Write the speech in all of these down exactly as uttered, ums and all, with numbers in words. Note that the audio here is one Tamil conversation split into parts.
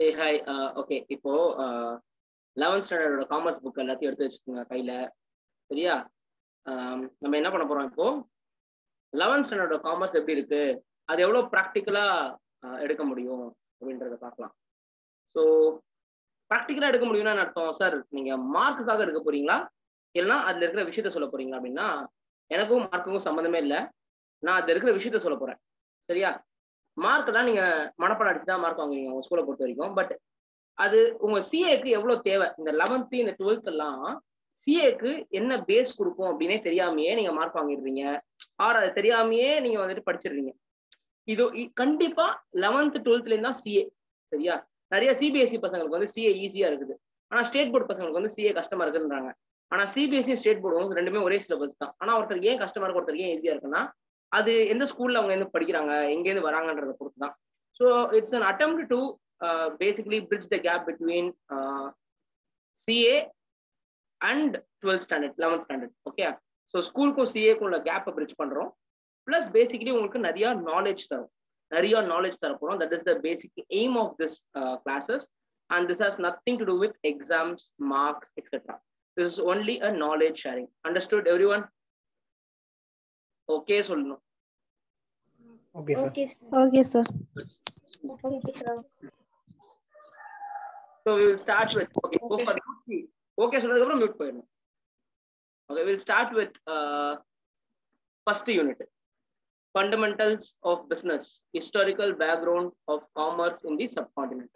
ஏ ஹாய். ஓகே, இப்போ லெவன்த் ஸ்டாண்டர்டோட காமர்ஸ் புக் எல்லாத்தையும் எடுத்து வச்சுக்கோங்க கையில. சரியா? ஆம், நம்ம என்ன பண்ண போறோம் இப்போ? லெவன்த் ஸ்டாண்டர்டோட காமர்ஸ் எப்படி இருக்கு, அது எவ்வளவு ப்ராக்டிக்கலா எடுக்க முடியும் அப்படின்றத பார்க்கலாம். ஸோ ப்ராக்டிக்கலா எடுக்க முடியும்னா என்ன அர்த்தம்? சார் நீங்க மார்க்குக்காக எடுக்க போறீங்களா, இல்லைன்னா அதுல இருக்கிற விஷயத்த சொல்ல போறீங்களா அப்படின்னா, எனக்கும் மார்க்குக்கும் சம்மந்தமே இல்லை. நான் அதுல இருக்கிற விஷயத்த சொல்ல போறேன். சரியா? மார்க் தான் நீங்க மனப்பாடம் அடிச்சு தான் மார்க் வாங்குவீங்க உங்க ஸ்கூலை பொறுத்த வரைக்கும். பட் அது உங்க சிஏக்கு எவ்வளவு தேவை, இந்த லெவன்த் இந்த டுவெல்த் எல்லாம் சிஏக்கு என்ன பேஸ் கொடுக்கும் அப்படின்னே தெரியாமையே நீங்க மார்க் வாங்கிடுறீங்க. ஆர் அது தெரியாமையே நீங்க வந்துட்டு படிச்சிடுறீங்க. இது கண்டிப்பா லெவன்த் டுவெல்த்ல இருந்தா சிஏ. சரியா? நிறைய சிபிஎஸ்சி பசங்களுக்கு வந்து சிஏ ஈஸியா இருக்குது, ஆனா ஸ்டேட் போர்டு பசங்களுக்கு வந்து சிஏ கஷ்டமா இருக்குன்றாங்க. ஆனா சிபிஎஸ்சி ஸ்டேட் போர்டு ரெண்டுமே ஒரே சிலபஸ் தான். ஆனா ஒருத்தருக்கு ஏன் கஷ்டமா இருக்கு, ஒருத்தருக்கு ஏன் ஈஸியா இருக்குன்னா, அது எந்த ஸ்கூல்ல அவங்க என்ன படிக்கிறாங்க, எங்கேருந்து வராங்கன்றத பொறுத்து தான். So it's an attempt to basically bridge the gap between CA and twelfth standard eleventh standard. Okay, so ஸ்கூலுக்கும் சிஏக்கும் உள்ள கேப்பை பிரிட்ஜ் பண்றோம். பிளஸ் பேசிக்கலி உங்களுக்கு நிறைய நாலேஜ் தரும், நிறைய நாலேஜ் தரப்போறோம். That is the basic aim of this classes. And this has nothing to do with exams, marks etcetera. This is only a knowledge sharing. Understood everyone? Okay சொல்லணும். Okay sir. Okay, sir. Okay, sir. So we will start with okay. Go for the okay. சொல்றதுக்கு அப்புறம் மியூட் போயிடணும். Okay, we'll start with uh, first unit, fundamentals of business, historical background of commerce in the subcontinent.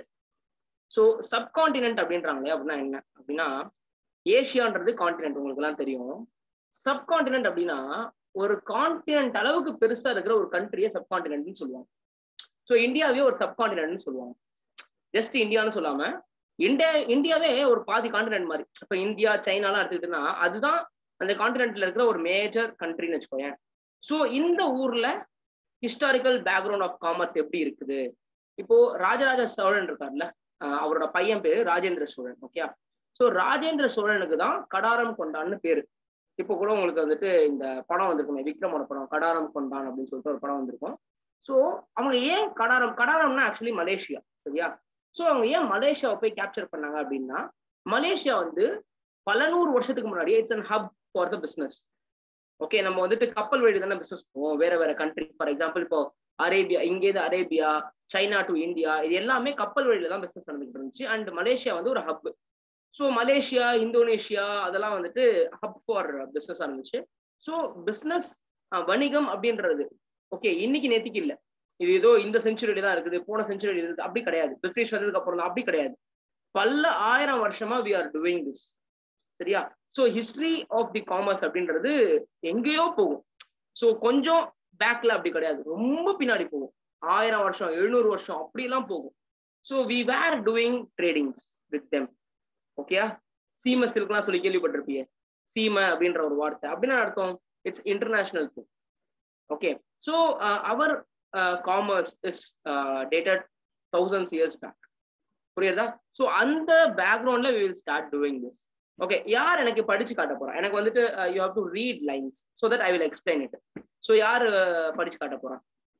So subcontinent அப்படின்றாங்களே அப்படின்னா என்ன அப்படின்னா, ஏசியான்றது கான்டினென்ட் உங்களுக்கு எல்லாம் தெரியும். சப்கான்டினென்ட் அப்படின்னா ஒரு கான்டினென்ட் அளவுக்கு பெருசா இருக்கிற ஒரு கண்ட்ரியை சப்கான்டினென்ட்னு சொல்லுவாங்க. ஸோ இந்தியாவே ஒரு சப்கான்டினென்ட்னு சொல்லுவாங்க. ஜஸ்ட் இந்தியான்னு சொல்லாம இந்தியா இந்தியாவே ஒரு பாதி கான்டினென்ட் மாதிரி. இப்போ இந்தியா சைனாலாம் எடுத்துக்கிட்டோம்னா அதுதான் அந்த கான்டினென்ட்ல இருக்கிற ஒரு மேஜர் கண்ட்ரின்னு வச்சுக்கோங்க. ஸோ இந்த ஊர்ல ஹிஸ்டாரிக்கல் பேக்ரவுண்ட் ஆஃப் காமர்ஸ் எப்படி இருக்குது? இப்போ ராஜராஜ சோழன் இருக்கார்ல, அவரோட பையன் பேரு ராஜேந்திர சோழன். ஓகே, ஸோ ராஜேந்திர சோழனுக்கு தான் கடாரம் கொண்டான்னு பேரு. இப்போ கூட உங்களுக்கு வந்துட்டு இந்த படம் வந்திருக்குமே, விக்ரமோட படம் கடாரம் கொண்டான் அப்படின்னு சொல்லிட்டு ஒரு படம் வந்திருக்கும். ஸோ அவங்க ஏன் கடாரம் கடாரம்னா ஆக்சுவலி மலேசியா. சரியா? ஸோ அவங்க ஏன் மலேசியாவை போய் கேப்சர் பண்ணாங்க அப்படின்னா, மலேசியா வந்து பல நூறு வருஷத்துக்கு முன்னாடியே it's an hub for the business. Okay, நம்ம வந்துட்டு கப்பல் வழி தானே பிஸ்னஸ் போவோம் வேற வேற கண்ட்ரி. ஃபார் எக்ஸாம்பிள் இப்போ அரேபியா, இங்கேருந்து அரேபியா, சைனா டு இந்தியா, இது எல்லாமே கப்பல் வழியில தான் பிஸ்னஸ் நடந்துகிட்டு இருந்துச்சு. அண்ட் மலேசியா வந்து ஒரு ஹப். ஸோ மலேசியா, இந்தோனேஷியா அதெல்லாம் வந்துட்டு ஹப் ஃபார் பிஸ்னஸாக இருந்துச்சு. ஸோ பிஸ்னஸ் வணிகம் அப்படின்றது ஓகே இன்னைக்கு நேத்திக்கு இல்லை, இது ஏதோ இந்த செஞ்சுரி தான் இருக்குது, போன செஞ்சுரி இருக்குது அப்படி கிடையாது. பிரிட்டிஷ் வந்ததுக்கு அப்புறம் தான் அப்படி கிடையாது. பல ஆயிரம் வருஷமா வி ஆர் டூயிங் திஸ். சரியா? So history of the commerce அப்படின்றது எங்கேயோ போகும். ஸோ கொஞ்சம் பேக்ல அப்படி கிடையாது, ரொம்ப பின்னாடி போகும். ஆயிரம் வருஷம், எழுநூறு வருஷம் அப்படிலாம் போகும். So we were doing tradings with them. Okay, சீம சில்க்லாம் சொல்லி கேள்விப்பட்டிருப்பீங்க. சீம அப்படின்ற ஒரு வார்த்தை அப்படின்னா அர்த்தம் it's international thing. Okay, so our commerce is dated thousands years back. புரியுதா? ஸோ அந்த பேக்ரவுண்ட்ல we will start doing this. Okay, யார் எனக்கு படிச்சு காட்ட போறா? எனக்கு வந்துட்டு you have to read lines so that I will explain it. So யார் படிச்சு காட்ட போறா?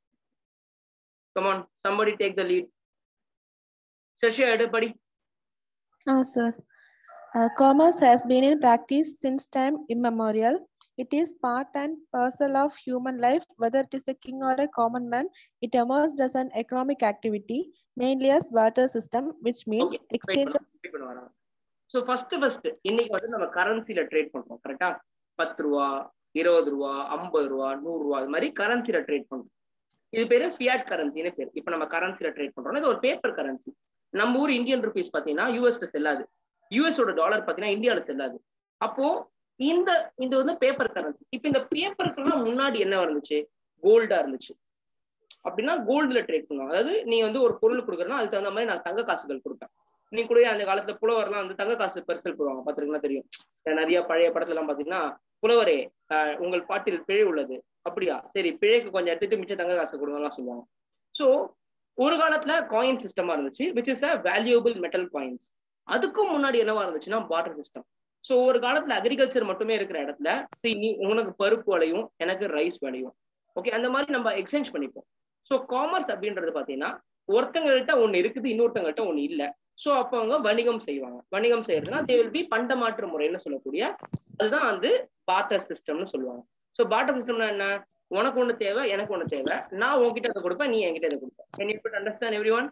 Come on, somebody take the lead. சர்ஷியா எடு படி. Ah, sir. Uh, commerce has been in practice since time immemorial. It is part and parcel of human life, whether it is a king or a common man. It emerged as an economic activity, mainly as barter system, which means Okay, exchange. So first first இன்னைக்கு வந்து நம்ம கரன்சில ட்ரேட் பண்றோம். கரெக்டா? பத்து ரூபா, இருபது ரூபா, ஐம்பது ரூபா, நூறு ரூபா, அது மாதிரி கரன்சில ட்ரேட் பண்றோம். இது பேரு ஃபியாட் கரன்சின்னு பேர். இப்போ நம்ம கரன்சில ட்ரேட் பண்றோம். இது ஒரு பேப்பர் கரன்சி. நம்ம ஊர் இந்தியன் ருபீஸ் பாத்தீங்கன்னா யூஎஸ்ல செல்லாது, யூஎஸோட டாலர் பாத்தீங்கன்னா இந்தியாவில செல்லாது. அப்போ இந்த இது வந்து பேப்பர் கரன்சி. இப்போ இந்த பேப்பருக்குலாம் முன்னாடி என்ன இருந்துச்சு? கோல்டா இருந்துச்சு. அப்படின்னா கோல்டுல ட்ரேட் பண்ணுவாங்க. அதாவது நீ வந்து ஒரு பொருள் கொடுக்குறேன்னா அதுக்கு தகுந்த மாதிரி நான் தங்க காசுகள் கொடுப்பேன். நீ கூட அந்த காலத்துல புலவர்லாம் வந்து தங்க காசு பரிசல் போடுவாங்க, பாத்துருக்குன்னா தெரியும். நிறைய பழைய படத்துல எல்லாம் பாத்தீங்கன்னா புலவரே உங்கள் பாட்டில் பிழை உள்ளது, அப்படியா சரி பிழைக்கு கொஞ்சம் எடுத்துட்டு மிச்சம் தங்க காசு கொடுங்கலாம் சொல்லுவாங்க. ஸோ ஒரு காலத்துல காயின் சிஸ்டமா இருந்துச்சு, which is a valuable metal coins. அதுக்கும் முன்னாடி என்னவா இருந்துச்சுன்னா பார்ட்டர் சிஸ்டம். ஸோ ஒரு காலத்துல அக்ரிகல்ச்சர் மட்டுமே இருக்கிற இடத்துல சரி நீ உனக்கு பருப்பு விளையும், எனக்கு ரைஸ் விளையும். ஓகே, அந்த மாதிரி நம்ம எக்ஸ்சேஞ்ச் பண்ணிப்போம். ஸோ காமர்ஸ் அப்படின்றது பார்த்தீங்கன்னா ஒருத்தங்கள்ட்ட ஒண்ணு இருக்குது, இன்னொருத்தங்கள்ட்ட ஒண்ணு இல்ல. சோ அப்ப அவங்க வணிகம் செய்வாங்க. வணிகம் செய்யறதுன்னா தே வில் பி பண்டமாற்று முறைன்னு சொல்லக்கூடிய அதுதான் வந்து பார்ட்டர் சிஸ்டம்னு சொல்லுவாங்க. சோ பார்ட்டர் சிஸ்டம்னா என்ன? உனக்கு ஒண்ணு தேவை, எனக்கு ஒண்ணு தேவை, நான் உன்கிட்ட அதை கொடுப்பேன், நீ என்கிட்ட அதை கொடுப்பேன். Can you understand everyone?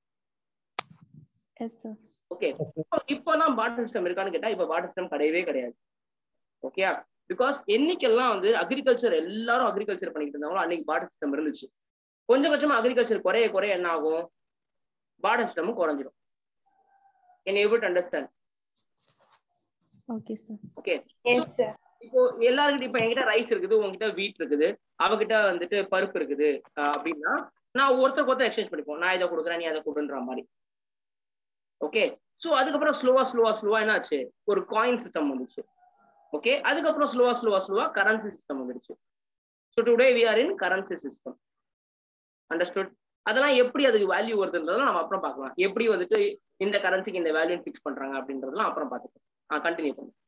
Yes, sir. Okay. இப்போலாம் பார்ட்டர் சிஸ்டம் இருக்கான்னு கேட்டா இப்ப பார்ட்டர் சிஸ்டம் கிடையவே கிடையாது. ஓகே, பிகாஸ் என்னைக்கெல்லாம் வந்து அக்ரிகல்ச்சர் எல்லாரும் அக்ரிகல்ச்சர் பண்ணிட்டு இருந்தாங்களோ அன்னைக்கு பார்ட்டர் சிஸ்டம் இருந்துச்சு. கொஞ்சம் கொஞ்சமா அக்ரிகல்ச்சர் குறைய குறைய என்ன ஆகும்? பார்ட்டர் சிஸ்டமும் குறைஞ்சிடும். Can you able to understand? Okay, sir. Okay. Yes, sir. இப்போ எல்லாருக்கிட்ட இப்ப என்கிட்ட ரைஸ் இருக்குது, உங்ககிட்ட வீட் இருக்குது, அவகிட்ட வந்துட்டு பருப்பு இருக்குது அப்படின்னா நான் ஒருத்தருக்கு ஒருத்தர் எக்ஸ்சேஞ்ச் பண்ணிப்போம். நான் இதை கொடுக்குறேன், நீ அதை கொடுன்ற மாதிரி. ஓகே, ஸோ அதுக்கப்புறம் ஸ்லோவா ஸ்லோவா ஸ்லோவா என்ன ஆச்சு? ஒரு காயின் சிஸ்டம் வந்துச்சு. ஓகே, அதுக்கப்புறம் ஸ்லோவா ஸ்லோவா ஸ்லோவா கரன்சி சிஸ்டம் வந்துடுச்சு. So today we are in currency system. Understood? அதெல்லாம் எப்படி அதுக்கு வேல்யூ வருதுன்றதெல்லாம் நம்ம அப்புறம் பார்க்கலாம். எப்படி வந்துட்டு இந்த கரன்சிக்கு இந்த வேல்யூ ஃபிக்ஸ் பண்றாங்க அப்படின்றதெல்லாம் அப்புறம் பார்த்துக்கலாம். ஆ, கண்டினியூ பண்ணுங்க.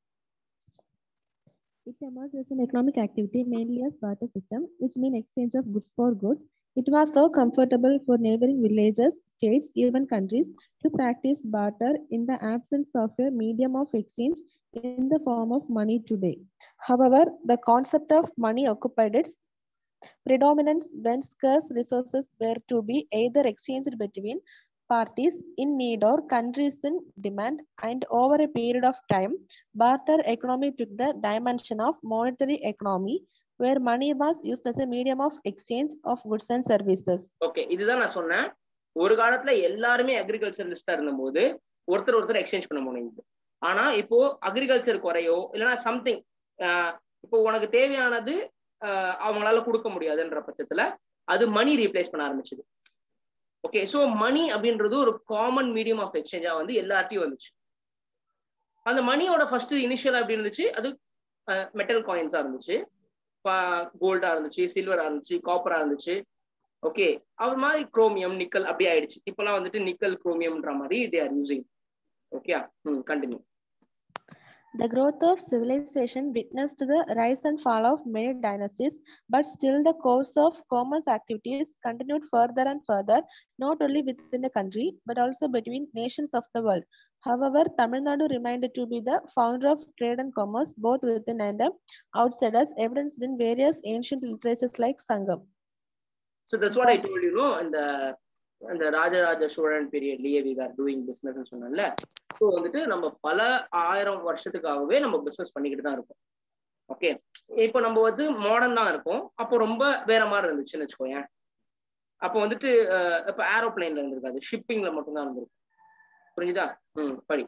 It emerged as an economic activity mainly as barter system, which mean exchange of goods for goods. It was so comfortable for neighboring villages, states, even countries to practice barter in the absence of a medium of exchange in the form of money today. However, the concept of money occupied its predominance when scarce resources were to be either exchanged between parties in need or countries in demand, and over a period of time, barter economy took the dimension of monetary economy, where money was used as a medium of exchange of goods and services. Okay, இதுதான் நான் சொன்னேன். ஒரு காலத்துல எல்லாருமே அக்ரிகல்ச்சரலிஸ்டா இருந்தபோது ஒருத்தர் ஒருத்தர் எக்ஸ்சேஞ்ச் பண்ண முடியுது. ஆனா இப்போ அக்ரிகல்ச்சர் குறையோ இல்லைன்னா சம்திங் இப்போ உனக்கு தேவையானது அவங்களால கொடுக்க முடியாதுன்ற பட்சத்துல அது மணி ரீப்ளேஸ் பண்ண ஆரம்பிச்சது. ஓகே, ஸோ மணி அப்படின்றது ஒரு காமன் மீடியம் ஆஃப் எக்ஸ்சேஞ்சா வந்து எல்லார்ட்டையும் வந்துச்சு. அந்த மணியோட ஃபர்ஸ்ட் இனிஷியல் அப்படி இருந்துச்சு, அது மெட்டல் காயின்ஸா இருந்துச்சு, கோல்டா இருந்துச்சு, சில்வரா இருந்துச்சு, காப்பரா இருந்துச்சு. ஓகே, அவர் மாதிரி குரோமியம், நிக்கல் அப்படி ஆயிடுச்சு. இப்பெல்லாம் வந்துட்டு நிக்கல் குரோமியம்ன்ற மாதிரி தே ஆர் யூசிங். ஓகே, ம், continue. The growth of civilization witnessed the rise and fall of many dynasties, but still the course of commerce activities continued further and further, not only within the country, but also between nations of the world. However, Tamil Nadu remained to be the founder of trade and commerce, both within and outside, as evidenced in various ancient literatures like Sangam. So that's what I told you, no? And the அந்த ராஜராஜ சோழன் பீரியட்லயே we were doing business சொன்னேன்ல. ஸோ வந்துட்டு நம்ம பல ஆயிரம் வருஷத்துக்காகவே நம்ம பிசினஸ் பண்ணிக்கிட்டு தான் இருக்கோம். ஓகே, இப்போ நம்ம வந்து மாடர்ன் தான் இருக்கும், அப்போ ரொம்ப வேற மாதிரி இருந்துச்சுன்னு வச்சுக்கோயேன். அப்போ வந்துட்டு இப்போ ஏரோப்ளைன்ல இருந்திருக்காது, ஷிப்பிங்ல மட்டும்தான் இருந்திருக்கும். புரிஞ்சுதா? ம், படி.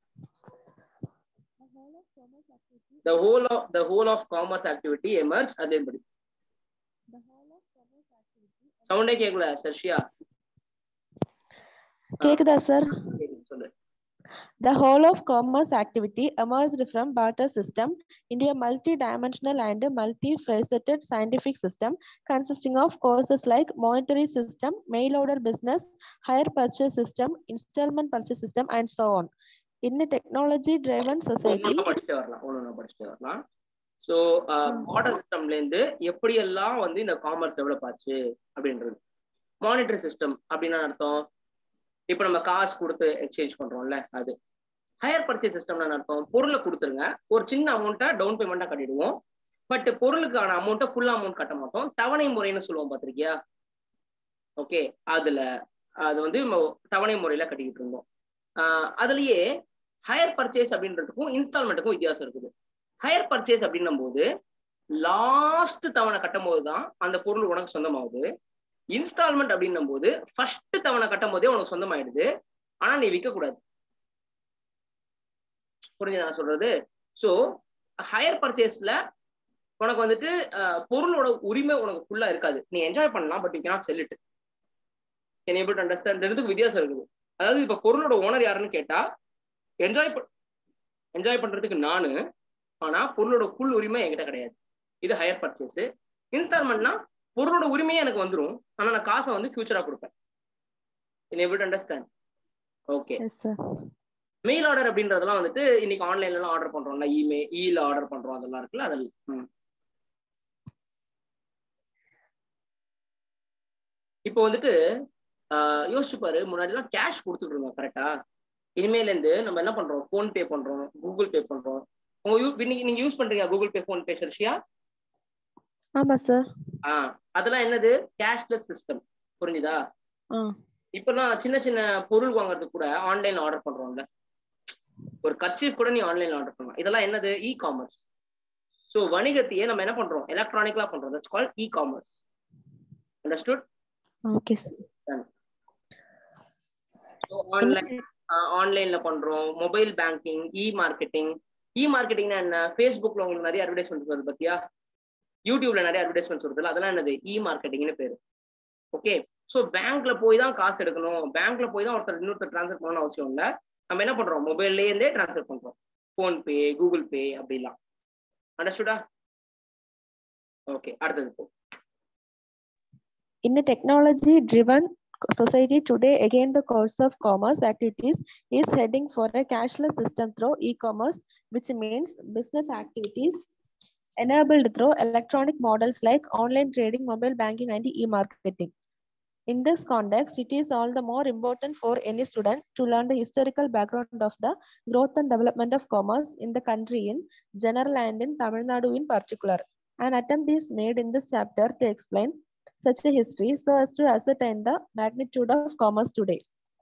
The whole of the whole of commerce activity emerged. அதே படி. சவுண்டே கேட்கல சர்ஷியா? கேக்குதா சார்? சொல்லு. The whole of commerce activity emerged from barter system into a multi-dimensional and multi-faceted scientific system consisting of courses like monetary system, mail order business, hire purchase system, installment purchase system, and so on. In a technology-driven society, so barter systemல இருந்து எப்படி எல்லாம் வந்து இந்த காமர்ஸ் டெவலப் ஆச்சு அப்படின்றது. மானிட்டரி சிஸ்டம் அப்படின்னா அர்த்தம் இப்ப நம்ம காசு கொடுத்து எக்ஸ்சேஞ்ச் பண்றோம்ல அது. ஹையர் பர்ச்சேஸ் சிஸ்டம்னு அர்த்தம் பொருளை கொடுத்துருங்க, ஒரு சின்ன அமௌண்ட்டை டவுன் பேமெண்ட்டா கட்டிடுவோம், பட் பொருளுக்கான அமௌண்ட்டை ஃபுல் அமௌண்ட் கட்ட மாட்டோம், தவணை முறைன்னு சொல்லுவோம், பார்த்திருக்கியா? ஓகே, அதுல அது வந்து தவணை முறையில கட்டிக்கிட்டு இருந்தோம். ஆஹ் அதுலயே ஹையர் பர்ச்சேஸ் அப்படின்றதுக்கும் இன்ஸ்டால்மெண்ட்டுக்கும் வித்தியாசம் இருக்குது. ஹையர் பர்ச்சேஸ் அப்படின்னும் போது லாஸ்ட் தவணை கட்டும் போதுதான் அந்த பொருள் உனக்கு சொந்தமாகுது. இன்ஸ்டால்மெண்ட் அப்படின்னும் போது ஃபர்ஸ்ட் தவணை கட்டும் போதே உனக்கு சொந்தமாயிடுது, ஆனா நீ விற்க கூடாது. புரிஞ்சுதா நான் சொல்றது? சோ ஹையர் பர்ச்சேஸ்ல உனக்கு வந்துட்டு பொருளோட உரிமை உனக்கு ஃபுல்லா இருக்காது, நீ என்ஜாய் பண்ணலாம், but you cannot sell it. Can able to understand? இந்த ரெண்டுக்கு வித்தியாசம் இருக்குது. அதாவது இப்ப பொருளோட ஓனர் யாருன்னு கேட்டா என்ஜாய் என்ஜாய் பண்றதுக்கு நானு, ஆனா பொருளோட ஃபுல் உரிமை என்கிட்ட கிடையாது. இது ஹையர் பர்ச்சேஸ். இன்ஸ்டால்மெண்ட்னா பொருளோட உரிமையே எனக்கு வந்துடும், ஆனா நான் காசை வந்து ஃபியூச்சரா கொடுப்பேன். Can able to understand? Okay. Mail order அப்படின்றதெல்லாம் வந்துட்டு இன்னைக்கு ஆன்லைன்ல எல்லாம் ஆர்டர் பண்றோம்ல, இமெ இல ஆர்டர் பண்றோம், அதெல்லாம் இருக்குல்ல, அதெல்லாம். இப்போ வந்துட்டு யோசிச்சு பாரு, முன்னாடி எல்லாம் கேஷ் கொடுத்துட்டு இருந்தோம் கரெக்டா. இனிமேல இருந்து நம்ம என்ன பண்றோம், போன் பே பண்றோம், கூகுள் பே பண்றோம். உங்க யூ நீங்க நீங்க யூஸ் பண்றீங்க கூகுள் பே, போன் பே ஷர்ஷியா? ஆமா சார். ஆ அதெல்லாம் என்னது, கேஷ்லெஸ் சிஸ்டம். புரிஞ்சுதா? இப்பெல்லாம் சின்ன சின்ன பொருள் வாங்குறதுக்கு கூட ஆன்லைன்ல ஆர்டர் பண்றோம்ல. ஒரு கர்ச்சீஃப் கூட நீ ஆன்லைன்ல ஆர்டர் பண்ணலாம். இதெல்லாம் என்னது, இ காமர்ஸ். ஸோ வணிகத்தையே நம்ம என்ன பண்றோம், எலக்ட்ரானிக்கலா பண்றோம். That's called e commerce. Understood? Okay sir. So online ஆன்லைன்ல பண்றோம். Mobile banking, e marketing. E மார்க்கெட்டிங்னா என்ன, ஃபேஸ்புக்ல உங்களுக்கு நிறைய அட்வர்டைஸ்மெண்ட் வருது பத்தியா, யூடியூப்ல நிறைய அட்வர்டைஸ்மெண்ட்ஸ் வருதுல்ல, அதெல்லாம் என்னது, இ மார்க்கெட்டிங்னு பேரு. ஓகே. ஸோ பேங்க்ல போய் தான் காசு எடுக்கணும், பேங்க்ல போய் தான் ஒருத்தர் இன்னொருத்தர் ட்ரான்ஸ்ஃபர் பண்ணணும் அவசியம் இல்லை. நம்ம என்ன பண்றோம், மொபைல்லே இருந்தே ட்ரான்ஸ்ஃபர் பண்றோம். போன் பே, கூகுள் பே அப்படிலாம். அண்டர்ஸ்டுடா? ஓகே, அடுத்தது போ. In a technology driven society today, again the course of commerce activities is heading for a cashless system through e-commerce, which means business activities enabled through electronic models like online trading, mobile banking, and e-marketing. In this context, it is all the more important for any student to learn the historical background of the growth and development of commerce in the country in general and in Tamil Nadu in particular. An attempt is made in this chapter to explain such a history so as to ascertain the magnitude of commerce today.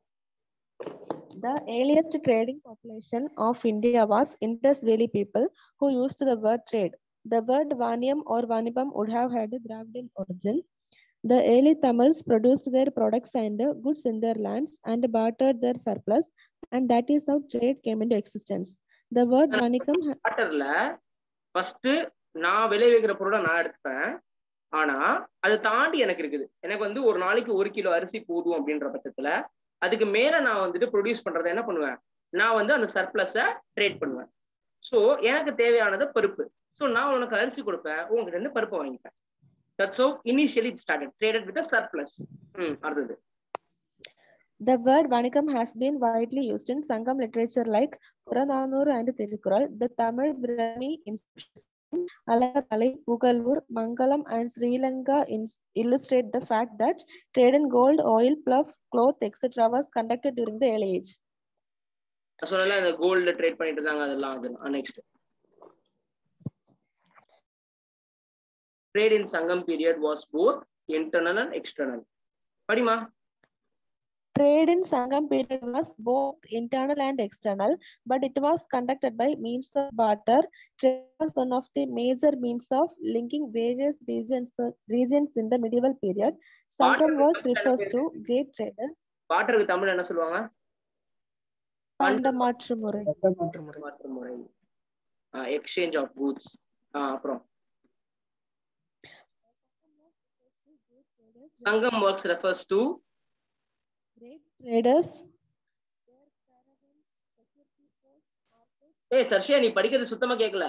The earliest trading population of India was Indus Valley people who used the word trade. The word Vanyam or Vanipam would have had a Dravidian origin. The early Tamils produced their products and goods in their lands and bartered their surplus, and that is how trade came into existence. The word Vanikam barterல first நான் விளைவிக்கிற பொருளை நான் எடுத்துப்பேன். ஆனா அது தாண்டி எனக்கு இருக்குது, எனக்கு வந்து ஒரு நாளைக்கு ஒரு கிலோ அரிசி போதும் அப்படின்ற பட்சத்துல அதுக்கு மேல நான் வந்துட்டு ப்ரொடியூஸ் பண்றதை என்ன பண்ணுவேன், நான் வந்து அந்த சர்ப்ளஸை ட்ரேட் பண்ணுவேன். ஸோ எனக்கு தேவையானது பருப்பு. ஸோ நான் உனக்கு அரிசி கொடுப்பேன், உங்ககிட்ட இருந்து பருப்பு வாங்கிப்பேன். That's how initially it started, traded with a surplus. Hmm, அடுத்தது. The word Vanikam has been widely used in Sangam literature like Purananur and Thirukural. The Tamil Brahmi inscriptions Alappalai, Pugalur, Mangalam, and Sri Lanka illustrate the fact that trade in gold, oil, fluff, cloth, et cetera was conducted during the early age. சொன்னல அந்த கோல்ட் ட்ரேட் பண்ணிட்டு இருந்தாங்க, அதெல்லாம் அது next. Trade in Sangam period was both internal and external. Padima. Trade in Sangam period was both internal and external, but it was conducted by means of barter. Trade was one of the major means of linking various regions, regions in the medieval period. Sangam work refers to great traders. Barter க்கு தமிழ்ல என்ன சொல்லுவாங்க? பண்டமாற்று முறை. பண்டமாற்று முறை. Exchange of goods. அப்புறம் Sangam works refers to great traders. ஏய் சர்ஷியா, நீ படிக்கிறது சுத்தமா கேக்கல.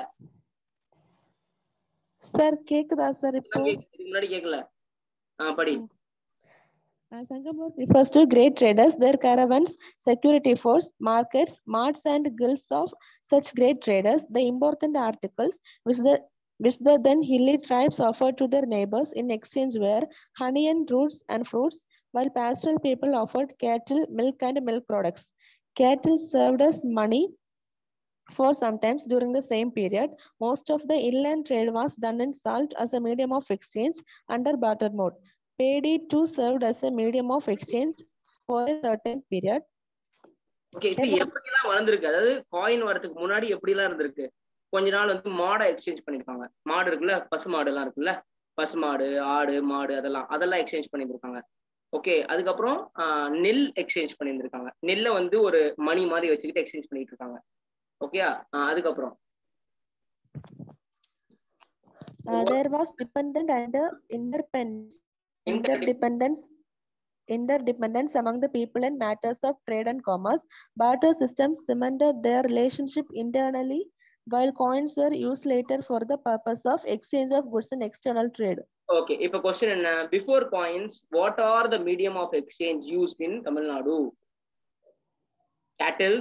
சார் கேக்குதா சார்? இப்போ முன்னாடி கேக்கல. ஆ படி. Sangam work refers to great traders, their caravans, security force, markets, marts, and guilds of such great traders. The important articles which the which the then hilly tribes offered to their neighbors in exchange were honey and roots and fruits, while pastoral people offered cattle, milk, and milk products. Cattle served as money for sometimes during the same period. Most of the inland trade was done in salt as a medium of exchange under barter mode. Paddy too served as a medium of exchange for a certain period. Okay, see, எப்படிலாம் வளர்ந்திருக்கு, அதாவது காயின் வரதுக்கு முன்னாடி எப்படிலாம் இருந்திருக்கு. கொஞ்ச நாள் வந்து மாடை எக்ஸ்சேஞ்ச் பண்ணிருக்காங்க. மாடு இருக்குல்ல, பசு மாடு எல்லாம் இருக்குல்ல, பசு மாடு, ஆடு, மாடு, அதெல்லாம் அதெல்லாம் எக்ஸ்சேஞ்ச் பண்ணியிருக்காங்க. ஓகே, அதுக்கப்புறம் நெல் எக்ஸ்சேஞ்ச் பண்ணியிருக்காங்க. நெல்லை வந்து ஒரு மணி மாதிரி வச்சுக்கிட்டு எக்ஸ்சேஞ்ச் பண்ணிட்டு இருக்காங்க. ஓகே, அதுக்கப்புறம் there was dependent and independence interdependence interdependence among the people in matters of trade and commerce. Barter systems cemented their relationship internally, while coins were used later for the purpose of exchange of goods and external trade. Okay, if a question in uh, before coins, what are the medium of exchange used in Tamil Nadu? Cattle,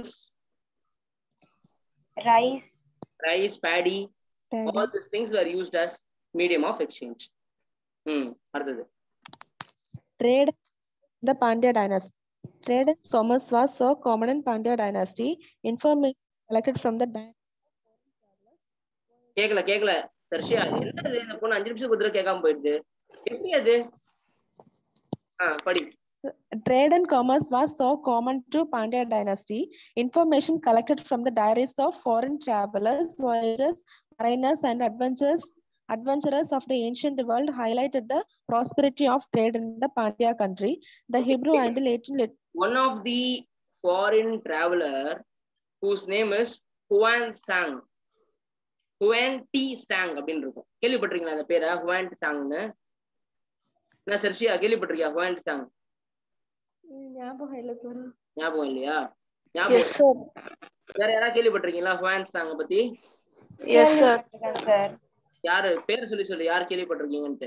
rice, rice, paddy, paddy. All these things were used as medium of exchange. Hmm, அடுத்தது. Trade the Pandya dynasty. Trade and commerce was so common in Pandya dynasty. Information collected from the dynasty. கேக்கல கேக்கல தர்ஷியா, என்னது இந்த பொண்ணு அஞ்சு நிமிஷம் குதிரை கேட்காம போயிடுது, எப்படி அது? ஆ படி. Trade and commerce was so common to Pandya dynasty. Information collected from the diaries of foreign travelers, voyagers, mariners, and adventurers adventurers of the ancient world highlighted the prosperity of trade in the Pandya country. The Hebrew and Latin lit One of the foreign traveler whose name is Huan Sang. Huan T Sang அப்படின்னு இருக்கும். கேள்விப்பட்டிருக்கீங்களா அந்த பேரை? Huan T Sangன்னு. நான் சர்ஷியா கேள்விப்பட்டிருக்கியா Huan T Sang? ஞாபகம் இல்ல சார். ஞாபகம் இல்லையா? ஞாபகம். Yes sir. வேற யாராவது கேள்விப்பட்டிருக்கீங்களா Huan Sang பத்தி? Yes sir. யாரு பேர் சொல்லி சொல்லி யார் கேள்விப்பட்டிருக்கீங்கன்ட்டு?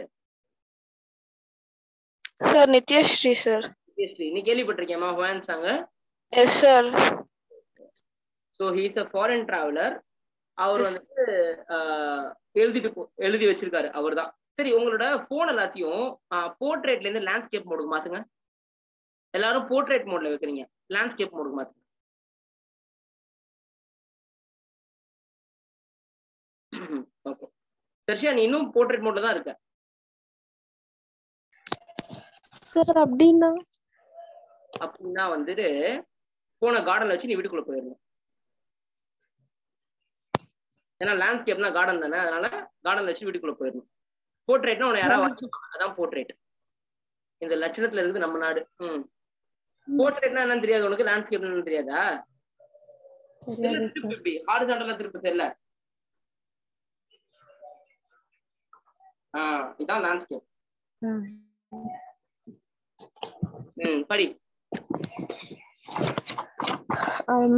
Sir Nityashree sir. Nityashree, நீ கேள்விப்பட்டிருக்கியாமா Huan Sang? Yes sir. So he is a foreign traveler. அவர் வந்துட்டு எழுதிட்டு எழுதி வச்சிருக்காரு அவர் தான். சரி, உங்களோட போன் எல்லாத்தையும் போர்ட்ரேட்ல இருந்து லேண்ட்ஸ்கேப் மோடுக்கு மாத்துங்க. எல்லாரும் போர்ட்ரேட் மோட்ல வைக்கிறீங்க, லேண்ட்ஸ்கேப் மோடுக்கு மாத்துங்க. ஓகே சர்ஷியா, நீ இன்னும் போர்ட்ரேட் மோட்ல தான் இருக்க. சார் அப்படின்னா அப்படின்னா வந்துட்டு போன கார்டன்ல வச்சு நீ வீட்டுக்குள்ள போயிடணும். ஏன்னா லேண்ட்ஸ்கேப்னா கார்டன் தானே, அதனால கார்டன்ல வச்சு வீட்டுக்குள்ள போயிடணும். போர்ட்ரேட்னா உன்னை யாராவது வச்சுப்பாங்க, அதான் போர்ட்ரேட். இந்த லட்சணத்துல இருக்குது நம்ம நாடு. ம் போர்ட்ரேட்னா என்னன்னு தெரியாது உனக்கு? லேண்ட்ஸ்கேப் என்னன்னு தெரியாதா? திருப்பி ஹாரிசான்டலா திருப்பி செல்ல. ஆஹ் இதான் லேண்ட்ஸ்கேப். ம் படி. Um,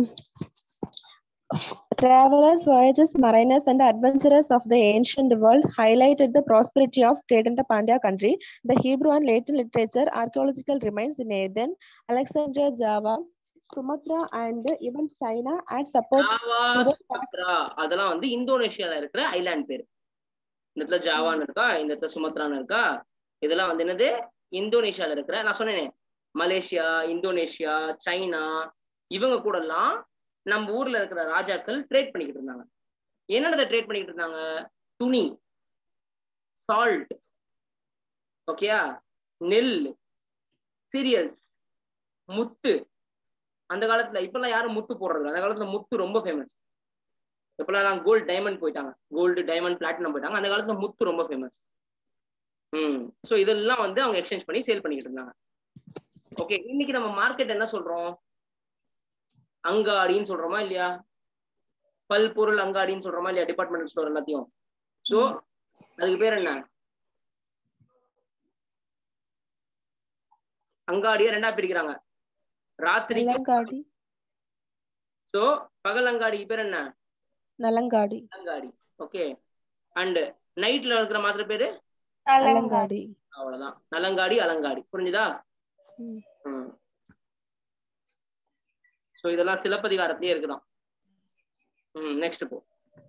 travelers, voyagers, mariners, and adventurers of the ancient world highlighted the prosperity of trade in the Pandya country. The Hebrew and Latin literature, archaeological remains in Aden, Alexandria, Java, Sumatra, and even China and support. Java, Sumatra, அதெல்லாம் வந்து இந்தோனேஷியால இருக்கிற ஐலாண்ட் பேர். இந்த இடத்துல ஜாவான்னு இருக்கா, இந்த இடத்துல சுமத்ரான்னு இருக்கா, இதெல்லாம் வந்து என்னது? இந்தோனேஷியால இருக்கிற, நான் சொன்னேனே மலேசியா, இந்தோனேஷியா, சைனா, இவங்க கூட எல்லாம் நம்ம ஊர்ல இருக்கிற ராஜாக்கள் ட்ரேட் பண்ணிக்கிட்டு இருந்தாங்க. என்னென்ன ட்ரேட் பண்ணிக்கிட்டு இருந்தாங்க? துணி, சால்ட், ஓகேயா, நெல், சீரியல்ஸ், முத்து. அந்த காலத்துல இப்பெல்லாம் யாரும் முத்து போடுறது, அந்த காலத்துல முத்து ரொம்ப ஃபேமஸ். இப்பெல்லாம் கோல்டு டைமண்ட் போயிட்டாங்க, கோல்டு டைமண்ட் பிளாட்டினம் போயிட்டாங்க. அந்த காலத்துல முத்து ரொம்ப ஃபேமஸ். ம் ஸோ இதெல்லாம் வந்து அவங்க எக்ஸ்சேஞ்ச் பண்ணி சேல் பண்ணிக்கிட்டு இருந்தாங்க. ஓகே, இன்னைக்கு நம்ம மார்க்கெட் என்ன சொல்றோம்? அங்காடின்னு சொல்றோமா இல்லையா? பல்பொருள் அங்காடின்னு சொல்றோமா இல்லையா? டிபார்ட்மெண்டல் ஸ்டோர் எல்லாத்தையும். சோ அதுக்கு பேர் என்ன? அங்காடியை ரெண்டா பிரிக்கிறாங்க, ராத்திரி நலங்காடி. சோ பகல் அங்காடிக்கு பேர் என்ன? நலங்காடி. நலங்காடி. ஓகே, அண்ட் நைட்ல இருக்கிற மாதிரி பேரு அலங்காடி. அவ்வளவுதான், நலங்காடி, அலங்காடி. புரிஞ்சுதா? ம் சோ இதெல்லாம் சிலப்பதிகாரத்திலே இருக்குதான். ம் நெக்ஸ்ட் போ.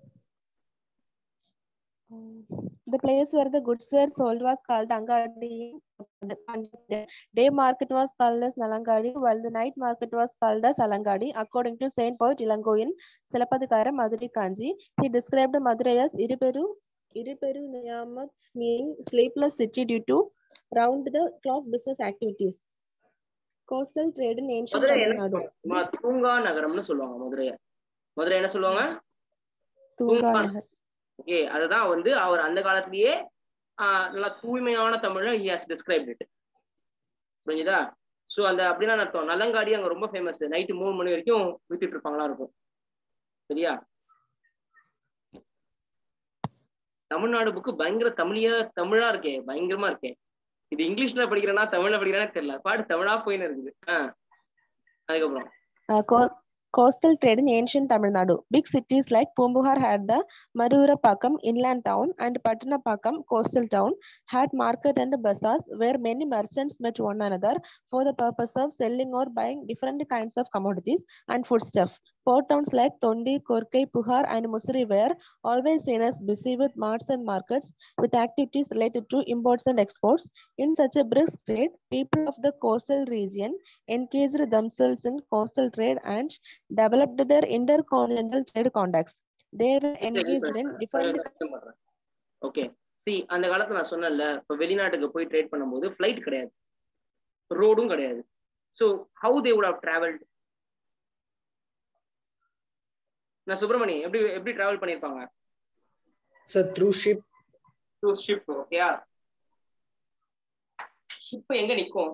The place where the goods were sold was called Angadi. Day market was called as Nalangadi, while the night market was called as Alangadi. According to Saint Poet Ilango in Silapadikaram Madurai Kanji, he described Madurai as Iriperu Iriperu Niyamat, meaning sleepless city due to round the clock business activities. Coastal trade in ancient Tamil Nadu. தூங்கா நகரம்னு சொல்லுவாங்க மதுரையை. மதுரை என்ன சொல்லுவாங்க? தூங்கா நகர். ஓகே, அதுதான் வந்து அவர் அந்த காலத்திலேயே நல்லா தூய்மையான தமிழ்ல he has described it. புரிஞ்சுதா? சோ அந்த அப்படின்னா அர்த்தம். நலங்காடி அங்க ரொம்ப ஃபேமஸ். நைட்டு மூணு மணி வரைக்கும் வித்துட்டு இருப்பாங்களா இருக்கும். சரியா? தமிழ்நாடு புக்கு பயங்கர தமிழியா தமிழா இருக்கே, பயங்கரமா இருக்கே. இது இங்கிலீஷ்ல படிக்கிறேன்னா தமிழ்ல படிக்கிறேன்னா தெரியல, பாடு தமிழா போயின்னு இருக்குது. ஆஹ் அதுக்கப்புறம் coastal trade in ancient Tamil Nadu. Big cities like Pumbuhar had the Madurapakkam inland town and Pattanapakkam coastal town had market and bazaars where many merchants met one another for the purpose of selling or buying different kinds of commodities and foodstuff. Port towns like Tondi, Korkai, Puhar, and Musiri were always seen as busy with marts and markets with activities related to imports and exports. In such a brisk trade, people of the coastal region engaged themselves in coastal trade and developed their intercontinental trade contacts. They were engaged in different. Okay, சி அந்த காலத்துல நான் சொன்னேன்ல, இப்போ வெளிநாட்டுக்கு போய் ட்ரேட் பண்ணும்போது ஃபிளைட் கிடையாது, ரோடும் கிடையாது. So how they would have travelled? நான் சுப்பிரமணி எப்படி எப்படி டிராவல் பண்ணிருப்பாங்க? Sir through ship. Through ship. ஓகேயா? ஷிப் எங்க நிக்கும்?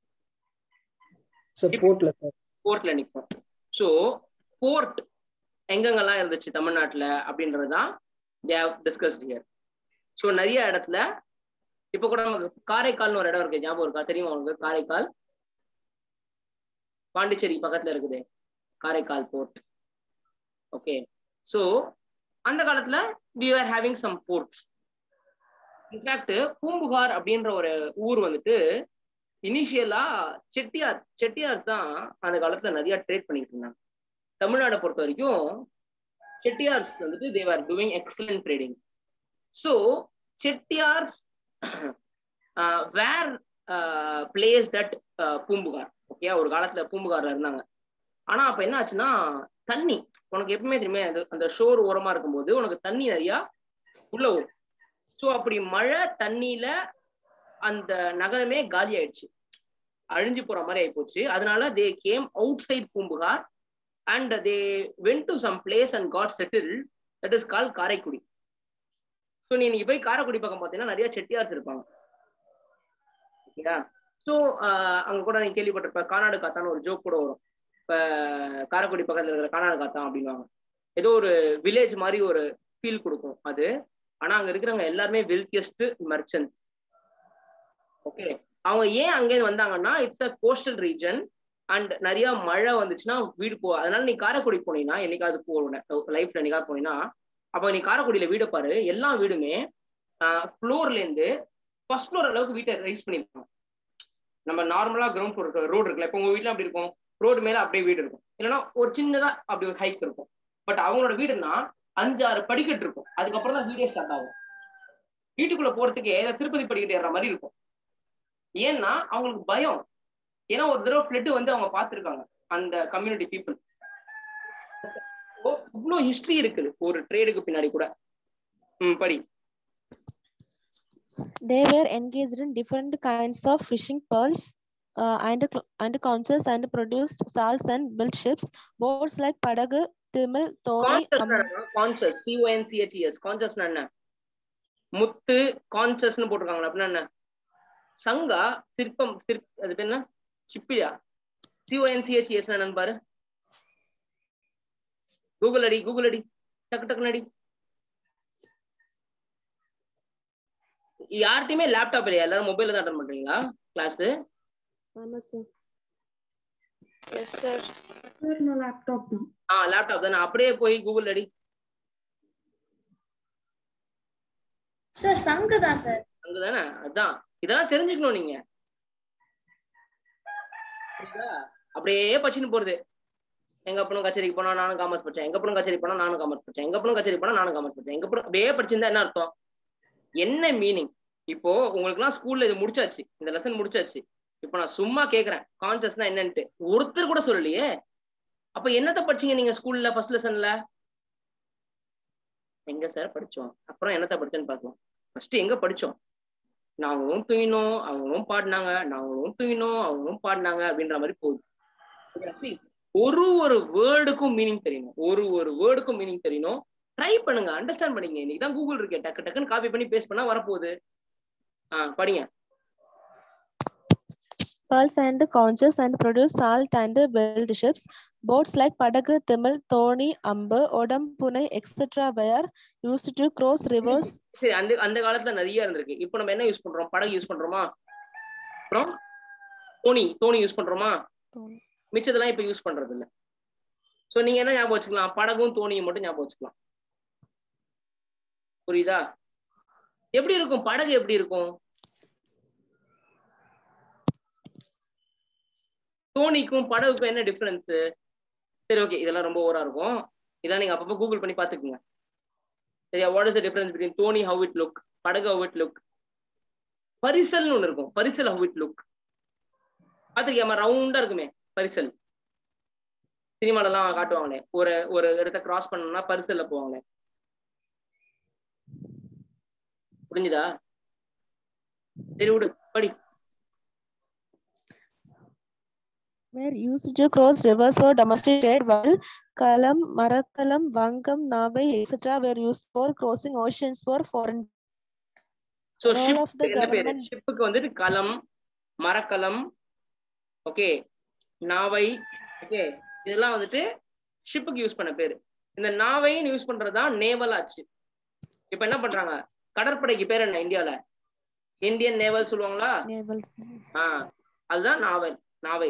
சார் போர்ட்ல. சார் போர்ட்ல நிக்கும். ஸோ போர்ட் எங்கெங்கெல்லாம் இருந்துச்சு தமிழ்நாட்டுல அப்படின்றதுதான் they have discussed here. So நிறைய இடத்துல இப்போ கூட நமக்கு காரைக்கால்னு ஒரு இடம் இருக்கு, ஞாபகம் இருக்கா? தெரியுமா உங்களுக்கு காரைக்கால்? பாண்டிச்சேரி பக்கத்துல இருக்குது காரைக்கால் போர்ட். ஓகே, ஸோ அந்த காலத்துல we were having some ports. In fact Poompuhar அப்படின்ற ஒரு ஊர் வந்துட்டு இனிஷியலா செட்டியார் செட்டியார்ஸ் தான் அந்த காலத்துல நிறைய ட்ரேட் பண்ணிட்டு இருந்தாங்க. தமிழ்நாடை பொறுத்த வரைக்கும் செட்டியார்ஸ் வந்துட்டு they were doing excellent trading. So Chettiars uh, were uh, placed at uh, Poompuhar. Okay, ஒரு காலத்துல பூம்புகார்ல இருந்தாங்க. ஆனா அப்ப என்ன ஆச்சுன்னா, தண்ணி உனக்கு எப்பவுமே தெரியுமே, அந்த ஷோர் ஓரமா இருக்கும்போது உனக்கு தண்ணி நிறையா உள்ள வரும். ஸோ அப்படி மழை தண்ணியில அந்த நகரமே காலி ஆயிடுச்சு, அழிஞ்சு போற மாதிரி ஆகி போச்சு. அதனால they came outside Poompuhar and they went to some place and got settle, that is call Karaikudi. So நீ இன்னைக்கு போய் காரைக்குடி பக்கம் பார்த்தீங்கன்னா நிறைய செட்டியார்ஸ் இருப்பாங்க. ஓகேயா? ஸோ அங்க கூட நீ கேள்விப்பட்டிருப்ப, கானாடு காத்தான்னு ஒரு ஜோக் கூட வரும். இப்போ காரைக்குடி பக்கத்துல இருக்கிற கானாடு காத்தான் அப்படின்வாங்க. ஏதோ ஒரு வில்லேஜ் மாதிரி ஒரு ஃபீல் கொடுக்கும் அது. ஆனா அங்க இருக்கிறவங்க எல்லாருமே வெல்தியஸ்ட் மர்ச்சன்ட்ஸ். ஓகே, அவங்க ஏன் அங்கேருந்து வந்தாங்கன்னா, it's a coastal region and நிறைய மழை வந்துச்சுன்னா வீடு போ. அதனால நீ காரைக்குடி போனீங்கன்னா, என்னைக்காவது போன லைஃப்ல என்னைக்காவது போனீங்கன்னா, அப்போ நீ காரைக்குடியில வீடை பாரு, எல்லா வீடுமே ஃப்ளோர்ல இருந்து ஃபர்ஸ்ட் ஃப்ளோர் அளவுக்கு வீட்டை ரைஸ் பண்ணிருப்பாங்க. நம்ம நார்மலா கிரவுண்ட் ஃப்ளோர் ரோடு இருக்குல்ல, இப்போ உங்க வீட்டுல அப்படி இருக்கும், ரோடு மேல அப்படியே வீடு இருக்கும், இல்லைன்னா ஒரு சின்னதா அப்படி ஒரு ஹைக் இருக்கும். பட் அவங்களோட வீடுன்னா அஞ்சாறு படிக்கட்டு இருக்கும், அதுக்கப்புறம் தான் வீடே ஸ்டார்ட் ஆகும். வீட்டுக்குள்ள போறதுக்கே திருப்பதி படிக்கட்டு ஏற மாதிரி இருக்கும். ஏன்னா அவங்களுக்கு பயம், ஏன்னா ஒரு தடவை ஃப்ளட் வந்து அவங்க பார்த்துருக்காங்க அந்த கம்யூனிட்டி பீப்புள். இவ்வளோ ஹிஸ்டரி இருக்குது ஒரு ட்ரேடுக்கு பின்னாடி கூட. ம் படி. They were engaged in different kinds of fishing pearls uh, and and conches and produced salts and built ships. Boats like Padagu, Timil, Thoni. Conches, C O N C H E S. Conches என்ன? முத்து கான்சஸ்னு போட்டிருக்காங்களா அப்படின்னா என்ன? சங்கா சிற்பம் சிற் அது என்ன? சிப்பியா? C O N C H E S என்னன்னு பாரு. கூகுள் அடி, கூகுள் அடி, டக்கு டக்குன்னு அடி. யார்கிட்டயுமே லேப்டாப் இல்லையா? எல்லாரும் மொபைல்ல தான் அட்டெண்ட் பண்றீங்களா கிளாஸ்? ஆமா சார். Yes sir. சார் நான் லேப்டாப் தான். ஆ லேப்டாப் தானே, அப்படியே போய் கூகுள் அடி. சார் சங்கு தான் சார். சங்கு தானே, அதான். இதெல்லாம் தெரிஞ்சுக்கணும் நீங்க. அப்படியே படிச்சுன்னு போறது. எங்க அப்பனும் கச்சேரிக்கு போனா நானும் காமர்ஸ் படிச்சேன், எங்க அப்பனும் கச்சேரி போனா நானும் காமர்ஸ் படிச்சேன், எங்க அப்பனும் கச்சேரி போனா நானும் காமர்ஸ் படிச்சேன், எங்க அப்பனும் அப்படியே படிச்சிருந்தா என்ன அர்த்தம்? என்ன மீனிங்? இப்போ உங்களுக்கு எல்லாம் ஸ்கூல்ல இது முடிச்சாச்சு, இந்த லெசன் முடிச்சாச்சு. இப்போ நான் சும்மா கேக்குறேன் கான்சியஸ்னா என்னன்ட்டு, ஒருத்தர் கூட சொல்லலையே. அப்ப என்னத்த படிச்சீங்க நீங்க ஸ்கூல்ல ஃபர்ஸ்ட் லெசன்ல? எங்க சார் படிச்சோம், அப்புறம் என்னத்த படிச்சேன்னு பார்க்கலாம். ஃபர்ஸ்ட் எங்க படிச்சோம்? நாங்களும் தூங்கினோம், அவங்களும் பாடினாங்க, நாங்களும் தூங்கினோம், அவங்களும் பாடினாங்க அப்படின்ற மாதிரி போகுது. ஒரு ஒரு வேர்டுக்கும் மீனிங் தெரியணும், ஒரு ஒரு வேர்டுக்கும் மீனிங் தெரியணும். ட்ரை பண்ணுங்க, அண்டர்ஸ்டாண்ட் பண்ணிங்க. இன்னைக்கு தான் கூகுள் இருக்கே, டக்கு டக்குன்னு காப்பி பண்ணி பேஸ்ட் பண்ணா வரப்போகுது. ஆ படிங்க. Pearls and conches and produce salt and build ships. Boats like Padagu, Timil, Thoni, Ambu, Odam, Pune, et cetera were used to cross rivers. சரி, அந்த அந்த காலத்துல நிறைய இருந்திருக்கு. இப்போ நம்ம என்ன யூஸ் பண்றோம்? படகு யூஸ் பண்றோமா? அப்புறம் தோணி தோணி யூஸ் பண்றோமா? மிச்சதெல்லாம் இப்ப யூஸ் பண்றது இல்லை. சோ நீங்க என்ன ஞாபகம் வச்சுக்கலாம்? படகும் தோணியும் மட்டும் ஞாபகம் வச்சுக்கலாம். புரியுதா? எப்படி இருக்கும் படகு? எப்படி இருக்கும்? தோணிக்கும் படகுக்கும் என்ன டிஃபரன்ஸ்? சரி ஓகே, இதெல்லாம் ரொம்ப ஓவரா இருக்கும். இதான் நீங்க அப்பப்போ கூகுள் பண்ணி பாத்துக்கோங்க. சரியா? What is the difference between தோனி how it look, படகு how it look, பரிசல்னு ஒண்ணு இருக்கும், பரிசல் how it look. பாத்துக்கியாமா? ரவுண்டா இருக்குமே பரிசல். சினிமால எல்லாம் காட்டுவாங்களே, ஒரு ஒரு இடத்த கிராஸ் பண்ணணும்னா பரிசல்ல போவாங்களே. புரிஞ்சுதா? சரி விடு, படி. Were used to cross rivers for domestic trade, while Kalam, Marakalam, Vangam, Navai, et cetera were used for crossing oceans for foreign. So Role ship of the என்ன பேரு? government. ஷிப்புக்கு வந்துட்டு கலம், மரக்கலம், ஓகே, நாவை, ஓகே, இதெல்லாம் வந்துட்டு ஷிப்புக்கு யூஸ் பண்ண பேரு. இந்த நாவைன்னு யூஸ் பண்றதுதான் நேவல் ஆச்சு. இப்ப என்ன பண்றாங்க? கடற்படைக்கு பேர் என்ன இந்தியால? இந்தியன் நேவல் சொல்லுவாங்களா? Naval. ஆஹ் அதுதான் நாவல், நாவை.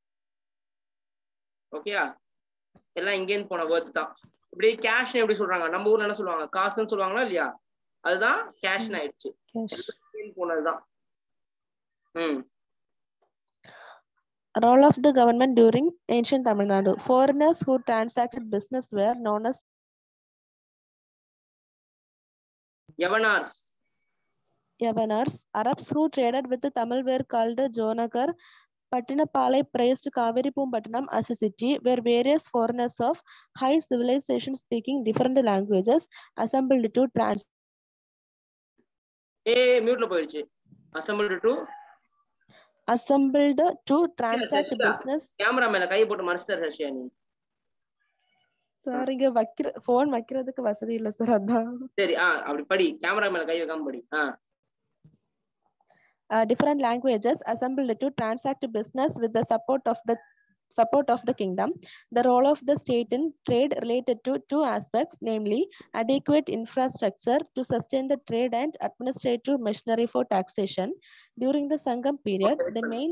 ஓகேயா? எல்லாம் இங்கேருந்து போன வேர்ட் தான். இப்படி கேஷ் எப்படி சொல்றாங்க? நம்ம ஊர்ல என்ன சொல்லுவாங்க? காசுன்னு சொல்லுவாங்களா இல்லையா? அதுதான் கேஷ்னு ஆயிடுச்சு. போனதுதான். ம். Role of the government during ancient Tamil Nadu. Foreigners who transacted business were known as Yavanars. Yavanars. Arabs who traded with the Tamil were called Jonagar. Pattinapalai praised Kaviripumbattanam as a city where various foreigners of high civilization speaking different languages assembled to trans. ஏ மியூட்ல போயிடுச்சு. assembled to assembled to transact business. Camera மேல கை போட்டு மறைச்சிட்டார் சர்ஷியா நீ. சார் இங்க வைக்கிற போன் வைக்கிறதுக்கு வசதி இல்ல சார், அதான். சரி, ஆ அப்படி படி. கேமரா மேல கை வைக்காம படி. ஆ Uh, different languages assembled to transact business with the support of the support of the kingdom. The role of the state in trade related to two aspects, namely adequate infrastructure to sustain the trade and administrative machinery for taxation. During the Sangam period, the main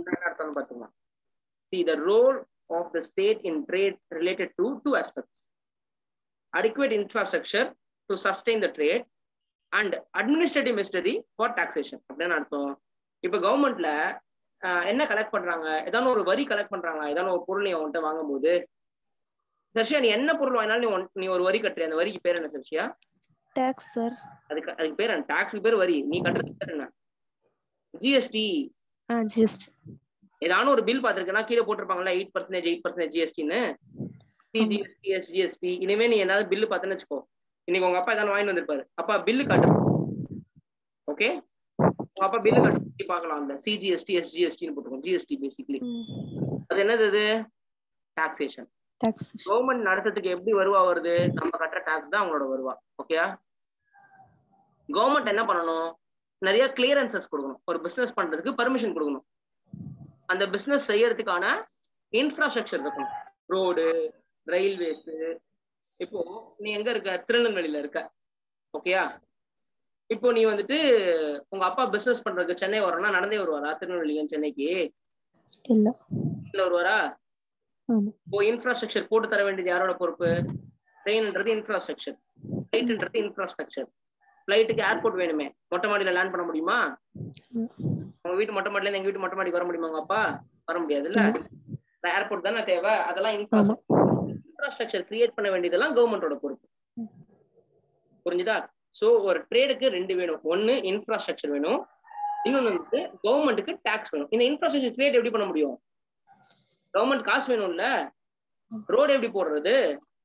see the role of the state in trade related to two aspects, adequate infrastructure to sustain the trade and administrative machinery for taxation. அப்படின்னு அர்த்தம். இப்ப கவர்மெண்ட்ல என்ன கலெக்ட் பண்றாங்க? ஏதாவது ஒரு வரி கலெக்ட் பண்றாங்க. ஏதாவது ஒரு பொருள் நீ உன்கிட்ட வாங்கும் போது, சர்ஷியா நீ என்ன பொருள் வாங்கினாலும் நீ நீ ஒரு வரி கட்டுற. அந்த வரிக்கு பேர் என்ன சர்ஷியா? Tax sir. அதுக்கு அதுக்கு பேர் என்ன? டாக்ஸுக்கு பேர் வரி. நீ கட்டுறதுக்கு பேர் என்ன? ஜிஎஸ்டி. ஆ ஜிஎஸ்டி. ஏதாவது ஒரு பில் பார்த்திருக்கேன்னா கீழே போட்டிருப்பாங்களா எயிட் பர்சன்டேஜ் எயிட் பர்சன்டேஜ் ஜிஎஸ்டின்னு. CGST, SGST. இனிமே நீ ஏதாவது பில்லு பார்த்தேன்னு வச்சுக்கோ. இன்னைக்கு உங்க அப்பா ஏதாவது வாங்கிட்டு வந்திருப்பாரு. அப்பா பில்லு காட்டு. ஓகே, அப்ப பில்லு கட்டி பார்க்கலாம். அந்த சிஜிஎஸ்டி, எஸ்ஜிஎஸ்டின்னு போட்டுருக்கோம். ஜிஎஸ்டி பேசிக்கலி அது என்னது? இது டாக்ஸேஷன். கவர்மெண்ட் நடத்துறதுக்கு எப்படி வருவா வருது? நம்ம கட்டுற டாக்ஸ் தான் அவங்களோட வருவா. ஓகேயா? கவர்மெண்ட் என்ன பண்ணணும்? நிறைய கிளியரன்சஸ் கொடுக்கணும். ஒரு பிசினஸ் பண்றதுக்கு பர்மிஷன் கொடுக்கணும். அந்த பிசினஸ் செய்யறதுக்கான இன்ஃப்ராஸ்ட்ரக்சர் இருக்கணும். Road, railways. இப்போ நீ எங்க இருக்க? திருநெல்வேலியில இருக்க. ஓகேயா? இப்போ நீ வந்துட்டு உங்க அப்பா பிசினஸ் பண்றதுக்கு சென்னை வரணும்னா நடந்தே வருவாரா? திருநெல்வேலி சென்னைக்கு இல்ல இல்ல வருவாரா? இப்போ இன்ஃப்ராஸ்ட்ரக்சர் போட்டு தர வேண்டியது யாரோட பொறுப்பு? ட்ரெயின்ன்றது இன்ஃப்ராஸ்ட்ரக்சர், ஃபிளைட்ன்றது இன்ஃப்ராஸ்ட்ரக்சர். ஃபிளைட்டுக்கு ஏர்போர்ட் வேணுமே. மொட்டை மாடியில லேண்ட் பண்ண முடியுமா? உங்க வீட்டு மொட்டை மாடியில எங்க வீட்டு மொட்டை மாடிக்கு வர முடியுமா? உங்க அப்பா வர முடியாது இல்ல. ஏர்போர்ட் தானே தேவை. அதெல்லாம் இன்ஃப்ராஸ்ட்ரக்சர் கிரியேட் பண்ண வேண்டியதெல்லாம் கவர்மெண்டோட பொறுப்பு. புரிஞ்சுதா? சோ ஒரு ட்ரேடுக்கு ரெண்டு வேணும். ஒன்னு இன்ஃப்ராஸ்ட்ரக்சர் வேணும், இன்னொன்னு வந்து கவர்மெண்ட்டுக்கு டாக்ஸ் வேணும். இந்த இன்ஃப்ராஸ்ட்ரக்சர் கிரியேட் எப்படி பண்ண முடியும்? கவர்மெண்ட் காசு வேணும்ல. ரோடு எப்படி போடுறது?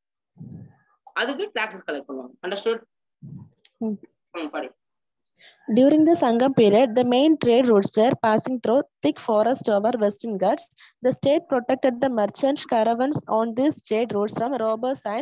அதுக்கு டாக்ஸ் கலெக்ட் பண்ணுவாங்க. அண்டர்ஸ்டுட்? ம் படி. During the Sangam period, the main trade routes were passing through thick forest over Western Ghats. The state protected the merchant caravans on these trade routes from robbers and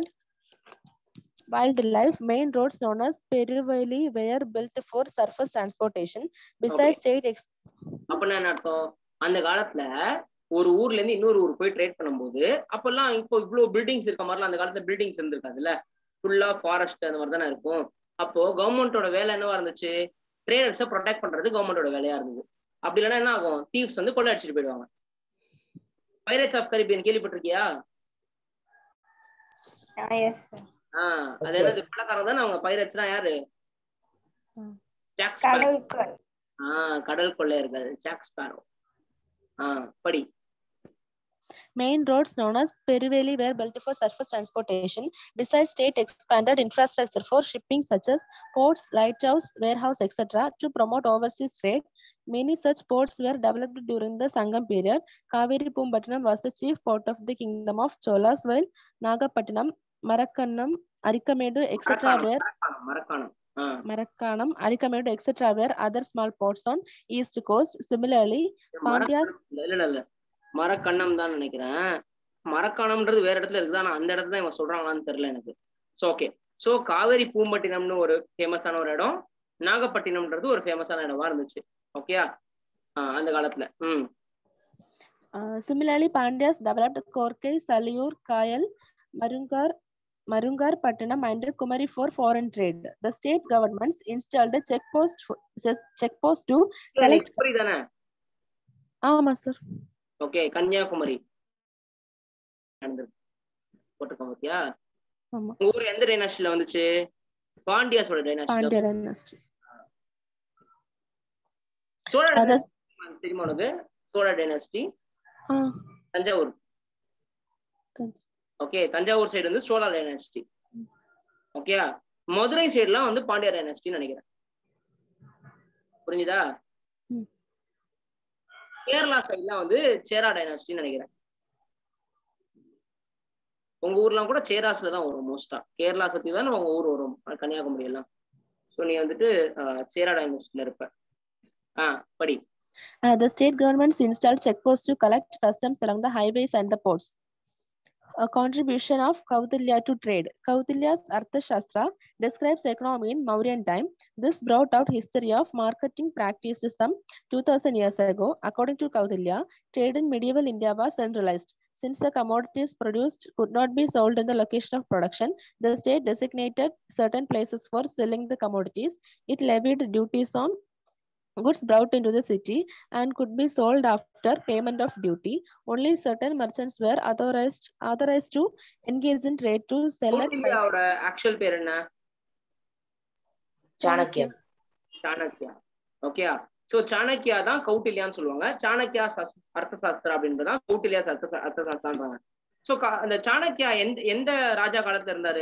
wildlife. Main roads known as Peruvali were built for surface transportation. Besides state ex- அப்ப என்ன அர்த்தம்? அந்த காலத்துல ஒரு ஊர்ல இருந்து இன்னொரு ஊர் போய் ட்ரேட் பண்ணும்போது அப்பெல்லாம் இப்போ இவ்வளவு பில்டிங்ஸ் இருக்க மாதிரிலாம் அந்த காலத்துல பில்டிங்ஸ் இருந்திருக்காதுல்ல. ஃபுல்லா ஃபாரஸ்ட் அந்த மாதிரி தானே இருக்கும். அப்போ கவர்மெண்டோட வேலை என்னவா இருந்துச்சு? ட்ரேடர்ஸை ப்ரொடெக்ட் பண்றது கவர்மெண்டோட வேலையா இருந்தது. அப்படி இல்லைன்னா என்ன ஆகும்? தீவ்ஸ் வந்து கொள்ளை அடிச்சுட்டு போயிடுவாங்க. பைரேட்ஸ் ஆஃப் கரீபியன் கேள்விப்பட்டிருக்கியா? ஆஹ் அது என்னது? கொள்ளைக்காரங்க தானே அவங்க. பைரேட்ஸ்னா யாரு? Jack Sparrow. ஆஹ் கடல் கொள்ளையர்கள், ஜாக் ஸ்பேரோ. ஆஹ் படி. Main roads known as Periveli were built for surface transportation. Besides, state expanded infrastructure for shipping such as ports, lighthouse, warehouse, et cetera to promote overseas trade. Many such ports were developed during the Sangam period. Kaveri Pumpattinam was the chief port of the kingdom of Cholas, while Nagapattinam, Marakkanam, Arikamedu, et cetera were Marakkanam. Marakkanam, Arikamedu, et cetera were other small ports on east coast. Similarly, Pandyas. மரக்கண்ணம் தான் நினைக்கிறேன். மரக்காணம்ன்றது வேற இடத்துல இருக்குதா, நான் அந்த இடத்துல தான் இவங்க சொல்றாங்களான்னு தெரியல எனக்கு. ஸோ ஓகே, ஸோ காவேரி பூம்பட்டினம்னு ஒரு ஃபேமஸான ஒரு இடம், நாகப்பட்டினம்ன்றது ஒரு ஃபேமஸான இடமா இருந்துச்சு. ஓகேயா, அந்த காலத்துல. ம் Similarly, Pandyas developed Korkai, Saliyur, Kayal, Marungar, Marungar Pattanam and Kumari for foreign trade. The state governments installed a check post, check post to collect. ஆமா சார். ஓகே, கன்னியாகுமரி போட்டுக்கோங்க. ஓகேயா, ஊர் எந்த டைனாஸ்டில வந்துச்சு? பாண்டியாஸோட டைனாஸ்டி. பாண்டியா டைனாஸ்டி. சோழ தெரியுமா உனக்கு? Chola dynasty Thanjavur. Okay, Thanjavur side வந்து சோழ டைனாஸ்டி. ஓகேயா, மதுரை சைடுலாம் வந்து பாண்டியா டைனாஸ்டின்னு நினைக்கிறேன். புரிஞ்சுதா? கேரளா சைட்லாம் வந்து சேரா டைனாஸ்டின்னு நினைக்கிறேன். உங்க ஊர்லாம் கூட சேராஸ்ல தான் வரும் மோஸ்டா. கேரளா சுத்தி தான் உங்க ஊர் வரும், கன்னியாகுமரி எல்லாம். ஸோ நீ வந்துட்டு சேரா டைனாஸ்டில இருப்ப. ஆ படி. The state governments installed checkposts to collect customs along the highways and the ports. A contribution of Kautilya to trade. Kautilya's Arthashastra describes economy in Mauryan time. This brought out history of marketing practices some two thousand years ago. According to Kautilya, trade in medieval India was centralized. Since the commodities produced could not be sold in the location of production, the state designated certain places for selling the commodities. It levied duties on goods brought into the city and could be sold after payment of duty. Only certain merchants were authorized authorized to engage in trade to sell at price. Our actual பேர் என்ன? சாணக்கியா. சாணக்கியா. ஓகேயா, சோ சாணக்கியா தான் கௌட்டில்யான்னு சொல்லுவாங்க. சாணக்கியா அர்த்தசாஸ்திரா அப்படின்றதா கௌட்டில்யா அர்த்தசாஸ்திரான்றாங்க. சோ அந்த சாணக்கியா எந்த எந்த ராஜா காலத்துல இருந்தாரு?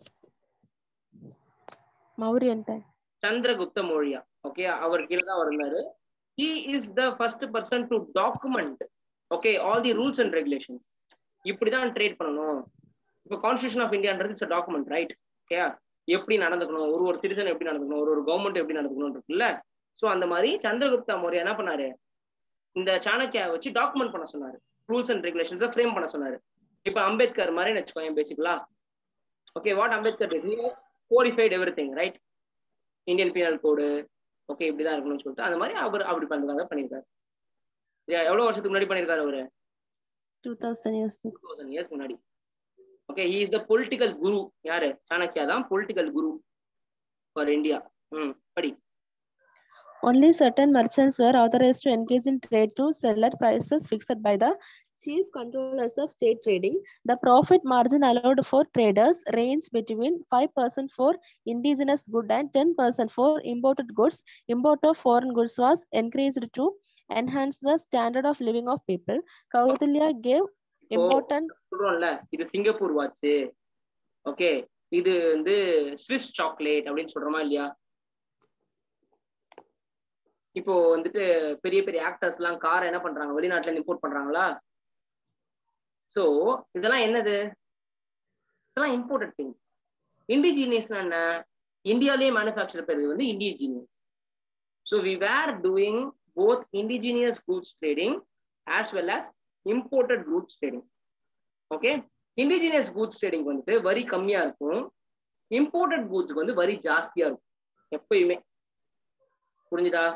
மௌரியன் டைம். சந்திரகுப்த மௌரியா. ஓகே, அவர் கீழே தான் இருந்தாரு. He is the first person to document, okay, all the rules and regulations. இப்படிதான் ட்ரேட் பண்ணணும். இப்போ கான்ஸ்டிடியூஷன் ஆஃப் இந்தியான்றது it's a document, right? Okay, எப்படி நடந்துக்கணும், ஒரு ஒரு சிட்டிசன் எப்படி நடந்துக்கணும், ஒரு ஒரு கவர்மெண்ட் எப்படி நடந்துக்கணும் இருக்குல்ல. ஸோ அந்த மாதிரி சந்திரகுப்த மௌரியா என்ன பண்ணாரு, இந்த சாணக்கியா வச்சு டாக்குமெண்ட் பண்ண சொன்னாரு, ரூல்ஸ் அண்ட் ரெகுலேஷன்ஸை ஃப்ரேம் பண்ண சொன்னாரு. இப்போ அம்பேத்கர் மாதிரி வச்சுக்கோங்க பேசிக்கலா. Okay, what Ambedkar did, he has codified everything, right? Indian penal code, okay, இப்படிதான் இருக்கணும்னு சொல்லிட்டு அந்த மாதிரி அவர் அப்படி பண்றதாக பண்ணியிருக்காரு. எவ்வளவு வருஷத்துக்கு முன்னாடி பண்ணியிருக்காரு அவரு? two thousand years முன்னாடி. Okay, he is the political guru. யாரு? சாணக்கியா தான் political guru for India. ம் படி. Only certain merchants were authorized to engage in trade to sell at prices fixed by the chief controllers of state trading. The profit margin allowed for traders ranged between five percent for indigenous goods and ten percent for imported goods. Import of foreign goods was encouraged to enhance the standard of living of people. Kautilya gave important. சொல்றோம்ல, இது சிங்கப்பூர் வாட்ச், ஓகே, இது வந்து ஸ்விஸ் சாக்லேட் அப்படின்னு சொல்றோமா இல்லையா? இப்போ வந்துட்டு பெரிய பெரிய ஆக்டர்ஸ் எல்லாம் காரை என்ன பண்றாங்க, வெளிநாட்டுல இருந்து இம்போர்ட் பண்றாங்களா? சோ இதெல்லாம் என்னது? இதெல்லாம் இம்போர்ட்டட் திங். இண்டிஜினியஸ்னா என்ன? இந்தியாலேயே மேனுஃபேக்சர் பேர் வந்து indigenous. So we were doing both indigenous goods trading as well as imported goods trading. Okay, indigenous goods trading வந்துட்டு வரி கம்மியா இருக்கும், இம்போர்ட்டட் கூட்ஸ்க்கு வந்து வரி ஜாஸ்தியா இருக்கும் எப்பயுமே. புரிஞ்சுதா?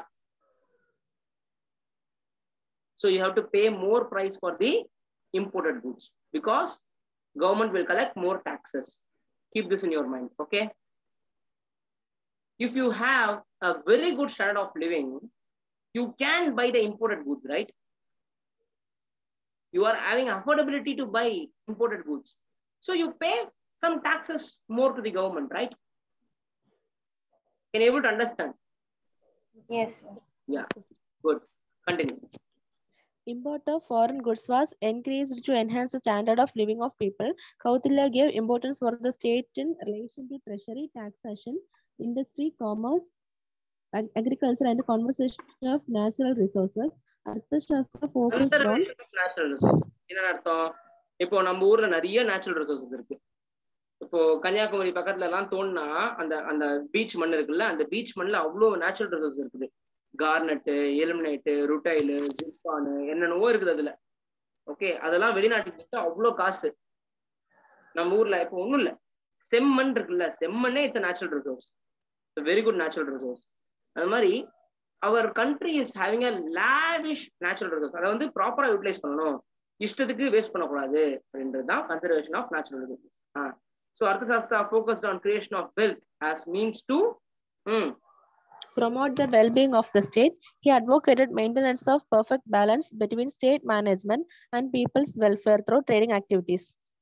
So you have to pay more price for the imported goods because government will collect more taxes. Keep this in your mind, okay? If you have a very good standard of living, you can buy the imported goods, right? You are having affordability to buy imported goods. So you pay some taxes more to the government, right? Can you able to understand? Yes. Yeah, good. Continue. Import of foreign goods was increased to enhance the standard of living of people. Kautilya gave importance for the state in relation to treasury, taxation, industry, commerce, ag- agriculture, and conservation of natural resources. Arthashastra focused on conservation of natural resource என்ன அர்த்தம்? இப்போ நம்ம ஊர்ல நிறைய நேச்சுரல் ரிசோர்சஸ் இருக்கு. இப்போ கன்னியாகுமரி பக்கத்துல எல்லாம் தோணுனா அந்த அந்த பீச் மண் இருக்குல்ல, அந்த பீச் மண்ணில் அவ்வளோ நேச்சுரல் ரிசோர்ஸ் இருக்குது. கார்னட்டு, எலுமினேட்டு, ருட்டைலு, ஜிர்கானு, என்னென்னவோ இருக்குது அதுல. ஓகே, அதெல்லாம் வெளிநாட்டுக்கு விட்டு அவ்வளோ காசு. நம்ம ஊர்ல இப்போ ஒன்றும் இல்லை, செம்மண் இருக்குல்ல, செம்மண்ணே it's natural resource, very good natural resource. அது மாதிரி our country is having a lavish natural resource. அதை வந்து ப்ராப்பரா யூட்டிலைஸ் பண்ணணும், இஷ்டத்துக்கு வேஸ்ட் பண்ணக்கூடாது அப்படின்றது தான் கன்சர்வேஷன் ஆஃப் நேச்சுரல் ரிசோர்ஸ். ஆ so Arthashastra focused on creation of wealth as means to hmm, promote the well-being of the state. He advocated maintenance of perfect balance between state management and people's welfare through trading activities.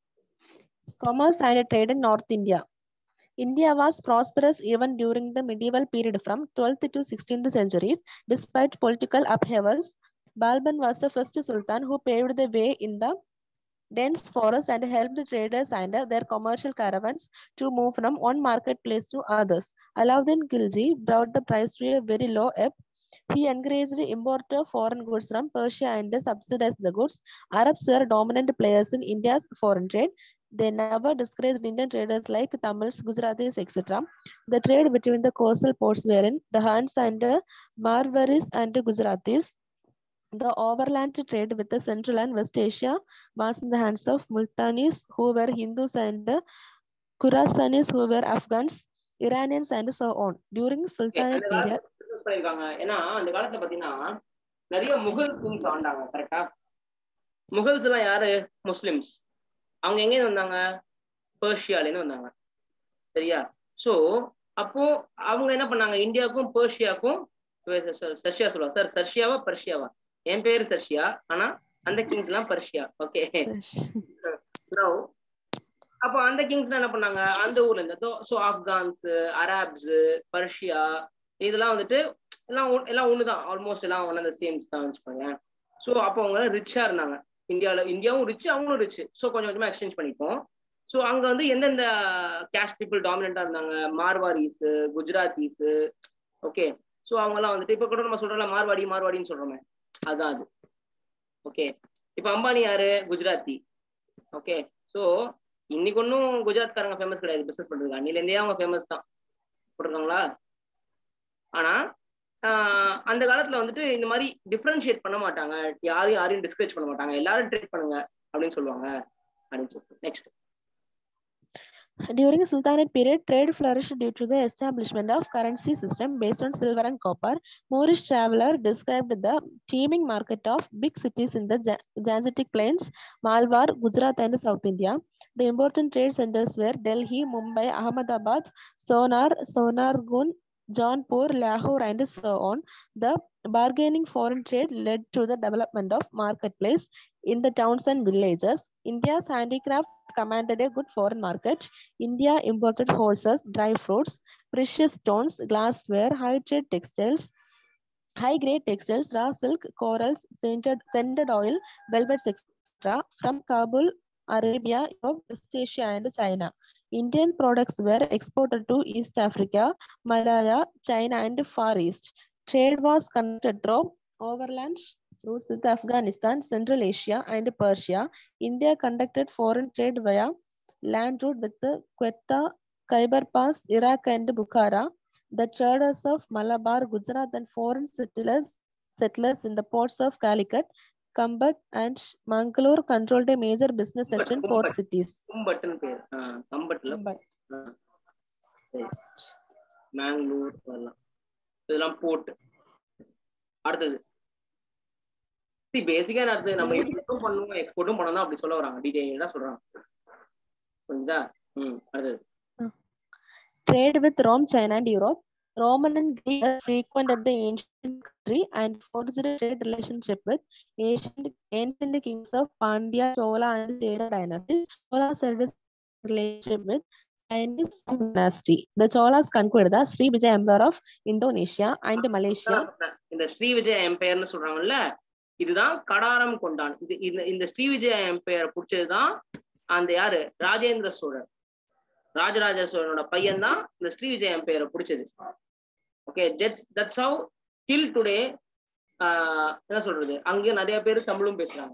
Commerce and trade in North India. India was prosperous even during the medieval period from twelfth to sixteenth centuries. Despite political upheavals, Balban was the first sultan who paved the way in the dense forest and helped traders and their commercial caravans to move from one marketplace to others. Alauddin Khilji brought the price to a very low ebb. He encouraged import of foreign goods from Persia and subsidized the goods. Arabs were dominant players in India's foreign trade. They never discouraged Indian traders like Tamils, Gujaratis, et cetera. The trade between the coastal ports were in the hands and Marwaris and Gujaratis. The overland trade with the Central and West Asia was in the hands of Multanis, who were Hindus, and Khurasanis, who were Afghans, Iranians, and so on. During Sultanate period, business பண்ணிருக்காங்க. ஏன்னா அந்த காலத்துல பாத்தீங்கன்னா நிறைய முகல் கிங்ஸ் ஆண்டாங்க. கரெக்டா? முகல்ஸ் எல்லாம் யாரு? முஸ்லிம்ஸ். அவங்க எங்க வந்தாங்க? பெர்ஷியாலேருந்து வந்தாங்க. சரியா? ஸோ அப்போ அவங்க என்ன பண்ணாங்க? இந்தியாவுக்கும் பெர்ஷியாவுக்கும், சர்ஷியா சொல்லுவா சார், சர்ஷியாவா பர்ஷியாவா? என் பேரு சர்ஷியா, ஆனா அந்த கிங்ஸ் எல்லாம் பர்ஷியா. ஓகே, அப்போ அந்த கிங்ஸ் என்ன பண்ணாங்க? அந்த ஊர்ல இருந்து ஸோ ஆப்கான்ஸ், அரேப்ஸ், பர்ஷியா, இதெல்லாம் வந்துட்டு எல்லாம் எல்லாம் ஒண்ணுதான், ஆல்மோஸ்ட் எல்லாம் ஒன் அந்த சேம்ஸ் தான் வச்சுக்கோங்க. ஸோ அப்போ அவங்க ரிச்சா இருந்தாங்க. இந்தியாவில் இந்தியாவும் ரிச், அவங்களும் ரிச். ஸோ கொஞ்சம் கொஞ்சமா எக்ஸ்சேஞ்ச் பண்ணிப்போம். ஸோ அங்க வந்து எந்தெந்த கேஸ்ட் பீப்புள் டாமினண்டா இருந்தாங்க? மார்வாரிஸ், குஜராத்திஸ். ஓகே, ஸோ அவங்கெல்லாம் வந்துட்டு இப்போ கூட நம்ம சொல்றோம்ல மார்வாடி மார்வாடின்னு சொல்றோமே, அதுதான் அது. ஓகே, இப்போ அம்பானி யாரு? குஜராத்தி. ஓகே, ஸோ இன்னைக்கு ஒன்றும் குஜராத்காரங்க ஃபேமஸ் கிடையாது பிசினஸ் பண்றதுக்கு, அன்னிலேருந்தே அவங்க ஃபேமஸ் தான். போட்டிருக்காங்களா? ஆனா ஆஹ் அந்த காலத்துல வந்துட்டு இந்த மாதிரி டிஃபரன்ஷியேட் பண்ண மாட்டாங்க, யாரையும் யாரையும் டிஸ்கரேஜ் பண்ண மாட்டாங்க, எல்லாரும் ட்ரேட் பண்ணுங்க அப்படின்னு சொல்லுவாங்க அப்படின்னு சொல்லிட்டு. Next. During Sultanate period, trade flourished due to the establishment of currency system based on silver and copper. Moorish traveler described the teeming market of big cities in the Gangetic Plains, Malwar, Gujarat, and South India. The important trade centers were Delhi, Mumbai, Ahmedabad, Sonar, Sonargun, Jaunpur, Lahore, and so on. The bargaining foreign trade led to the development of marketplace in the towns and villages. India's handicraft commanded a good foreign market. India imported horses, dry fruits, precious stones, glassware, high-trade textiles, high-grade textiles, raw silk, corals, scented, scented oil, velvets, et cetera from Kabul, Arabia, Europe, West Asia, and China. Indian products were exported to East Africa, Malaya, China, and Far East. Trade was conducted through overland routes with Afghanistan, Central Asia, and Persia. India conducted foreign trade via land route with Quetta, Khyber Pass, Iraq, and Bukhara. The traders of Malabar, Gujarat, and foreign settlers settlers in the ports of Calicut, Kambat, and Mangalore controlled a major business center in port cities. கும்பட்னு பேர். கம்பட்ல மேங்களூர் அதெல்லாம் இதெல்லாம் போர்ட். அடுத்தது பேசிக்கா அடுத்து நம்ம இம்போர்ட்டும் பண்ணுவோம் எக்ஸ்போர்ட்டும் பண்ணணும் அப்படி சொல்ல வராங்க, டீடைலா சொல்றாங்க. புரியுதா? ம், அடுத்தது. Trade with Rome, China, and Europe. Roman and Greek were frequent at the ancient country and forged a trade relationship with ancient, ancient kings of Pandya, Chola, and Chera dynasty. Chola served a relationship with Chinese dynasty. The Cholas conquered the Sri Vijaya Empire of Indonesia and Malaysia. இந்த ஸ்ரீ விஜய் எம்பையர்னு சொல்றாங்கல்ல, இதுதான் கடாரம் கொண்டான். இது இந்த இந்த ஸ்ரீவிஜய எம்பையர் பிடிச்சதுதான் அந்த யாரு ராஜேந்திர சோழர், ராஜராஜ சோழனோட பையன் தான் இந்த ஸ்ரீவிஜய எம்பையரை பிடிச்சது. Okay, that's that's how till today என்ன சொல்றது, அங்கேயும் நிறைய பேர் தமிழும் பேசுறாங்க.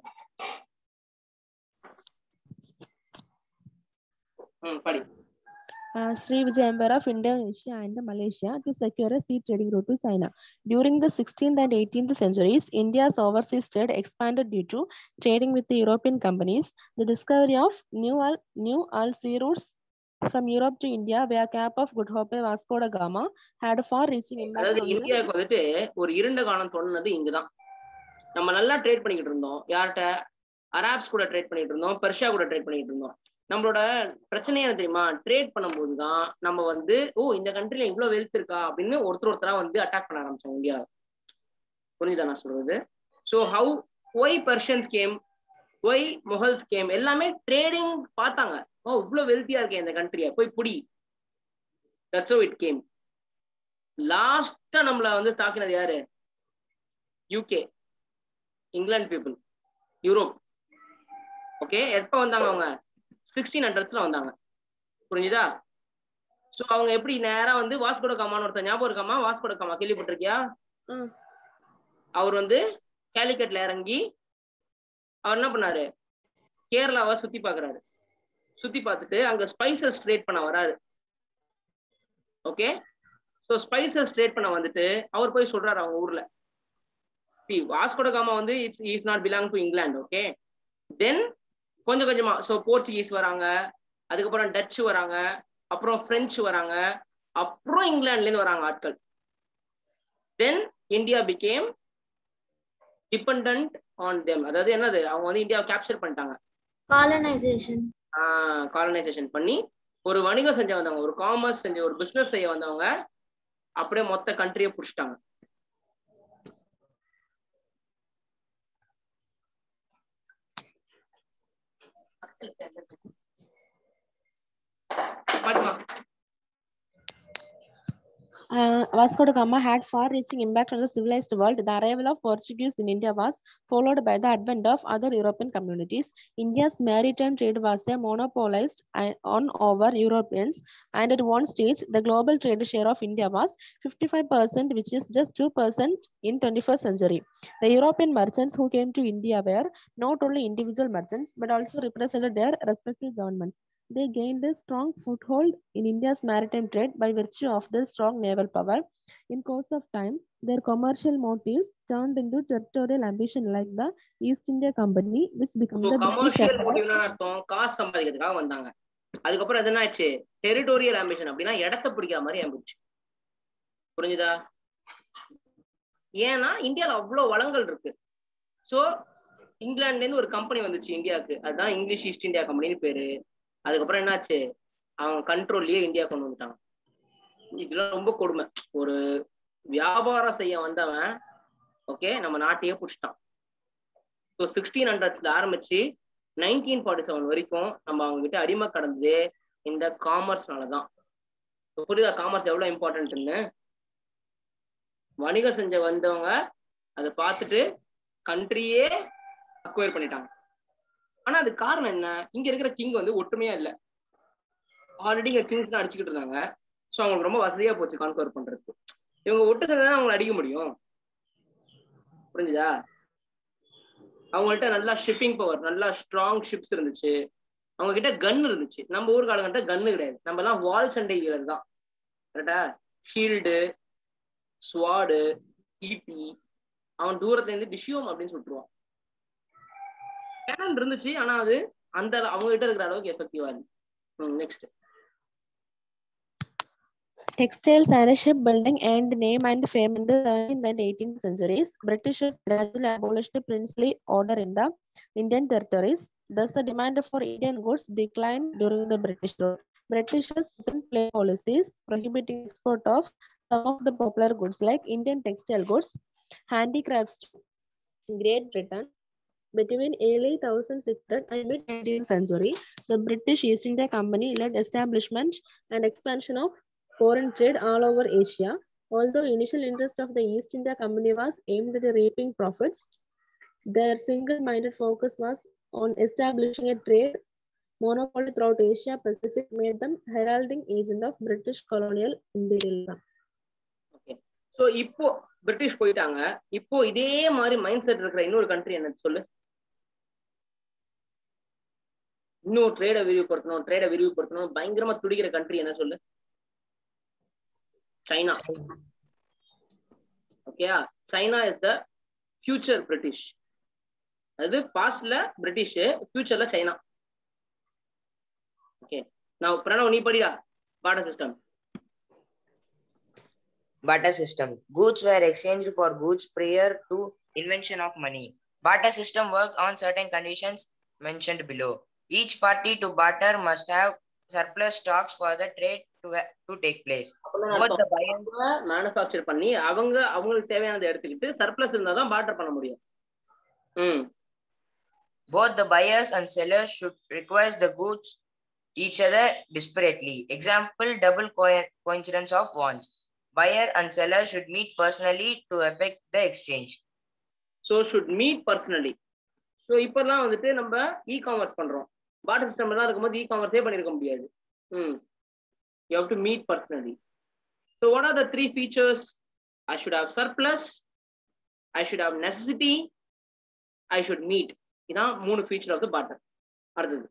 ம் படி. Uh, Sri Vijaya Emperor of Indonesia and Malaysia to secure a sea trading route to China. During the sixteenth and eighteenth centuries, India's overseas trade expanded due to trading with the European companies. The discovery of new all, new all sea routes from Europe to India via Cape of Good Hope Vasco da Gama had a far-reaching impact. அதாவது இந்தியாவுக்கு வந்துட்டு ஒரு இருண்ட காலம் தொடர்ந்தது இங்குதான். நம்ம நல்லா ட்ரேட் பண்ணிக்கிட்டு இருந்தோம். யார்கிட்ட? அராப்ஸ் கூட ட்ரேட் பண்ணிட்டு இருந்தோம், பெர்ஷியா கூட ட்ரேட் பண்ணிட்டு இருந்தோம். நம்மளோட பிரச்சனையா தெரியுமா, ட்ரேட் பண்ணும்போது தான் நம்ம வந்து ஓ இந்த கண்ட்ரில இவ்வளவு வெல்த் இருக்கா அப்படின்னு ஒருத்தர் ஒருத்தரா வந்து அட்டாக் பண்ண ஆரம்பிச்சோம் இந்தியா. புரிஞ்சுதா நான் சொல்றது? So how why Persians came, why Mughals came, எல்லாமே ட்ரேடிங் பார்த்தாங்க. ஓ இவ்வளவு வெல்த்தியா இருக்கேன் இந்த கண்ட்ரியா, போய் புடி. That's how it came. லாஸ்டா நம்மள வந்து தாக்கினது யாரு? UK, England people, Europe. Okay, எப்ப வந்தாங்க அவங்க? சிக்ஸ்டீன் ஹண்ட்ரட்ஸ்ல வந்தாங்க. புரிஞ்சுதா? சோ அவங்க எப்படி நேரா வந்து வாஸ்கோ ட காமான்னு ஒருத்தர் ஞாபகம் இருக்காமா? Vasco da gamma கேள்விப்பட்டிருக்கியா? அவர் வந்து கேலிக்கட்ல இறங்கி அவர் என்ன பண்ணாரு, கேரளாவை சுத்தி பாக்குறாரு. சுத்தி பார்த்துட்டு அங்க ஸ்பைசஸ் ட்ரேட் பண்ண வராரு. ஓகே, ஸோ ஸ்பைசஸ் ட்ரேட் பண்ண வந்துட்டு அவர் போய் சொல்றாரு அவங்க ஊர்ல, வாஸ்கோ ட காமா வந்து it's is not belong to England. Okay, then கொஞ்சம் கொஞ்சமா ஸோ போர்ச்சுகீஸ் வராங்க, அதுக்கப்புறம் டச்சு வராங்க, அப்புறம் பிரெஞ்சு வராங்க, அப்புறம் இங்கிலாந்துல இருந்து வராங்க ஆட்கள். Then India became dependent on them. அதாவது என்னது, அவங்க வந்து இந்தியாவை கேப்சர் பண்ணிட்டாங்க. காலனைசேஷன். ஆஹ் காலனைசேஷன் பண்ணி ஒரு வணிகம் செஞ்ச வந்தவங்க, ஒரு காமர்ஸ் செஞ்ச, ஒரு பிசினஸ் செய்ய வந்தவங்க அப்படியே மொத்த கண்ட்ரியை புடிச்சிட்டாங்க. Uh, Vasco da Gama had far-reaching impact on the civilized world. The arrival of Portuguese in India was followed by the advent of other European communities. India's maritime trade was a monopolized on over Europeans, and at one stage, the global trade share of India was fifty-five percent, which is just two percent in twenty-first century. The European merchants who came to India were not only individual merchants, but also represented their respective governments. They gained a strong foothold in India's maritime trade by virtue of their strong naval power. In course of time, their commercial motives turned into territorial ambition like the East India Company, which became the commercial motive. காசு சம்பாதிக்கிறதுக்காக வந்தாங்க. அதுக்கப்புறம் என்ன ஆச்சு? டெரிட்டோரியல் ஆம்பிஷன், அப்படின்னா இடத்தை பிடிக்கிற மாதிரி ஆம்பிச்சு. புரிஞ்சுதா? ஏன்னா இந்தியாவில் அவ்வளவு வளங்கள் இருக்கு. ஸோ இங்கிலாந்துல இருந்து ஒரு கம்பெனி வந்துச்சு இந்தியாவுக்கு, அதுதான் இங்கிலீஷ் ஈஸ்ட் இந்தியா கம்பெனின்னு பேரு. அதுக்கப்புறம் என்னாச்சு, அவங்க கண்ட்ரோல்லயே இந்தியா கொண்டு வந்துட்டாங்க. இதெல்லாம் ரொம்ப கொடுமை. ஒரு வியாபாரம் செய்ய வந்தவன் ஓகே நம்ம நாட்டையே புடிச்சிட்டான். ஸோ சிக்ஸ்டீன் ஹண்ட்ரட்ஸ்ல ஆரம்பிச்சு நைன்டீன் ஃபார்ட்டி செவன் வரைக்கும் நம்ம அவங்க கிட்ட அடிமை கடந்தது இந்த காமர்ஸ்னாலதான். புரியுதா காமர்ஸ் எவ்வளவு இம்பார்ட்டன்ட்னு? வணிகம் செஞ்ச வந்தவங்க அதை பார்த்துட்டு கண்ட்ரியே அக்வயர் பண்ணிட்டாங்க. ஆனா அது காரணம் என்ன? இங்க இருக்கிற கிங் வந்து ஒற்றுமையா இல்லை. ஆல்ரெடி இங்க கிங்ஸ் தான் அடிச்சுக்கிட்டு இருந்தாங்க. ஸோ அவங்களுக்கு ரொம்ப வசதியா போச்சு கான்கவர் பண்றதுக்கு. இவங்க ஒட்டு சேர்ந்தா அவங்களை அடிக்க முடியும். புரிஞ்சுதா? அவங்கள்ட்ட நல்லா ஷிப்பிங் பவர், நல்லா ஸ்ட்ராங் ஷிப்ஸ் இருந்துச்சு. அவங்க கிட்ட கன் இருந்துச்சு. நம்ம ஊர் காலங்கிட்ட கன்னு கிடையாது. நம்ம எல்லாம் வால் சண்டை வீரர் தான். கரெக்டா? ஷீல்டு, ஸ்வாடு, ஈட்டி, அவன் தூரத்துல இருந்து டிஷ்யூம் அப்படின்னு சொல்லிட்டுருவான். கேனன் இருந்துச்சு, ஆனா அது அந்த அவங்க கிட்ட இருக்கிற அளவுக்கு எஃபெக்டிவா இருக்கு. Next. Textiles and shipbuilding earned name and fame in the seventeenth and eighteenth centuries. Britishers gradually abolished princely order in the Indian territories. Thus, the demand for Indian goods declined during the British rule. Britishers put in place policies prohibiting export of some of the popular goods like Indian textile goods, handicrafts to Great Britain. Between early sixteen hundred and mid nineteenth century, the British East India Company led establishment and expansion of foreign trade all over Asia. Although initial interest of the East India Company was aimed at reaping profits, Their single-minded focus was on establishing a trade monopoly throughout Asia Pacific, made them heralding agent of British colonial imperialism. Okay, so இப்போ பிரிட்டிஷ் போயிட்டாங்க. இப்போ இதே மாதிரி மைண்ட் செட் இருக்கிற இன்னொரு கண்ட்ரி என்ன சொல்லு? இன்னும் ட்ரேடை விரிவுபடுத்தணும் ட்ரேடை விரிவுபடுத்தணும் பயங்கரமா துடிக்கிற கண்ட்ரி என்ன சொல்லு? சைனா. ஓகேயா? China is the future British. அது பாஸ்ட்ல பிரிட்டிஷ், ஃபியூச்சர்ல சைனா. ஓகே, நான் பிரணவ் நீ படிடா. barter system. Barter system. Goods were exchanged for goods prior to invention of money. Barter system worked on certain conditions mentioned below. Each party to barter must have surplus stocks for the trade to, to take place. Both the buyer manufacture பண்ணி அவங்க அவங்களுக்கு தேவையானதை எடுத்துக்கிட்டு சர்ப்ளஸ் இருந்தா தான் barter பண்ண முடியும். ம். Both the buyers and sellers should request the goods each other disparately. Example, double co- coincidence of wants. Buyer and seller should meet personally to effect the exchange. So should meet personally. So இப்போலாம் வந்துட்டு நம்ம இ காமர்ஸ் பண்றோம். barter system எல்லாம் இருக்கும்போது இ காமர்ஸே பண்ணிருக்க முடியாது. ம். You have to meet personally. So what are the three features? I should have surplus, I should have necessity, I should meet. இதான் மூணு feature of the barter. அடுத்தது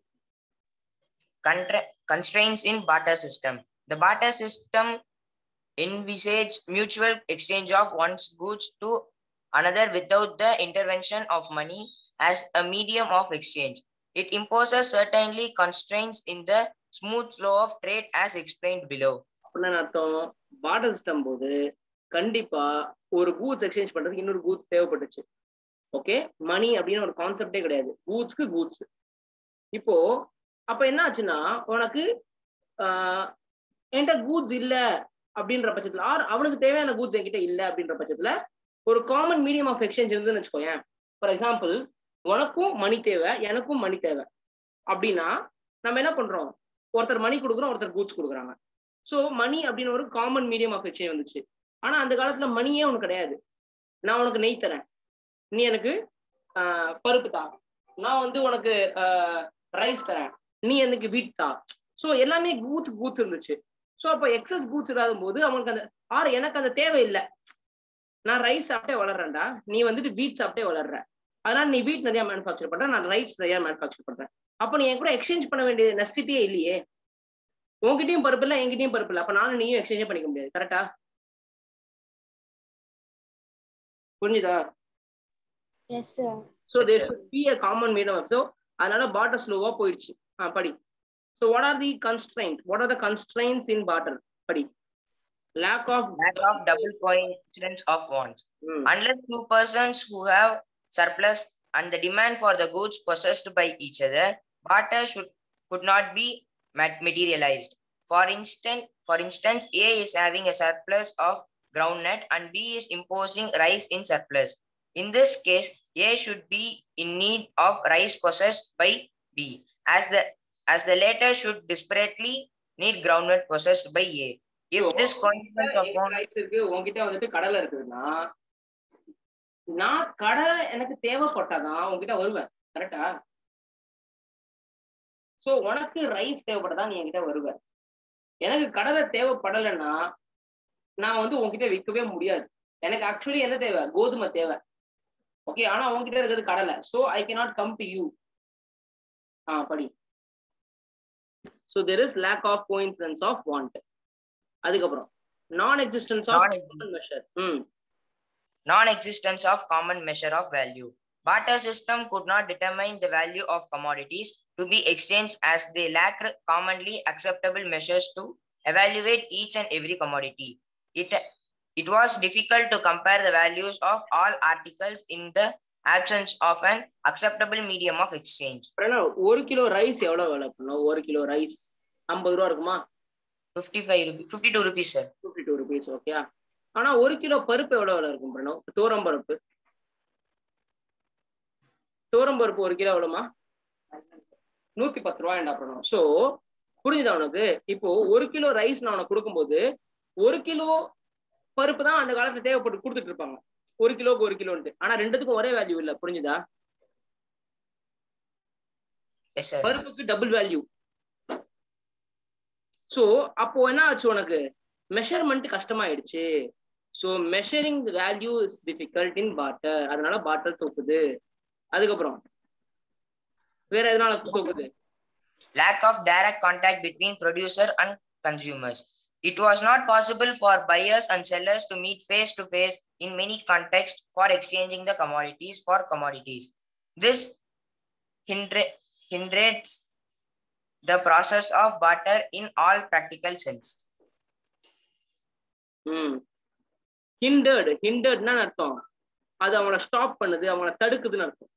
Contra- constraints in barter system. The barter system envisage mutual exchange of one's goods to another without the intervention of money as a medium of exchange. It imposes certainly constraints in the smooth flow of trade as explained below. அப்படின்னா அர்த்தம் barter system போது கண்டிப்பா ஒரு கூட்ஸ் எக்ஸ்சேஞ்ச் பண்றதுக்கு இன்னொரு கூட்ஸ் தேவைப்பட்டுச்சு. ஓகே, மணி அப்படின்னு ஒரு கான்செப்டே கிடையாது. கூட்ஸ்க்கு கூட்ஸ். இப்போ அப்ப என்ன ஆச்சுன்னா உனக்கு ஆஹ் என்கிட்ட கூட்ஸ் இல்ல அப்படின்ற பட்சத்துல ஆர் அவனுக்கு தேவையான கூட்ஸ் என்கிட்ட இல்ல அப்படின்ற பட்சத்துல ஒரு காமன் மீடியம் ஆஃப் எக்ஸ்சேஞ்ச் இருந்துன்னு வச்சுக்கோயேன். ஃபார் எக்ஸாம்பிள், உனக்கும் மணி தேவை எனக்கும் மணி தேவை அப்படின்னா நம்ம என்ன பண்றோம்? ஒருத்தர் மணி கொடுக்குறோம், ஒருத்தர் கூட்ஸ் கொடுக்குறாங்க. ஸோ மணி அப்படின்னு ஒரு காமன் மீடியம் ஆஃப் எக்ஸ்சேஞ்ச் வந்துச்சு. ஆனா அந்த காலத்துல மணியே உனக்கு கிடையாது. நான் உனக்கு நெய் தரேன், நீ எனக்கு ஆஹ் பருப்பு தா. நான் வந்து உனக்கு ஆஹ் ரைஸ் தரேன், நீ எனக்கு வீட் தா. ஸோ எல்லாமே கூட்ஸ் கூட்ஸ் இருந்துச்சு. ஸோ அப்போ எக்ஸஸ் கூட்ஸ் இல்லாத போது அவனுக்கு அந்த ஆறு எனக்கு அந்த தேவை இல்லை. நான் ரைஸ் சாப்பிட்டே வளர்றேன்டா, நீ வந்துட்டு வீட் சாப்பிட்டே வளர்ற. அதனால நீ வீட் நிறைய மேனுஃபேக்சர் பண்ற, நான் ரைஸ் நிறைய மேனுஃபேக்சர் பண்றேன். அப்போ நீ என் கூட எக்ஸ்சேஞ்ச் பண்ண வேண்டிய நெசசிட்டியே இல்லையே. உங்ககிட்டயும் பருப்பு இல்லை, என்கிட்டயும் பருப்பு இல்லை. அப்ப நானும் நீயும் எக்ஸ்சேஞ்ச் பண்ணிக்க முடியாது. கரெக்டா? புரிஞ்சுதா? Yes, sir. So Yes, there sir. should be a common medium. So அதனால barter ஸ்லோவா போயிடுச்சு. ஆ படி. So what are the constraints? What are the constraints in barter? படி. Lack of Lack of double coincidence of wants. Hmm. Unless two persons who have surplus and the demand for the goods possessed by each other, barter should could not be mat- materialized. For instance, for instance, A is having a surplus of groundnut and B is imposing rice in surplus. In this case, A should be in need of rice possessed by B, as the as the latter should desperately need groundnut possessed by A. If So, this coincidence of என்கிட்ட rice இருக்கு, உன்கிட்ட வந்துட்டு கடலை இருக்குதுன்னா நான் கடலை எனக்கு தேவைப்பட்டாதான் உன்கிட்ட வருவேன். கரெக்டா? சோ உனக்கு ரைஸ் தேவைப்பட்டதா நீ என்கிட்ட வருவ. எனக்கு கடலை தேவைப்படலைன்னா நான் வந்து உன்கிட்ட விற்கவே முடியாது. எனக்கு ஆக்சுவலி என்ன தேவை? கோதுமை தேவை. ஓகே, ஆனா உன்கிட்ட இருக்கிறது கடலை. So I cannot come to you. ஆ படி. So there is lack of coincidence of want. அதுக்கப்புறம் நான் எக்ஸிஸ்டன்ஸ் ஆஃப் common measure. ம் non-existence of common measure of value. Barter system could not determine the value of commodities to be exchanged as they lacked commonly acceptable measures to evaluate each and every commodity. It, it was difficult to compare the values of all articles in the absence of an acceptable medium of exchange. ஒரு கிலோ ரைஸ் எவ்வளவு விலை பண்ணும்? ஒரு கிலோ ரைஸ் ஐம்பது ரூபா இருக்குமா? fifty-five rupees, fifty-two rupees, sir. fifty-two rupees, okay. ஆனா ஒரு கிலோ பருப்பு எவ்வளவு விலை இருக்கும் பிரணவ்? தோரம் பருப்பு தோரம் பருப்பு ஒரு கிலோ எவ்வளவுமா? நூத்தி பத்து ரூபாய்டா பிரணவ். சோ புரிஞ்சுதா உனக்கு? இப்போ ஒரு கிலோ ரைஸ் நான் உனக்கு கொடுக்கும்போது ஒரு கிலோ பருப்பு தான் அந்த காலத்துல தேவைப்பட்டு கொடுத்துட்டு இருப்பாங்க. ஒரு கிலோக்கு ஒரு கிலோன்ட்டு. ஆனா ரெண்டுத்துக்கும் ஒரே வேல்யூ இல்ல, புரிஞ்சுதா? பருப்புக்கு டபுள் வேல்யூ. சோ அப்போ என்ன ஆச்சு, உனக்கு மெஷர்மெண்ட் கஷ்டமாயிடுச்சு. So measuring value is difficult in barter. அதனால பார்ட்டர் தோக்குது. அதுக்கப்புறம் வேற எதனால தோக்குது? Lack of direct contact between producer and consumers. It was not possible for buyers and sellers to meet face to face in many contexts for exchanging the commodities for commodities. This hinder- hinders the process of barter in all practical sense. ம் hindered hinderedனா அர்த்தம் அது அவங்கள ஸ்டாப் பண்ணுது, அவங்கள தடுக்குதுன்னு அர்த்தம்.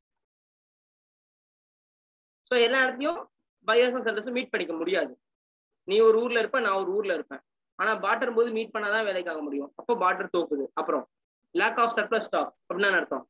ஸோ எல்லா இடத்துலையும் பையர்ஸும் செல்லர்ஸும் மீட் பண்ணிக்க முடியாது. நீ ஒரு ஊர்ல இருப்ப, நான் ஒரு ஊர்ல இருப்பேன். ஆனா பார்ட்டர் போது மீட் பண்ணாதான் வேலைக்கு ஆக முடியும். அப்போ பார்ட்டர் தோக்குது. அப்புறம் லேக் ஆஃப் சர்ப்ளஸ் ஸ்டாக் அப்படின்னா அர்த்தம்?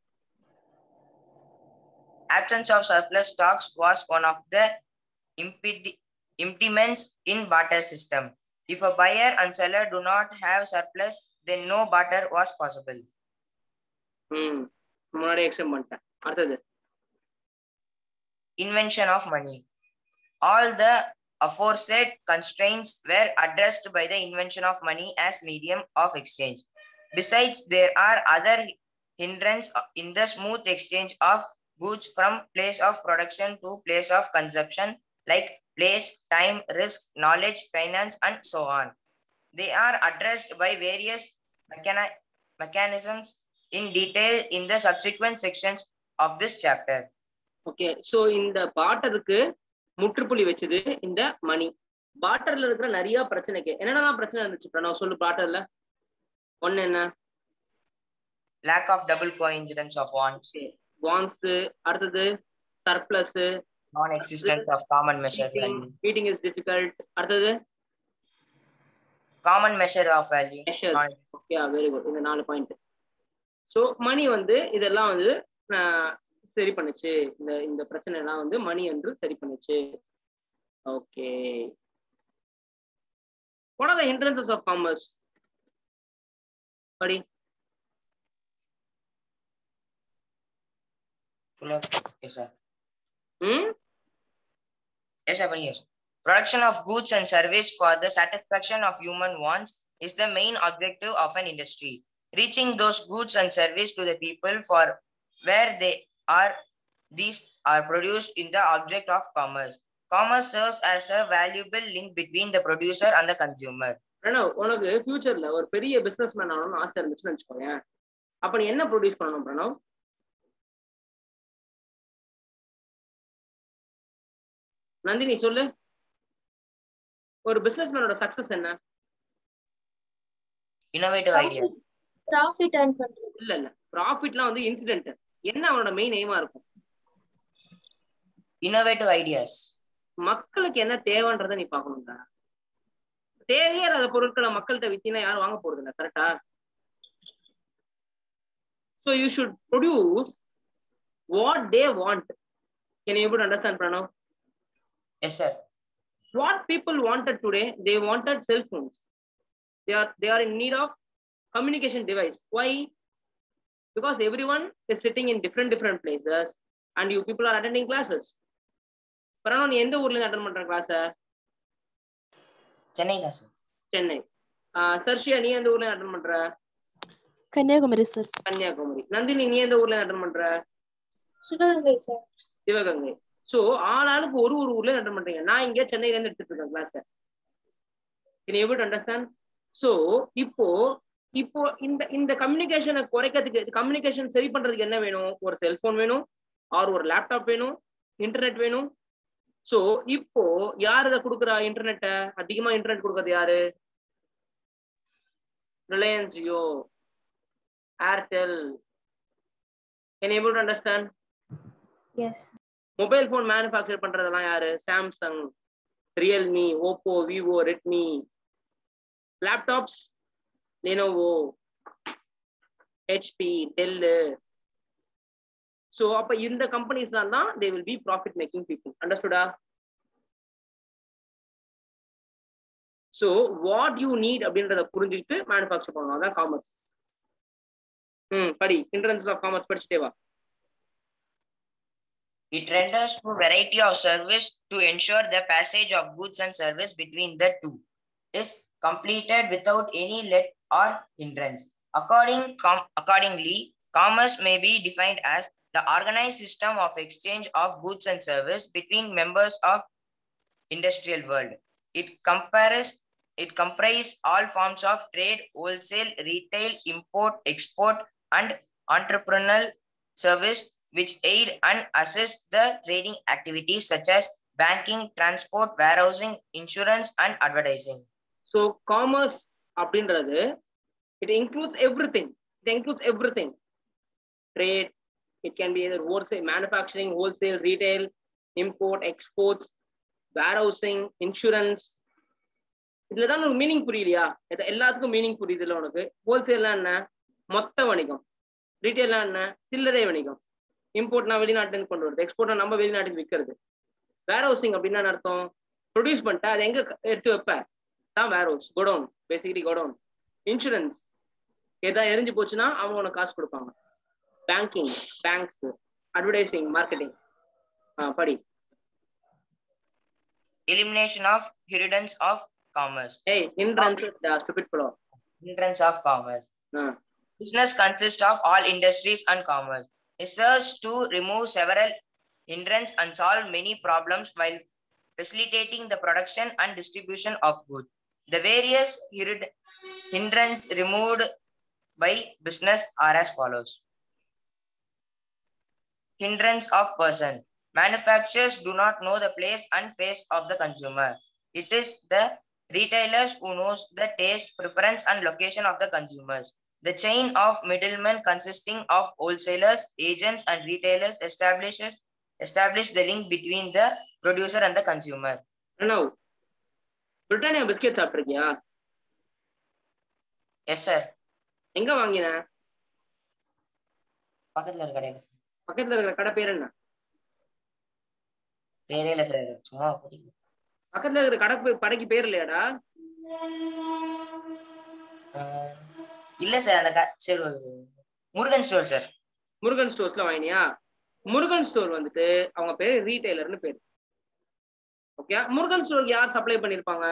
Absence of surplus stocks was one of the imped- impediments in barter system. If a buyer and seller do not have surplus, then no barter was possible. ம் முன்னாடி எக்ஸ்பிளைன் பண்ணிட்டேன். அடுத்தது Invention of money. All the aforesaid constraints were addressed by the invention of money as medium of exchange. Besides, there are other hindrances in the smooth exchange of goods from place of production to place of consumption, like place, time, risk, knowledge, finance, and so on. They are addressed by various mechani- mechanisms in detail in the subsequent sections of this chapter. Okay. So இந்த பார்ட்டருக்கு முற்றுப்புள்ளி வச்சது இந்த மணி. பார்ட்டர்ல இருக்கிற நிறைய பிரச்சனைக்கு என்னென்னலாம் பிரச்சனை இருந்துச்சு நான் சொல்லு. பார்ட்டர்ல ஒன்னு என்ன? Lack of double coincidence of wants. வான்ஸ். அடுத்தது surplus. Non-existence of common measure value. Meeting is difficult. அடுத்தது Common measure of value. Measures. Okay, very good. இந்த நாலு பாயிண்ட். ஸோ மணி வந்து இதெல்லாம் வந்து சரி பண்ணுச்சு. இந்த இந்த பிரச்சனை எல்லாம் வந்து மணி என்று சரி பண்ணுச்சு. Okay. What are the hindrances of commerce? படி. Yes, sir. Hmm? Yes, sir. Yes. Production of goods and service for the satisfaction of human wants is the main objective of an industry. Reaching those goods and service to the people for where they are, these are produced in the object of commerce. Commerce serves as a valuable link between the producer and the consumer. Pranav, உனக்கு ஃபியூச்சர்ல ஒரு பெரிய பிசினஸ் மேன் ஆகணும்னு ஆசை இருந்துச்சுன்னு வச்சுக்கோங்க. அப்ப நீ என்ன ப்ரொடியூஸ் பண்ணணும் பிரணவ்? நந்தினி சொல்லு. ஒரு பிசினஸ் மேனோட சக்சஸ் என்ன? Innovative ideas. Profit earn பண்றது. இல்ல இல்ல ப்ராஃபிட்லாம் வந்து இன்சிடென்ட். என்ன அவனோட மெயின் எய்மா இருக்கும்? Innovative ideas. மக்களுக்கு என்ன தேவைன்றதை நீ பார்க்கணும்டா. தேவையே இல்லாத பொருட்களை மக்கள்கிட்ட வித்தினா யாரும் வாங்க போறது இல்லை. கரெக்டா? So you should produce what they want. Can you able to understand, Pranav? Yes, sir. What people wanted today, they wanted cell phones. They are they are in need of communication device. Why? Because everyone is sitting in different different places and you people are attending classes. Pranav, நீ எந்த ஊர்ல இருந்து அட்டெண்ட் பண்ற class? Chennai da, sir. Chennai. Sarshiya, நீ எந்த ஊர்ல அட்டெண்ட் பண்ற? கன்னியாகுமரி சார். கன்னியாகுமரி. நந்தினி, நீ எந்த ஊர்ல அட்டெண்ட் பண்ற? சிவகங்கை சார். சிவகங்கை. சோ ஆளாளுக்கு ஒரு ஒரு ஊர்ல அட்டெண்ட் பண்றீங்க. நான் இங்க சென்னையில இருந்து எடுத்துட்டு இருக்கேன் class. Can you able to understand? So இப்போ இப்போ இந்த இந்த கம்யூனிகேஷனை குறைக்கிறதுக்கு, கம்யூனிகேஷன் சரி பண்றதுக்கு என்ன வேணும்? ஒரு செல்போன் வேணும், ஆர் ஒரு லேப்டாப் வேணும், இன்டர்நெட் வேணும். சோ இப்போ யார் இதை கொடுக்குறா? இன்டர்நெட்டை அதிகமா இன்டர்நெட் கொடுக்கறது யாரு? Reliance Jio, Airtel. Can you able to understand? Yes. Mobile phone manufacture பண்றதெல்லாம் யாரு? Samsung, Realme, Oppo, Vivo, Redmi. Laptops Lenovo, HP, Dell. So அப்ப இந்த கம்பெனிஸ்லாம் தான் they will be profit making people. Understood? So what you need அப்படின்றத புரிஞ்சுக்கிட்டு மேனுஃபேக்சர் பண்ணணும். அதான் காமர்ஸ். ம் படி hindrances of commerce படிச்சிட்டே வா. It renders a variety of service to ensure the passage of goods and service between the two is completed without any let or hindrance. According, com- accordingly, commerce may be defined as the organized system of exchange of goods and service between members of industrial world. It compares it comprises all forms of trade, wholesale, retail, import, export, and entrepreneurial service which aid and assist the trading activities such as banking, transport, warehousing, insurance, and advertising. So commerce அப்படின்றது it includes everything. It includes everything. Trade, it can be either wholesale, manufacturing, wholesale, retail, import, exports, warehousing, insurance. இதுல தான் உனக்கு மீனிங் புரியலையா? இது எல்லாத்துக்கும் மீனிங் புரியுது இல்லை உனக்கு? ஹோல்சேல்னா என்ன? மொத்த வணிகம். ரீட்டைல்னா என்ன? சில்லறை வணிகம். இம்போர்ட்னா வெளிநாட்டுல கொண்டு வருது, எக்ஸ்போர்ட்னா நம்ம வெளிநாட்டுக்கு விற்கிறது. வேர் ஹவுசிங் அப்படின்னா அர்த்தம் ப்ரொடியூஸ் பண்ணிட்டு அதை எங்க எடுத்து வைப்ப தான் warehouse, godown, basically godown. Insurance, ஏதாவது எரிஞ்சு போச்சுன்னா அவங்க உனக்கு காசு கொடுப்பாங்க. Banking, banks, advertising, marketing. படி. Elimination of hindrance of commerce. Hey, hindrance, the stupid fellow. Hindrance of commerce. Uh. Business consists of all industries and commerce. It serves to remove several hindrances and solve many problems while facilitating the production and distribution of goods. The various hindrances removed by business are as follows. Hindrance of person. Manufacturers do not know the place and face of the consumer. It is the retailers who knows the taste, preference, and location of the consumers. The chain of middlemen consisting of wholesalers, agents, and retailers establishes establish the link between the producer and the consumer. Now, Britannia biscuits சாப்பிட்டிருக்கியா? Yes sir. எங்க வாங்கின? பக்கத்துல இருக்க கடையில. பக்கத்துல இருக்கிற கடை பேர் என்ன? பேரே இல்ல சார், சும்மா போடி. பக்கத்துல இருக்கிற கடை கடைக்கு பேர் இல்லையாடா? இல்ல சார், அந்த சரி முருகன் ஸ்டோர் சார். முருகன் ஸ்டோர்ஸ்ல வாங்கினியா? முருகன் ஸ்டோர் வந்துட்டு அவங்க பேரு ரீட்டைலர்னு பேரு. ஓகே, முருகன் ஸ்டோருக்கு யார் சப்ளை பண்ணிருப்பாங்க?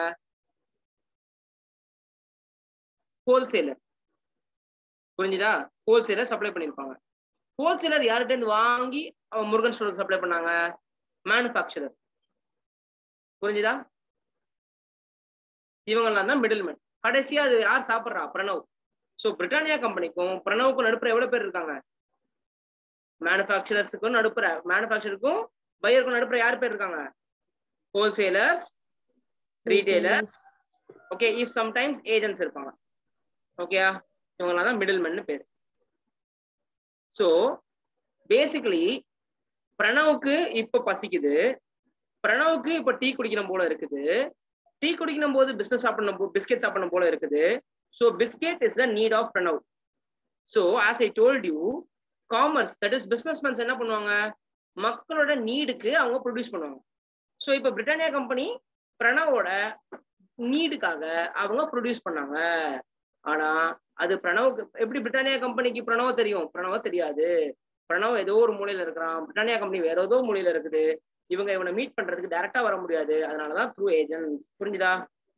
ஹோல்சேலர். புரிஞ்சுதா? ஹோல்சேலர் சப்ளை பண்ணிருப்பாங்க. ஹோல்சேலர் யார்கிட்ட இருந்து வாங்கி அவங்க முருகன் ஸ்டோருக்கு சப்ளை பண்ணாங்க? மேனுஃபேக்சரர். புரிஞ்சுதா? இவங்கெல்லாம் தான் மிடில்மேன். கடைசியா அது யார் சாப்பிட்றா? பிரணவ். ஸோ பிரிட்டானியா கம்பெனிக்கும் பிரணவுக்கும் நடுப்புற எவ்வளவு பேர் இருக்காங்க? மேனுஃபேக்சரர்ஸுக்கும் நடுப்புற மேனுஃபேக்சருக்கும் பையருக்கும் நடுப்புற யார் பேர் இருக்காங்க? Wholesalers, retailers, okay, if sometimes agents இருப்பாங்க. ஓகேயா? இவங்கெல்லாம் தான் மிடில்மேன் பேர். ஸோ பேசிக்கலி பிரணவுக்கு இப்ப பசிக்குது, பிரணவுக்கு இப்ப டீ குடிக்கணும் போல இருக்குது, டீ குடிக்கணும் போது பிசினஸ் சாப்பிடணும், பிஸ்கெட் சாப்பிடணும் போல இருக்குது. So biscuit is the need of Pranav. So as I told you, commerce, that is businessmen என்ன பண்ணுவாங்க? மக்களோட நீடுக்கு அவங்க ப்ரொடியூஸ் பண்ணுவாங்க. ஸோ இப்போ பிரிட்டானியா கம்பெனி பிரணவோட நீடுக்காக அவங்க ப்ரொடியூஸ் பண்ணாங்க. ஆனா அது பிரணவுக்கு எப்படி? பிரிட்டானியா கம்பெனிக்கு பிரணவ தெரியும்? பிரணவ தெரியாது. பிரணவ் ஏதோ ஒரு மூலையில இருக்கிறான், பிரிட்டானியா கம்பெனி வேற ஏதோ மூலையில இருக்குது. இவங்க இவனை மீட் பண்றதுக்கு டைரக்டா வர முடியாது. அதனாலதான் த்ரூ ஏஜென்ட்ஸ். புரிஞ்சுதா?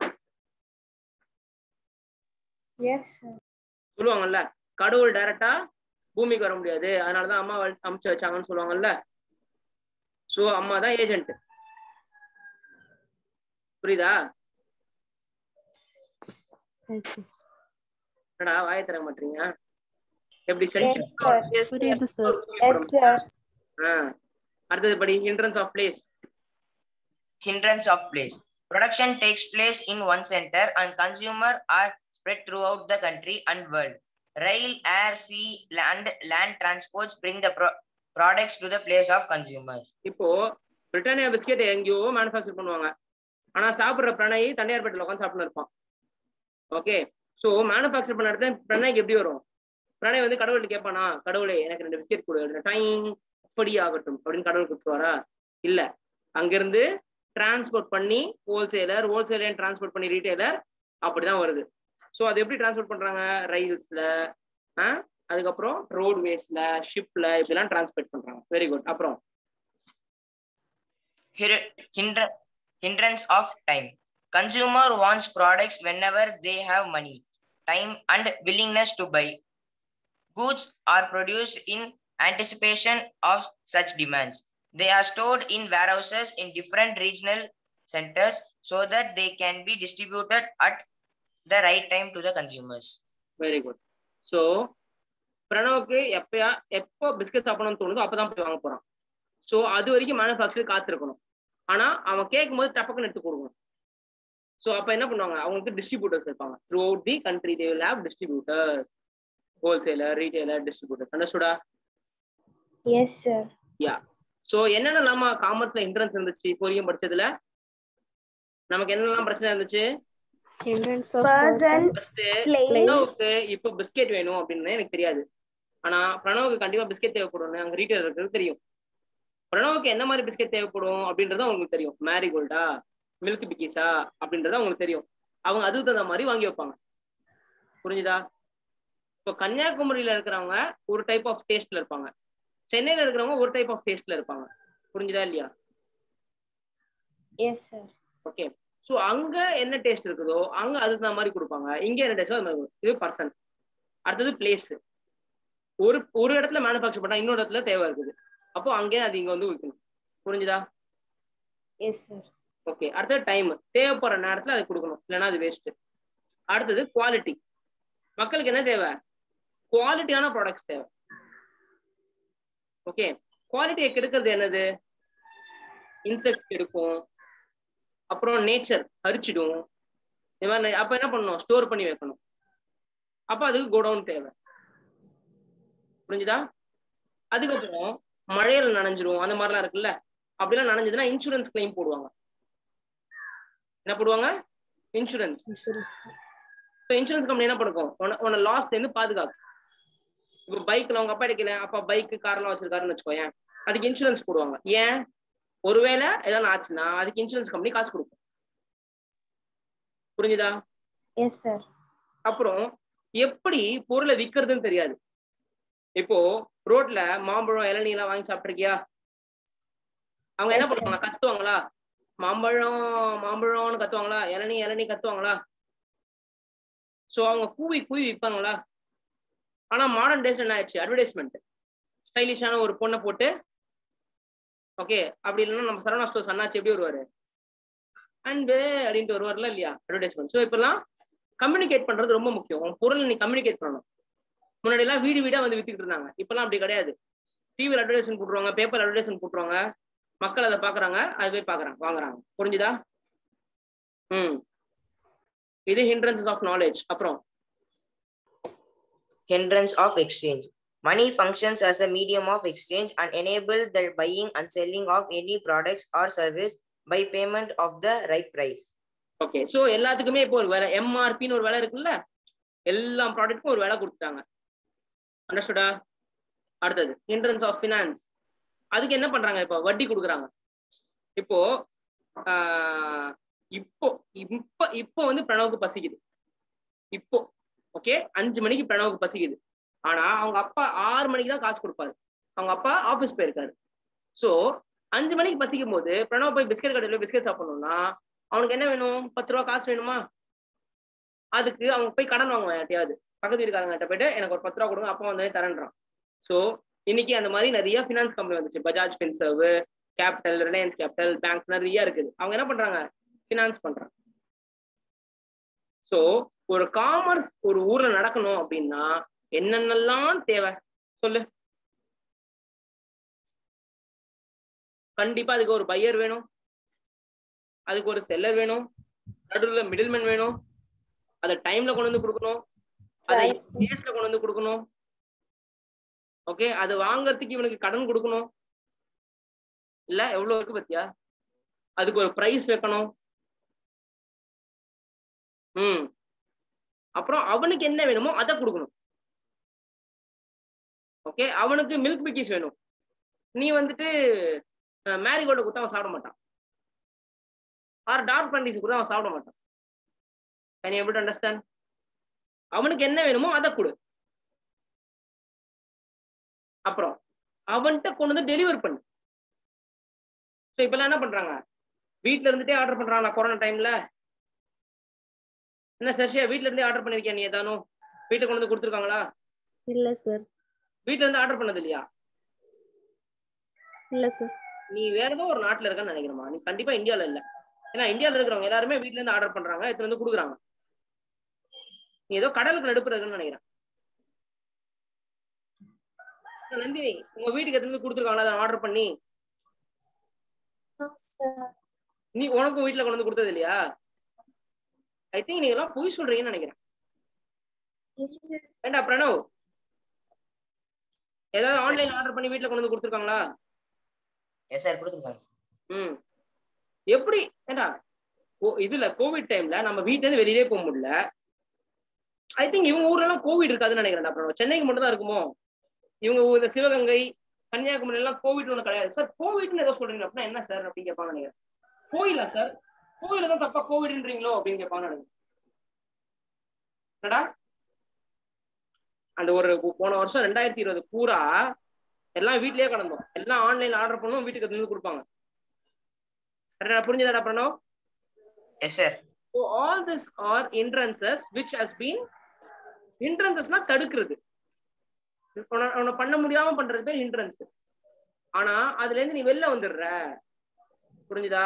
சொல்லுவாங்கல்ல, கடவுள் டைரக்டா பூமிக்கு வர முடியாது, அதனாலதான் அம்மா அமுச்சு வச்சாங்கன்னு சொல்லுவாங்கல்ல. சோ அம்மா தான் ஏஜென்ட். புரியுதா? என்னடா வாய தர மாட்டீங்க? எப்படி? அடுத்தது படி. hindrance of place. Hindrance of place. Production takes place in one center and consumer are spread throughout the country and world. Rail, air, sea, land, land transports bring the pro products to the place of consumers. இப்போ பிரிட்டானியா பிஸ்கெட் எங்கேயோ மேனுஃபேக்சர் பண்ணுவாங்க, ஆனா சாப்பிடுற பிரணய் தண்டையார்பேட்டில் உட்காந்து சாப்பிட்டு இருப்பான். ஓகே, ஸோ மேனுஃபேக்சர் பண்ண இடத்துல பிரணய்க்கு எப்படி வரும்? பிரணய் வந்து கடவுள்கிட்ட கேட்பானா, கடவுளே எனக்கு ரெண்டு பிஸ்கெட் கொடு, டைம் அப்படி ஆகட்டும் அப்படின்னு கடவுள் கொடுத்துருவாரா? இல்ல, அங்கிருந்து டிரான்ஸ்போர்ட் பண்ணி ஹோல்சேலர், ஹோல்சேலர் டிரான்ஸ்போர்ட் பண்ணி ரீட்டைலர், அப்படிதான் வருது. ஸோ அது எப்படி டிரான்ஸ்போர்ட் பண்றாங்க? ரயில்ஸ்ல, அதுக்கப்புறம் ரோட்வேஸ்ல ஷிப்ல இப்படிலாம் டிரான்ஸ்போர்ட் பண்றாங்க. Very good. அப்புறம் hindrance of time. Consumer wants products whenever they have money, time, and willingness to buy. Goods are produced in anticipation of such demands. They are stored in warehouses in different regional centers so that they can be distributed at the right time to the consumers. Very good. So பிரணவுக்கு எப்பயா எப்போ பிஸ்கட் சாப்பிடணும்னு தோணுதோ அப்பதான் போய் வாங்க போறான். ஸோ அது வரைக்கும் மேனுஃபேக்சர் காத்திருக்கணும். ஆனா அவன் கேட்கும் போது டப்பக்குன்னு எடுத்து கொடுக்கணும். ஸோ அப்ப என்ன பண்ணுவாங்க, அவங்களுக்கு டிஸ்ட்ரிபியூட்டர்ஸ் இருப்பாங்க. Throughout the country they will have distributors, wholesaler, retailer, distributor. அண்டர்ஸ்டுடா? Yes sir. யா. ஸோ என்னென்னலாம் காமர்ஸ்ல ஹிண்ட்ரன்ஸ் இருந்துச்சு இப்போ வரைக்கும் படிச்சதுல? நமக்கு என்னெல்லாம் பிரச்சனை இருந்துச்சு? பிரணவுக்கு இப்போ பிஸ்கெட் வேணும் அப்படின்னு எனக்கு தெரியாது. ஆனா பிரணவுக்கு கண்டிப்பா பிஸ்கெட் தேவைப்படும். அங்க ரீட்டைலர் இருக்கிறது தெரியும். பிரணவுக்கு என்ன மாதிரி பிஸ்கெட் தேவைப்படும் அப்படின்றத உங்களுக்கு தெரியும். மேரிகோல்டா, மில்க் பிக்கிஸா அப்படின்றத உங்களுக்கு தெரியும். அவங்க அதுக்கு தகுந்த மாதிரி வாங்கி வைப்பாங்க. புரிஞ்சுதா? இப்போ கன்னியாகுமரியில இருக்கிறவங்க ஒரு டைப் ஆஃப் டேஸ்ட்ல இருப்பாங்க, சென்னையில இருக்கிறவங்க ஒரு டைப் ஆஃப் டேஸ்ட்ல இருப்பாங்க. புரிஞ்சுதா இல்லையா? S sir. ஓகே. ஸோ அங்க என்ன டேஸ்ட் இருக்குதோ அங்க அதுக்கு தகுந்த மாதிரி கொடுப்பாங்க. இங்க என்ன டேஸ்டோ அது மாதிரி. இது பர்சன். அடுத்தது பிளேஸ். ஒரு ஒரு இடத்துல மேனுஃபேக்சர் பண்ணா இன்னொரு இடத்துல தேவை இருக்குது, அப்போ அங்கே அது இங்க வந்து விற்கணும். புரிஞ்சுதா? Yes sir. ஓகே. அடுத்தது டைம். தேவைப்படுற நேரத்துல அது கொடுக்கணும், இல்லைன்னா அது வேஸ்ட். அடுத்தது குவாலிட்டி. மக்களுக்கு என்ன தேவை? குவாலிட்டியான ப்ராடக்ட்ஸ் தேவை. ஓகே. குவாலிட்டியை கெடுக்கிறது என்னது? இன்செக்ட்ஸ் கெடுக்கும், அப்புறம் நேச்சர் அரிச்சிடும். இது மாதிரி அப்ப என்ன பண்ணணும்? ஸ்டோர் பண்ணி வைக்கணும். அப்ப அதுக்கு கோடவுன் தேவை. புரிஞ்சுதா? அதுக்கப்புறம் மழையில நனைஞ்சிரும், அந்த மாதிரிலாம் இருக்குல்ல. அப்படிலாம் நனைஞ்சதுன்னா இன்சூரன்ஸ் கிளைம் போடுவாங்க. என்ன போடுவாங்க? இன்சூரன்ஸ். இன்சூரன்ஸ் கம்பெனி என்ன பண்ணும்? உன்னை லாஸ்ல இருந்து பாதுகாக்கும். இப்போ பைக்ல அவங்க அப்பா எடுக்கல, அப்பா பைக்கு கார்லாம் வச்சிருக்காருன்னு வச்சுக்கோயேன், அதுக்கு இன்சூரன்ஸ் போடுவாங்க. ஏன்? ஒருவேளை ஏதாவது ஆச்சுன்னா அதுக்கு இன்சூரன்ஸ் கம்பெனி காசு கொடுக்கும். புரிஞ்சுதா? Yes sir. அப்புறம் எப்படி பொருளை விற்கிறதுன்னு தெரியாது. இப்போ ரோட்ல மாம்பழம், இளநீ எல்லாம் வாங்கி சாப்பிட்டுருக்கியா? அவங்க என்ன பண்ணுவாங்க? கத்துவாங்களா? மாம்பழம் மாம்பழம்னு கத்துவாங்களா? இளநீ இளநீ கத்துவாங்களா? சோ அவங்க கூவி கூவி விற்பாங்களா? ஆனா மாடர்ன் டேஸ் என்ன ஆயிடுச்சு? அட்வர்டைஸ்மெண்ட். ஸ்டைலிஷான ஒரு பொண்ணை போட்டு, ஓகே, அப்படி இல்லைன்னா நம்ம சரவணா ஸ்டோர்ஸ் அண்ணாச்சி எப்படி வருவாரு? அன்பு அப்படின்ட்டு வருவார்ல இல்லையா? அட்வர்டைஸ்மெண்ட். ஸோ இப்பெல்லாம் கம்யூனிகேட் பண்றது ரொம்ப முக்கியம். உன் பொருள் நீ கம்யூனிகேட் பண்ணணும். முன்னாடி எல்லாம் வீடு வீடா வந்து வித்துக்கிட்டு இருந்தாங்க. இப்பெல்லாம் அப்படி கிடையாது. டிவியில் அட்வர்டைஸ்மெண்ட் போட்டுருவாங்க, பேப்பர் அட்வர்டைஸ்மெண்ட் போட்டுருவாங்க, மக்கள் அதை பாக்குறாங்க, அது போய் பாக்குறாங்க, வாங்குறாங்க. புரிஞ்சுதா? ம் இது hindrances of knowledge. அப்புறம் hindrance of exchange. Money functions as a medium of exchange and enable the buying and selling of any products or service by payment of the right price. Okay. So எல்லாத்துக்குமே இப்போ ஒரு வேலை, எம்ஆர்பின்னு ஒரு வேலை இருக்குல்ல, எல்லா ப்ராடக்ட்க்கும் ஒரு வேலை கொடுத்துட்டாங்க. அண்டர்ஸ்டுடா? அடுத்தது hindrance of finance. அதுக்கு என்ன பண்றாங்க? இப்போ வட்டி கொடுக்குறாங்க. இப்போ ஆஹ் இப்போ இப்போ இப்போ வந்து பிரணவுக்கு பசிக்குது. இப்போ ஓகே, அஞ்சு மணிக்கு பிரணவுக்கு பசிக்குது. ஆனா அவங்க அப்பா ஆறு மணிக்கு தான் காசு கொடுப்பாரு. அவங்க அப்பா ஆபீஸ் போயிருக்காரு. ஸோ அஞ்சு மணிக்கு பசிக்கும் போது பிரணவ் போய் பிஸ்கெட் கடையில் பிஸ்கெட் சாப்பிடணும்னா அவனுக்கு என்ன வேணும்? பத்து ரூபா காசு வேணுமா? அதுக்கு அவங்க போய் கடன் வாங்குவான் யார்ட்டையாவது. பக்கத்து வீட்டுக்காரங்கிட்ட போயிட்டு எனக்கு ஒரு பத்து ரூபா கொடுங்க, அப்பா வந்து தரேன்றான். ஸோ இன்னைக்கு அந்த மாதிரி நிறைய ஃபினான்ஸ் கம்பெனி வந்துச்சு. பஜாஜ் ஃபின்சர்வ், கேபிட்டல், ரிலையன்ஸ் கேபிட்டல், பேங்க்ஸ் நிறைய இருக்குது. அவங்க என்ன பண்றாங்க? ஃபினான்ஸ் பண்றாங்க. ஸோ ஒரு காமர்ஸ் ஒரு ஊர்ல நடக்கணும் அப்படின்னா என்னென்னலாம் தேவை சொல்லு? கண்டிப்பா அதுக்கு ஒரு பையர் வேணும், அதுக்கு ஒரு செல்லர் வேணும், நடுவில் மிடில்மேன் வேணும், அதை டைம்ல கொண்டு வந்து கொடுக்கணும், அதை கேஸ்ல கொண்டு வந்து கொடுக்கணும். ஓகே, அது வாங்கறதுக்கு இவனுக்கு கடன் கொடுக்கணும். இல்ல எவ்வளவு இருக்கு பத்தியா? அதுக்கு ஒரு பிரைஸ் வைக்கணும். ம் அப்புறம் அவனுக்கு என்ன வேணுமோ அதை கொடுக்கணும். ஓகே, அவனுக்கு மில்க் பிக்கிஸ் வேணும், நீ வந்துட்டு மேரிகோல்ட கொடுத்தா அவன் சாப்பிட மாட்டான். ஆர் டார்க் ஃபேண்டஸி கொடுத்தா அவன் சாப்பிட மாட்டான். Can you able to understand? அவனுக்கு என்ன வேணுமோ அதை கொடு. அப்புறம் அவன்கிட்ட கொண்டு வந்து டெலிவர் பண்ணு. ஸோ இப்பெல்லாம் என்ன பண்றாங்க, வீட்டுல இருந்துட்டே ஆர்டர் பண்றாங்களா கொரோனா டைம்ல? என்ன சர்ஷியா, வீட்டுல இருந்தே ஆர்டர் பண்ணிருக்கியா நீ? ஏதானும் வீட்டுக்கு கொண்டு வந்து கொடுத்துருக்காங்களா? இல்ல சார். வீட்டுல இருந்து ஆர்டர் பண்ணது இல்லையா? இல்ல சார். நீ வேற ஏதோ ஒரு நாட்டுல இருக்கன்னு நினைக்கிறமா, நீ கண்டிப்பா இந்தியால இல்ல. ஏன்னா இந்தியால இருக்கிறவங்க எல்லாருமே வீட்டுல இருந்து ஆர்டர் பண்றாங்க, எடுத்து வந்து கொடுக்குறாங்க. நீ ஏதோ கடலுக்கு நடுப்புற இருக்குன்னு நினைக்கிறேன். நந்தினி, உங்க வீட்டுக்கு எடுத்து வந்து கொடுத்துருக்காங்களா ஆர்டர் பண்ணி? நீ உனக்கும் வீட்டுல கொண்டு வந்து கொடுத்தது இல்லையா? ஐ திங்க் நீங்க எல்லாம் பொய் சொல்றீங்கன்னு நினைக்கிறேன். ஏண்டா பிரணவ், ஏதாவது ஆன்லைன் ஆர்டர் பண்ணி வீட்டுல கொண்டு வந்து கொடுத்துருக்காங்களா? எஸ் சார், கொடுத்துருக்காங்க சார். ம் எப்படி? ஏண்டா இதுல கோவிட் டைம்ல நம்ம வீட்டுல இருந்து வெளியே போக முடியல. ஐ திங்க் இவங்க ஊர்ல எல்லாம் கோவிட் இருக்காதுன்னு நினைக்கிறேன். அப்புறம் சென்னைக்கு மட்டும் தான் இருக்குமோ? இவங்க ஊர்ல சிவகங்கை, கன்னியாகுமரி எல்லாம் கோவிட் ஒண்ணு கிடையாது சார். கோவிட்னு ஏதோ சொல்றீங்க அப்படின்னா என்ன சார் அப்படின்னு கேட்பாங்க நினைக்கிறேன். கோயிலா சார்? கோயில தான் தப்பா கோவிட்ன்றீங்களோ அப்படின்னு கேட்பாங்க நினைக்கிறேன். என்னடா அந்த ஒரு போன வருஷம் ரெண்டாயிரத்தி இருபது பூரா எல்லாம் வீட்லயே கடந்தோம். எல்லாம் ஆன்லைன் ஆர்டர் பண்ணுவோம், வீட்டுக்கு வந்து கொடுப்பாங்க. புரிஞ்சுதாடா Pranav? Yes sir. So all this are hindrances which has been hindrances-னா தடுக்கிறது. உன்னை பண்ண முடியாம பண்றது பேர் hindrance. ஆனா அதுல இருந்து நீ வெளில வந்துடுற. புரிஞ்சுதா?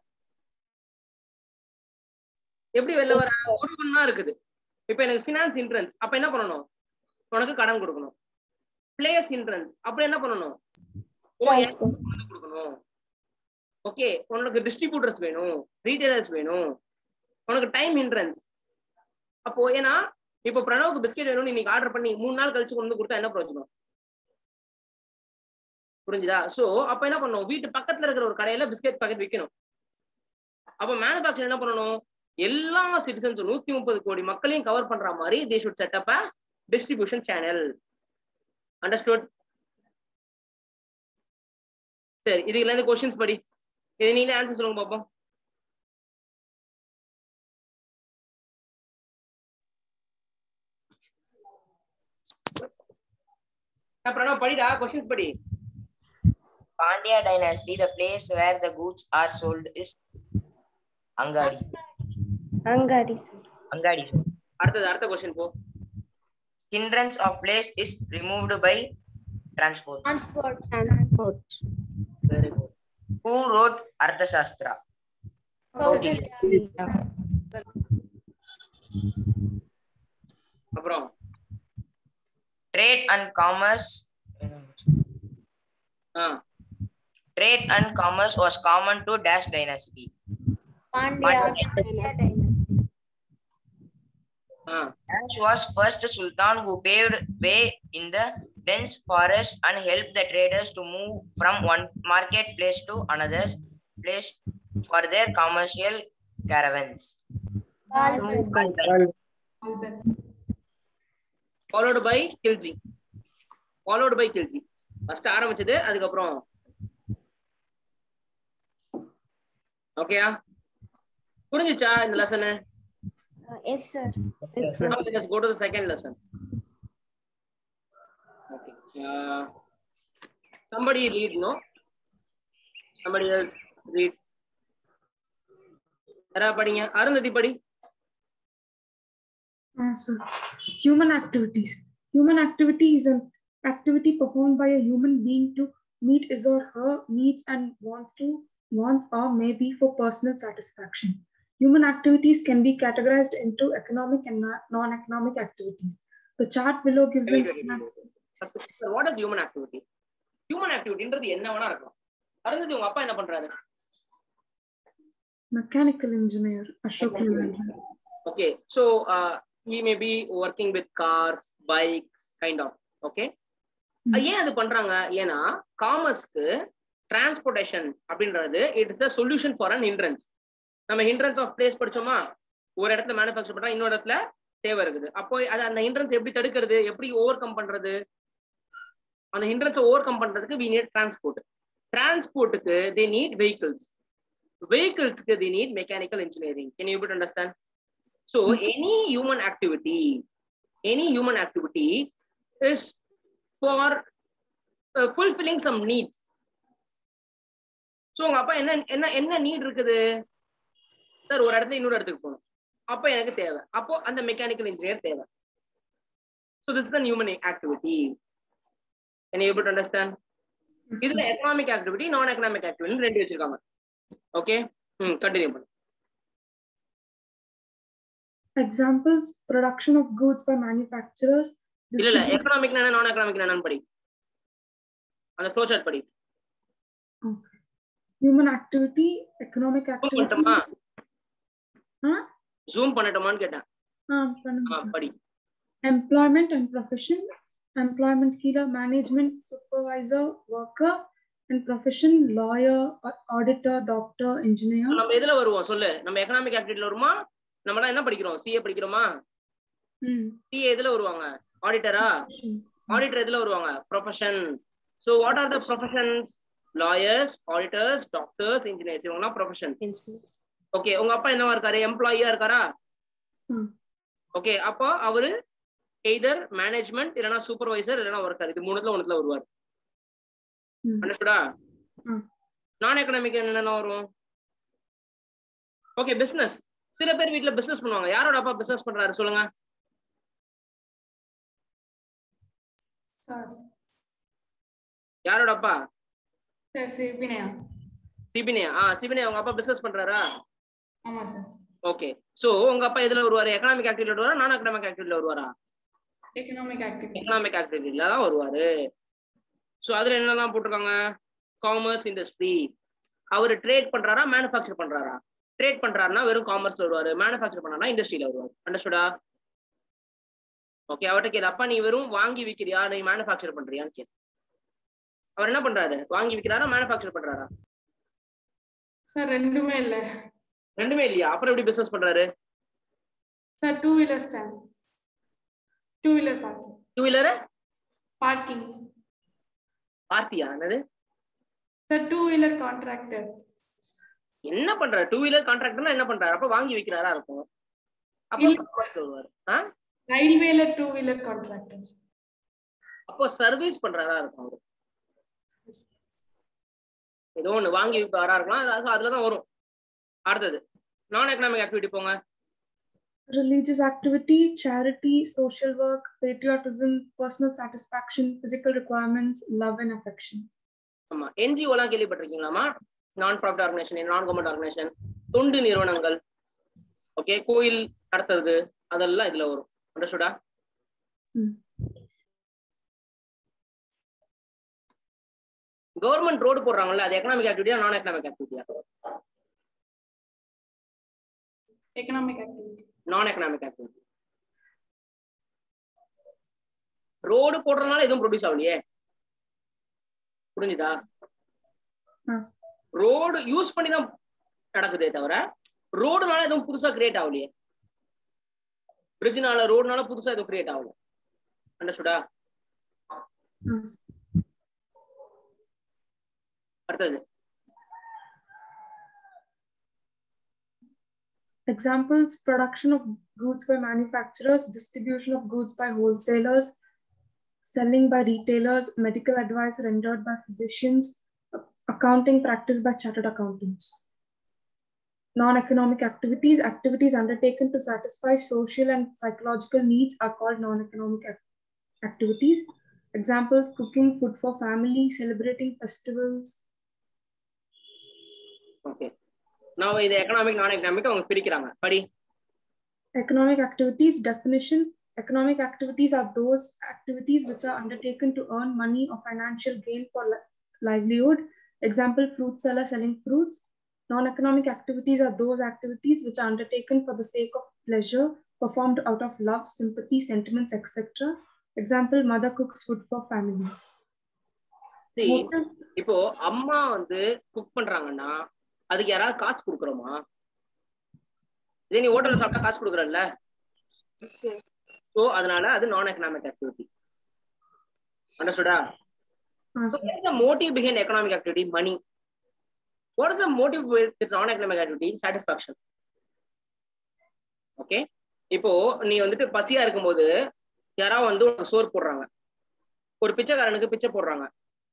எப்படி வெளில வர? ஒரு ஒண்ணா இருக்குது. இப்ப எனக்கு ஃபினான்ஸ் hindrance, அப்ப என்ன பண்ணணும்? உனக்கு கடன் கொடுக்கணும். பிளேஸ் hindrance, அப்ப என்ன பண்ணணும்? கொடுக்கணும். ஓகே, உனக்கு டிஸ்ட்ரிபியூட்டர்ஸ் வேணும், ரீட்டைலர்ஸ் வேணும். உனக்கு டைம் hindrance. அப்போ ஏன்னா இப்போ பிரணவுக்கு பிஸ்கெட் வேணும்னு இன்னைக்கு ஆர்டர் பண்ணி மூணு நாள் கழிச்சு கொண்டு வந்து கொடுத்தா என்ன பிரயோஜனம்? புரிஞ்சுதா? சோ அப்ப என்ன பண்ணணும்? வீட்டு பக்கத்துல இருக்கிற ஒரு கடையில பிஸ்கெட் பாக்கெட் விற்கணும். அப்ப மேனுபேக்சர் என்ன பண்ணணும்? எல்லா சிட்டிசன்ஸ் நூத்தி முப்பது கோடி மக்களையும் கவர் பண்ற மாதிரி they should set up a distribution channel. Understood? சரி, இதுல இருந்து क्वेश्चंस படி. இது நீங்க ஆன்சர் சொல்லுங்க பாப்போம். பிரணவ் படிடா, क्वेश्चंस படி. Pandya dynasty, the place where the goods are sold is Angadi. Angadi sir. Angadi. அடுத்தது அடுத்த क्वेश्चन போ. Hindrance of place is removed by transport. Transport. Transport. Very good. Who wrote Arthashastra? Kaudilya. அப்புறம் Trade and commerce. Ah Trade and commerce was common to Dash dynasty. Pandya dynasty. Ah Dash was first sultan who paved way in the dense forest and helped the traders to move from one marketplace to another place for their commercial caravans. followed by Khilji. followed by Khilji. First ஆரம்பிச்சது, அதுக்கப்புறம் ஓகேயா? புரிஞ்சுச்சா இந்த lesson? Yes sir. Yes, sir. Now let us go to the second lesson. Okay. Uh, somebody read, no? Somebody else read. Ara padinga. Arundhati padi. Uh, sir. Human activities. Human activity is an activity performed by a human being to meet his or her needs and wants to wants or may be for personal satisfaction. Human activities can be categorized into economic and non-economic activities. The chart below gives an Sir, what is human activity? Human activity ன்றது என்ன வேணா இருக்கும். அரவிந்த் உங்க அப்பா என்ன பண்றாரு? mechanical engineer Ashok Leland. Okay, so uh, he may be working with cars, bikes, kind of. Okay. ஏன் அது பண்றாங்க? ஏன்னா காமர்ஸ்க்கு டிரான்ஸ்போர்டேஷன் அப்படின்றது it is a solution for an hindrance. நம்ம hindrance of place படிச்சோமா? ஒரு இடத்துல மேனுஃபேக்சர் பண்றா, இன்னொரு இடத்துல தேவை இருக்குது. அப்போ அது அந்த hindrance எப்படி தடுக்கிறது, எப்படி ஓவர் கம் பண்றது? அந்த hindrance ஓவர் கம் பண்றதுக்கு we need transport. டிரான்ஸ்போர்ட்டுக்கு they need vehicles. Vehiclesக்கு they need mechanical engineering. Can you able to understand? So any human activity, any human activity is for fulfilling some needs. So உங்க அப்பா என்ன என்ன என்ன நீட் இருக்குது சார், ஒரு இடத்துல இன்னொரு இடத்துக்கு போகணும், அப்போ எனக்கு தேவை, அப்போ அந்த மெக்கானிக்கல் இன்ஜினியர் தேவை. So this is an human activity. Can you able to understand? இதுல economic activity, non economic activity ரெண்டு வச்சிருக்காங்க. ஓகே, ம் கண்டினியூ பண்ணு. Examples: production of goods by manufacturers. இல்ல இல்ல எக்கனாமிக் என்ன நான் எக்கனாமிக் என்னன்னு படி, அந்த ஃப்ளோ சார்ட் படி. Okay. Human activity, economic activity. பண்ணட்டுமா? ஆ ஜூம் பண்ணட்டுமான்னு கேட்டேன். ஆ பண்ணுங்க ஆ sir. படி. Employment and profession. Employment கீழ management, supervisor, worker, and profession lawyer, auditor, doctor, engineer. நம்ம எதுல வருவோம் சொல்லு? நம்ம எக்கனாமிக் ஆக்டிவிட்டில வருமா? நம்மளா என்ன படிக்கிறோம்? சிஏ படிக்கிறோமா? ம் சிஏ எதுல வருவாங்க? ஆடிட்டரா? ஆடிட்டர் எதுல வருவாங்க? Profession. So what are the professions? Lawyers, auditors, doctors, engineers, இவங்கலாம் ப்ரொஃபஷன். ஓகே, உங்க அப்பா என்னவா இருக்காரு? எம்ப்ளாயியா இருக்காரா? ம் ஓகே, அப்போ அவரு எய்தர் மேனேஜ்மெண்ட் இல்லனா சூப்பர்வைசர் இல்லனா ஒர்க்கர், இது மூணுல ஒண்ணுல வருவார். ம் அண்டர்ஸ்டுடா? ம் நான் எக்கனாமிக் என்னென்ன வரும்? Okay, business. சில பேர் வீட்ல பிசினஸ் பண்ணுவாங்க. யாரோட அப்பா பிசினஸ் பண்றாரு சொல்லுங்க? சார் யாரோட அப்பா? சார் சிபினையா? சிபினியா? ஆ சிபினியா உங்க அப்பா பிசினஸ் பண்றாரா? ஆமா சார். ஓகே, சோ உங்க அப்பா எதுல வருவாரு? எக்கனாமிக் ஆக்டிவிட்டில வருவாரா, நான் எக்கனாமிக் ஆக்டிவிட்டில வருவாரா? Economic activity. எக்கனாமிக் ஆக்டிவிட்டில தான் வருவாரு. சோ அதுல என்னெல்லாம் போட்டிருக்காங்க? Commerce, industry. அவரு ட்ரேட் பண்றாரா, மேனுஃபேக்சர் பண்றாரா? ட்ரேட் பண்றாருன்னா வெறும் காமர்ஸ்ல வருவாரு, மேனுஃபேக்சர் பண்ணாருன்னா இண்டஸ்ட்ரியில வருவாரு. அண்டர்ஸ்டுடா? ஓகே, அவர்கிட்ட கேளு, அப்பா நீ வெறும் வாங்கி விக்கிறியா, நீ மேனுஃபேக்சர் பண்றியான்னு கேளு. அவர் என்ன பண்றாரு? வாங்கி விக்கிறாரா, மேனுஃபேக்சர் பண்றாரா? சார் ரெண்டுமே இல்ல. ரெண்டுமே இல்லையா? அப்புறம் எப்படி பிசினஸ் பண்றாரு? Sir two wheeler stand, two wheeler parking. Two wheeler parking. பார்ட்டியா? என்னது சார் டூ வீலர் கான்ட்ராக்டர். என்ன பண்றாரு? டூ வீலர் கான்ட்ராக்டர்னா என்ன பண்றாரு? அப்ப வாங்கி விக்கிறாரா இருக்கும். அப்போ வருவாரு. ஆ ரயில்வேல டூ வீலர் கான்ட்ராக்டர். அப்போ சர்வீஸ் பண்றாரா இருக்கும் அவரு. ஏதோ ஒண்ணு வாங்கி விற்பாரா இருக்கலாம், அதுலதான் வரும். அடுத்தது நான் எக்கனாமிக் ஆக்டிவிட்டி போங்க. Religious activity, charity, social work, patriotism, personal satisfaction, physical requirements, love and affection. ஆமா, என்ஜிஓ எல்லாம் கேள்விப்பட்டிருக்கீங்களாமா? Non profit organisation, non government organisation, தொண்டு நிறுவனங்கள். ஓகே, கோயில் நடத்துறது, அதெல்லாம் இதுல வரும். அண்டர்ஸ்டுடா? கவர்மெண்ட் ரோடு போடுறாங்கல்ல, அது எக்கனாமிக் ஆக்டிவிட்டியா நான் எக்கனாமிக் ஆக்டிவிட்டியா? Economic activity. Non economic activity. Road போடுறதுனால எதுவும் ப்ரொடியூஸ் ஆகலையே, புரிஞ்சுதா? ரோடு யூஸ் பண்ணி தான் நடக்குதே தவிர ரோடுனால எதுவும் புதுசா கிரியேட் ஆகலையே. பிரிட்ஜ்னால ரோடுனால புதுசா எதுவும் கிரியேட் ஆகல. அண்டர்ஸ்டுடா? அடுத்தது Examples: production of goods by manufacturers, distribution of goods by wholesalers, selling by retailers, medical advice rendered by physicians, accounting practice by chartered accountants. Non-economic activities, activities undertaken to satisfy social and psychological needs are called non-economic ac activities. Examples: cooking food for family, celebrating festivals. Okay. Now இது economic non-economic அவங்க பிரிக்கிறாங்க. படி. Economic activities definition: economic activities are those activities which are undertaken to earn money or financial gain for li livelihood. Example: fruit seller selling fruits. Non-economic activities are those activities which are undertaken for the sake of pleasure, performed out of love, sympathy, sentiments, et cetera. Example: mother cooks food for family. See, இப்போ அம்மா வந்து குக் பண்றாங்கன்னா அதுக்கு யாராவது காசு கொடுக்குறோமா? இதே நீ ஹோட்டல்ல சாப்பிட்டா காசு கொடுக்குறல்ல, சோ அதனால அது நான் எக்கனாமிக் ஆக்டிவிட்டி. அண்டர்ஸ்டுடா? What is the motive behind economic activity? Money. What is the motive with non-economic activity? Satisfaction. Okay. இப்போ நீ வந்துட்டு பசியா இருக்கும்போது யாராவது வந்து சோறு போடுறாங்க, ஒரு பிச்சைக்காரனுக்கு பிச்சை போடுறாங்க,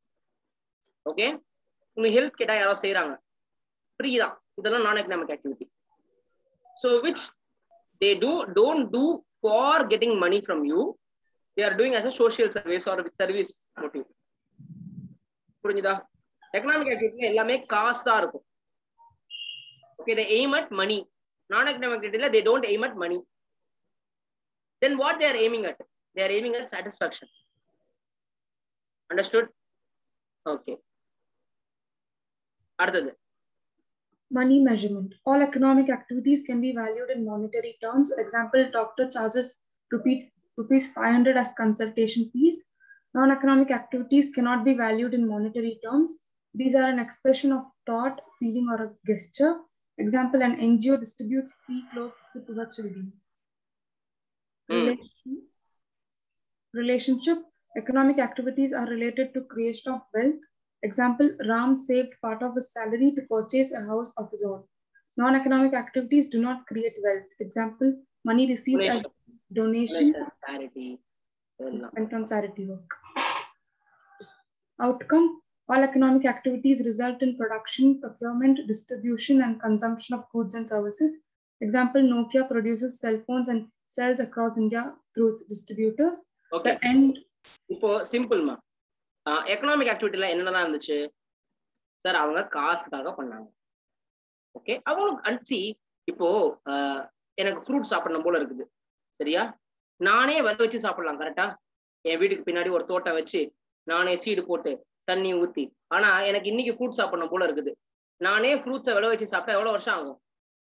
ஓகே, உங்களுக்கு ஹெல்ப் கேட்டா யாரோ செய்யறாங்க, ஃப்ரீ தான், இதெல்லாம் non economic activity. So which they do don't do for getting money from you, they are doing as a social service or with service motive. புரிஞ்சுதா? எக்கனாமிக் ஆக்டிவிட்டில எல்லாமே காசா இருக்கும். Okay, they aim at money. Non economic activity they don't aim at money. Then what they are aiming at? They are aiming at satisfaction. Understood? Okay. Adutha. Money measurement. All economic activities can be valued in monetary terms. Example, doctor charges rupees five hundred as consultation fees. Non-economic activities cannot be valued in monetary terms. These are an expression of thought, feeling, or a gesture. Example, an N G O distributes free clothes to poor children. Mm. Relation, relationship. Economic activities are related to creation of wealth. Example, Ram saved part of his salary to purchase a house of his own. Non-economic activities do not create wealth. Example, money received donation. as donation charity is spent on charity work. Outcome. All economic activities result in production, procurement, distribution, and consumption of goods and services. Example, Nokia produces cell phones and sells across India through its distributors. Okay. The end. இப்போ சிம்பிள்மா, எக்கனாமிக் ஆக்டிவிட்டில என்னென்னலாம் இருந்துச்சு சார்? அவங்க காசுக்காக பண்ணாங்க. ஓகே, அவங்களுக்கு அடிச்சு இப்போ எனக்கு ஃப்ரூட் சாப்பிடணும் போல இருக்குது, சரியா? நானே விளை வச்சு சாப்பிடலாம், கரெக்டா? என் வீட்டுக்கு பின்னாடி ஒரு தோட்டம் வச்சு நானே சீடு போட்டு தண்ணி ஊத்தி, ஆனா எனக்கு இன்னைக்கு ஃப்ரூட் சாப்பிடணும் போல இருக்குது. நானே ஃப்ரூட்ஸை விளை வச்சு சாப்பிட்டா எவ்வளவு வருஷம் ஆகும்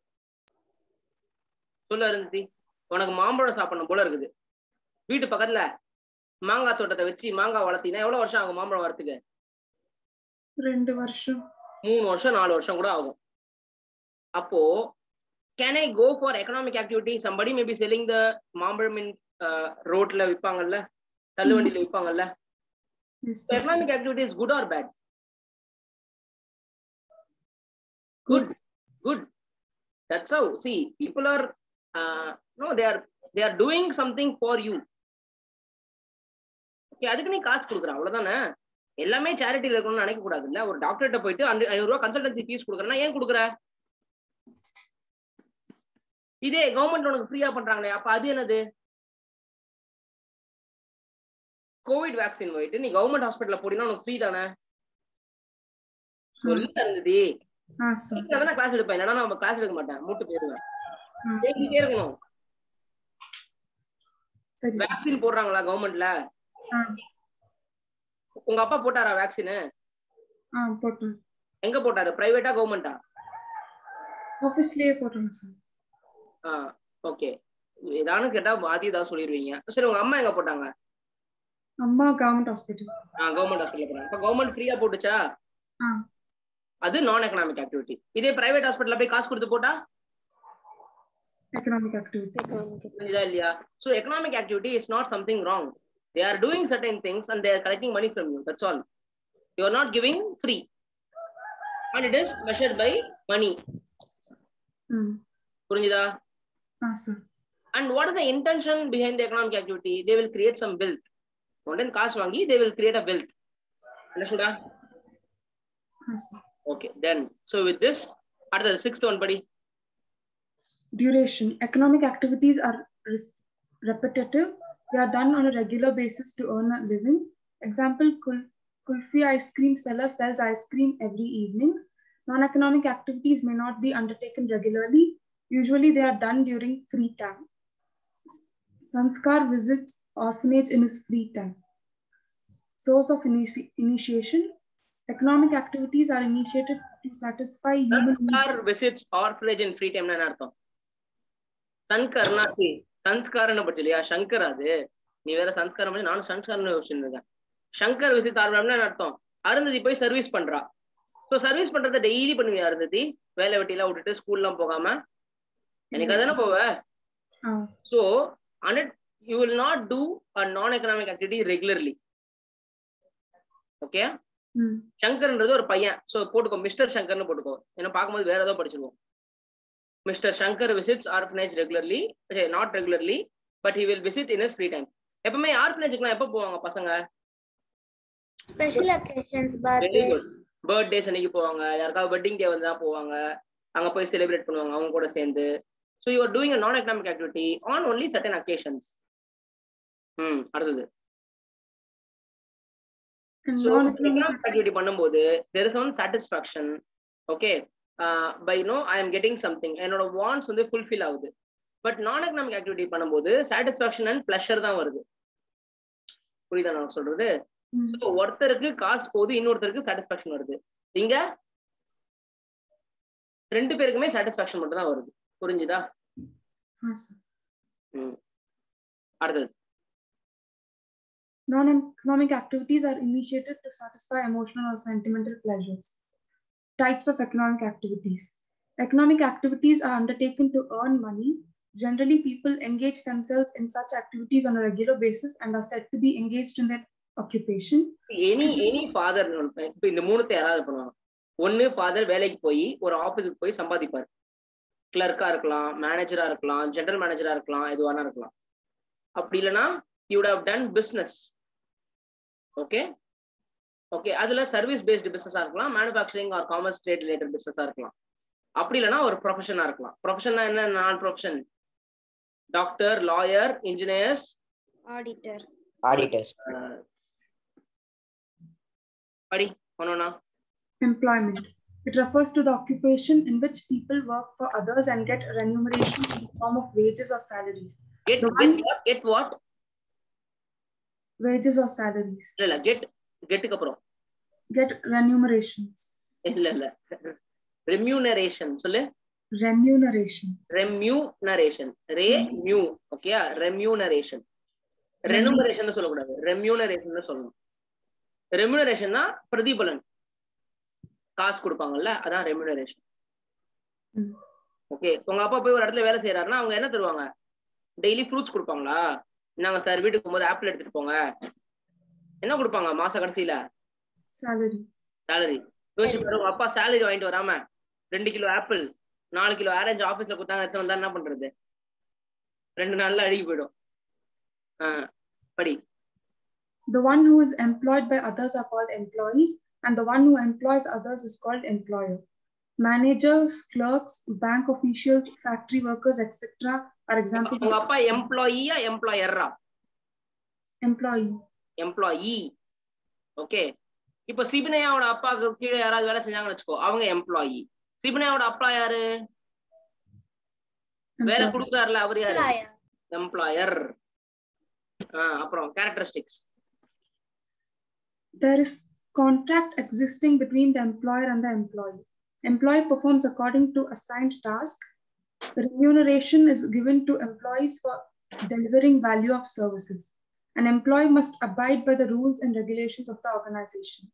சொல்ல இருந்துச்சு? உனக்கு மாம்பழம் சாப்பிடணும் போல இருக்குது, வீட்டு பக்கத்துல மாங்காய் தோட்டத்தை வச்சு மாங்காய் வளர்த்தீங்கன்னா எவ்வளவு வருஷம் ஆகும் மாம்பழம் வரத்துக்கு? ரெண்டு வருஷம், மூணு வருஷம், நாலு வருஷம் கூட ஆகும். அப்போ can I go for economic activity? Somebody may be selling the மாம்பழம் in ரோட்ல விற்பாங்கல்ல, தள்ளுவண்டியில விற்பாங்கல்ல. yes, So economic activity is good or bad? Good, good. That's how. See, people are uh, no, they are they are doing something for you. Okay, அதுக்கு நீ காசு கொடுக்குற, அவ்வளவுதானே. எல்லாமே சேரிட்டில இருக்கணும்னு நினைக்க கூடாது இல்ல. ஒரு டாக்டர்கிட்ட போயிட்டு ஐநூறு ரூபாய் கன்சல்டன்சி ஃபீஸ் கொடுக்குறேன்னா ஏன் கொடுக்குற? இதே கவர்மெண்ட் உனக்கு ஃப்ரீயா பண்றாங்களே, அப்ப அது என்னது? கோவிட் வேக்சின் போயிட்டு நீ கவர்மெண்ட் ஹாஸ்பிட்டல்ல போடினா உனக்கு ஃப்ரீ தானே? சொல்லி தருந்தது கிளாஸ் எடுப்பேன், இல்லைன்னா நம்ம கிளாஸ் எடுக்க மாட்டேன், மூட்டு போயிடுவேன். பேசிட்டே இருக்கணும். வேக்சின் போடுறாங்களா கவர்மெண்ட்ல? உங்க அப்பா போட்டாரா வேக்சின்? எங்க போட்டாரு? பிரைவேட்டா கவர்மெண்டா? ஆபீஸ்லயே போட்டாங்க சார். ஆ ஓகே, ஏதானு கேட்டா பாதி ஏதாவது சொல்லிடுவீங்க. சரி, உங்க அம்மா எங்க போட்டாங்க? அம்மா கவர்மெண்ட் ஹாஸ்பிட்டல். ஆ கவர்மெண்ட் ஹாஸ்பிட்டல் போறாங்க. அப்ப கவர்மெண்ட் ஃப்ரீயா போட்டுச்சா? அது நான் எக்கனாமிக் ஆக்டிவிட்டி. இதே பிரைவேட் ஹாஸ்பிட்டல்ல போய் காசு கொடுத்து போட்டா economic activity. இல்லையா? So economic activity is not something wrong. They are doing certain things and they are collecting money from you. That's all. You are not giving free, and it is measured by money. Hmm. புரிஞ்சுதா? Ah, sir. And what is the intention behind the economic activity? They will create some wealth. Then காசு வாங்கி they will create a wealth. Understood? Ah, sir. Okay, then so with this, at the sixth one, buddy. Duration. Economic activities are repetitive. They are done on a regular basis to earn a living. Example, Kul Kulfi ice cream seller sells ice cream every evening. Non-economic activities may not be undertaken regularly. Usually they are done during free time. Sanskar visits orphanage in his free time. Source of initi initiation. Economic activities are initiated to satisfy human needs. Sanskar visits orphanage in free time na artham. Sankarna see Sanskarana படிச்சலையா? Shankar அது. நீ வேற சன்ஸ்காரம் பண்ணி நானும் சன்ஸ்காரம்னு யோசிச்சிருந்தேன். சங்கர் விசிட் ஆரம்பிச்சா அர்த்தம் அருந்ததி போய் சர்வீஸ் பண்றா. ஸோ சர்வீஸ் பண்றதை டெய்லி பண்ணுவியா அருந்ததி? வேலை வெட்டிலாம் விட்டுட்டு ஸ்கூல்லாம் போகாம? எனக்கு அதானே போவ. So and you will not do a non economic activity regularly. Okay, சங்கர்ன்றது ஒரு பையன். ஸோ போட்டுக்கோ, மிஸ்டர் சங்கர்னு போட்டுக்கோ. ஏன்னா பார்க்கும்போது வேற ஏதோ படிச்சிருவோம். Mister Shankar visits orphanage regularly, okay, not regularly, but he will visit in his free time. எப்பவுமே ஆர்ஃபனேஜ்க்குலாம் எப்போ போவாங்க பசங்க? Special occasions, very birthdays. Good. Birthdays அன்னைக்கு போவாங்க, யாருக்காவது வெட்டிங் டே வந்தா போவாங்க, அங்க போய் செலிப்ரேட் பண்ணுவாங்க அவங்க கூட சேர்ந்து. So you are doing a non economic activity on only certain occasions. ம் அடுத்தது. ஸோ எக்கனாமிக் ஆக்டிவிட்டி பண்ணும்போது there is one satisfaction. Okay, by no I am getting something, என்னோட வாண்ட்ஸ் வந்து ஃபுல்ஃபில் ஆகுது. பட் நான் எக்கனாமிக் ஆக்டிவிட்டி பண்ணும்போது சாட்டிஸ்ஃபேக்ஷன் அண்ட் பிளஷர் தான் வருது. புரியுதா நான் சொல்றது? ஸோ ஒருத்தருக்கு காசு போகுது, இன்னொருத்தருக்கு சாட்டிஸ்ஃபேக்ஷன் வருது. இங்க ரெண்டு பேருக்குமே சாட்டிஸ்ஃபேக்ஷன் மட்டும் தான் வருது. புரிஞ்சுதா? ம் அடுத்தது. Non-economic activities are initiated to satisfy emotional or sentimental pleasures. Types of economic activities. Economic activities are undertaken to earn money. Generally, people engage themselves in such activities on a regular basis and are said to be engaged in their occupation. Any any father, இப்போ இந்த மூணுத்தை யாராவது பண்ணுவாங்க. ஒன்னு ஃபாதர் வேலைக்கு போய் ஒரு ஆபீஸுக்கு போய் சம்பாதிப்பார். கிளர்க்கா இருக்கலாம், மேனேஜரா இருக்கலாம், ஜெனரல் மேனேஜரா இருக்கலாம், எதுவானா இருக்கலாம். அப்படி இல்லைன்னா you would have done business. Okay okay அதுல சர்வீஸ் பேஸ்டு பிசினஸா இருக்கலாம், manufacturing or commerce trade related பிசினஸா இருக்கலாம். அப்படி இல்லைன்னா ஒரு ப்ரொஃபஷனா இருக்கலாம். ப்ரொஃபஷனா என்ன? Non profession doctor, lawyer, engineers, Auditor. Auditors. படி ஒன்னொன்னா. Employment. It refers to the occupation in which people work for others and get remuneration in the form of wages or salaries. Get The get one- what? Get what? Wages or salaries. இல்ல இல்ல get getக்கு அப்புறம் Get remunerations. இல்ல இல்ல remuneration சொல்லு. Remunerations. remuneration re mu ஓகேயா? remuneration remuneration சொல்லக்கூடாது, remuneration சொல்லணும். remuneration பிரதிபலன், காசு கொடுப்பாங்கல்ல, அதான் remuneration. ஓகே, உங்க அப்பா போய் ஒரு இடத்துல வேலை செய்யறாருன்னா அவங்க என்ன தருவாங்க? டெய்லி ஃப்ரூட்ஸ் கொடுப்பாங்களா? நாங்க சார் வீட்டுக்கு போகும்போது ஆப்பிள் எடுத்துட்டு போங்க, என்ன கொடுப்பாங்க மாச கடைசியில? Salary. சேலரி. யோசிச்சு பாரு, உங்க அப்பா சேலரி வாங்கிட்டு வராம ரெண்டு கிலோ ஆப்பிள், நாலு கிலோ ஆரஞ்சு ஆபீஸ்ல கொடுத்தாங்க, எடுத்து வந்தா என்ன பண்றது? ரெண்டு நாள்ல அழுகி போயிடும். ஆஹ் படி. The one who is employed by others are called employees, and the one who employs others is called employer. Managers, clerks, bank officials, factory workers, et cetera are examples. உங்க அப்பா எம்ப்ளாயியா எம்ப்ளாயரா? Employee. எம்ப்ளாயி. ஓகே, இப்ப சிபினையாவோட அப்பாவுக்கு கீழே யாராவது வேலை செஞ்சாங்கன்னு வச்சுக்கோ, அவங்க எம்ப்ளாயி. சிபினையாவோட அப்பா யாரு? வேலை கொடுக்குறாருல, அவர் யாரு? எம்ப்ளாயர். ஆஹ் அப்புறம் characteristics. There is contract existing between the employer and the employee. Employee performs according to assigned task. The remuneration is given to employees for delivering value of services. An employee must abide by the rules and regulations of the organization.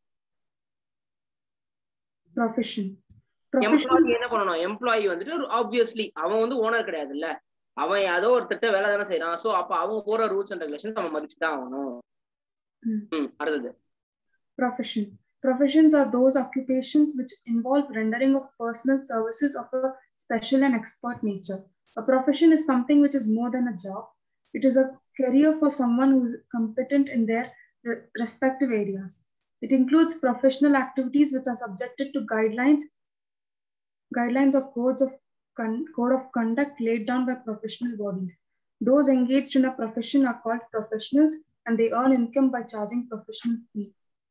Profession. Employee என்ன பண்ணணும்? எம்ப்ளாயி வந்துட்டு ஆப்வியஸ்லி அவன் வந்து ஓனர் கிடையாது இல்ல, அவன் ஏதோ ஒரு திட்ட வேலை தானே செய்யறான். சோ அப்ப அவங்க போற ரூல்ஸ் அண்ட் ரெகுலேஷன்ஸ் அவன் மதிச்சுதான் ஆகணும். அடுத்தது. Profession. Professions are those occupations which involve rendering of personal services of a special and expert nature. A profession is something which is more than a job. It is a career for someone who is competent in their re- respective areas. It includes professional activities which are subjected to guidelines, guidelines of codes of con- code of conduct laid down by professional bodies. Those engaged in a profession are called professionals, and they earn income by charging professional fee.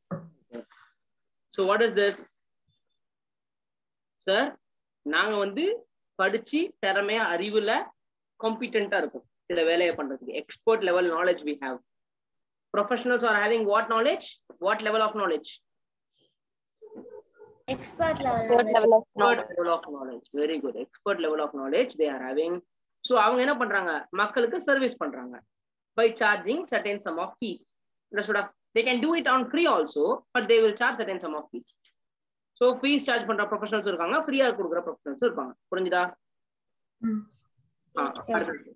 So what is this? Sir, நாங்க வந்து படிச்சு திறமையா அறிவுல காம்பிடென்ட்டா இருக்கும் சில வேலையை பண்றதுக்கு. Expert level knowledge we have. Professionals are having what knowledge? What level of knowledge? Expert level. Expert level of Expert level of knowledge. Very good. Expert level of knowledge they are having. So அவங்க என்ன பண்றாங்க? மக்களுக்கு சர்வீஸ் பண்றாங்க by charging certain sum of fees. Understood? They can do it on free also, but they will charge certain sum of fees. So fees charge பண்ற professionals இருக்காங்க, ஃப்ரீயா கொடுக்குற professionals இருப்பாங்க. புரிஞ்சுதா? ஆ அடுத்து.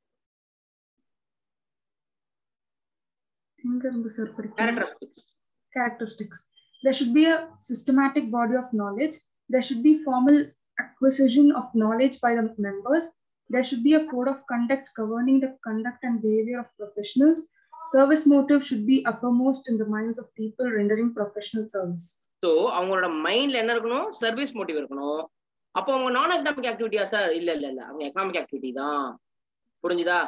Characteristics. Characteristics. There should be a systematic body of knowledge. There should be formal acquisition of knowledge by the members. There should be a code of conduct governing the conduct and behavior of professionals. Service motive should be uppermost in the minds of people rendering professional service. So அவங்களோட மைண்ட்ல என்ன இருக்கணும்? சர்வீஸ் மோட்டிவ் இருக்கணும். அப்போ அவங்க நான் எக்கனாமிக் ஆக்டிவிட்டியா சார்? இல்ல இல்ல இல்ல அவங்க எக்கனாமிக் ஆக்டிவிட்டி தான். புரிஞ்சுதா?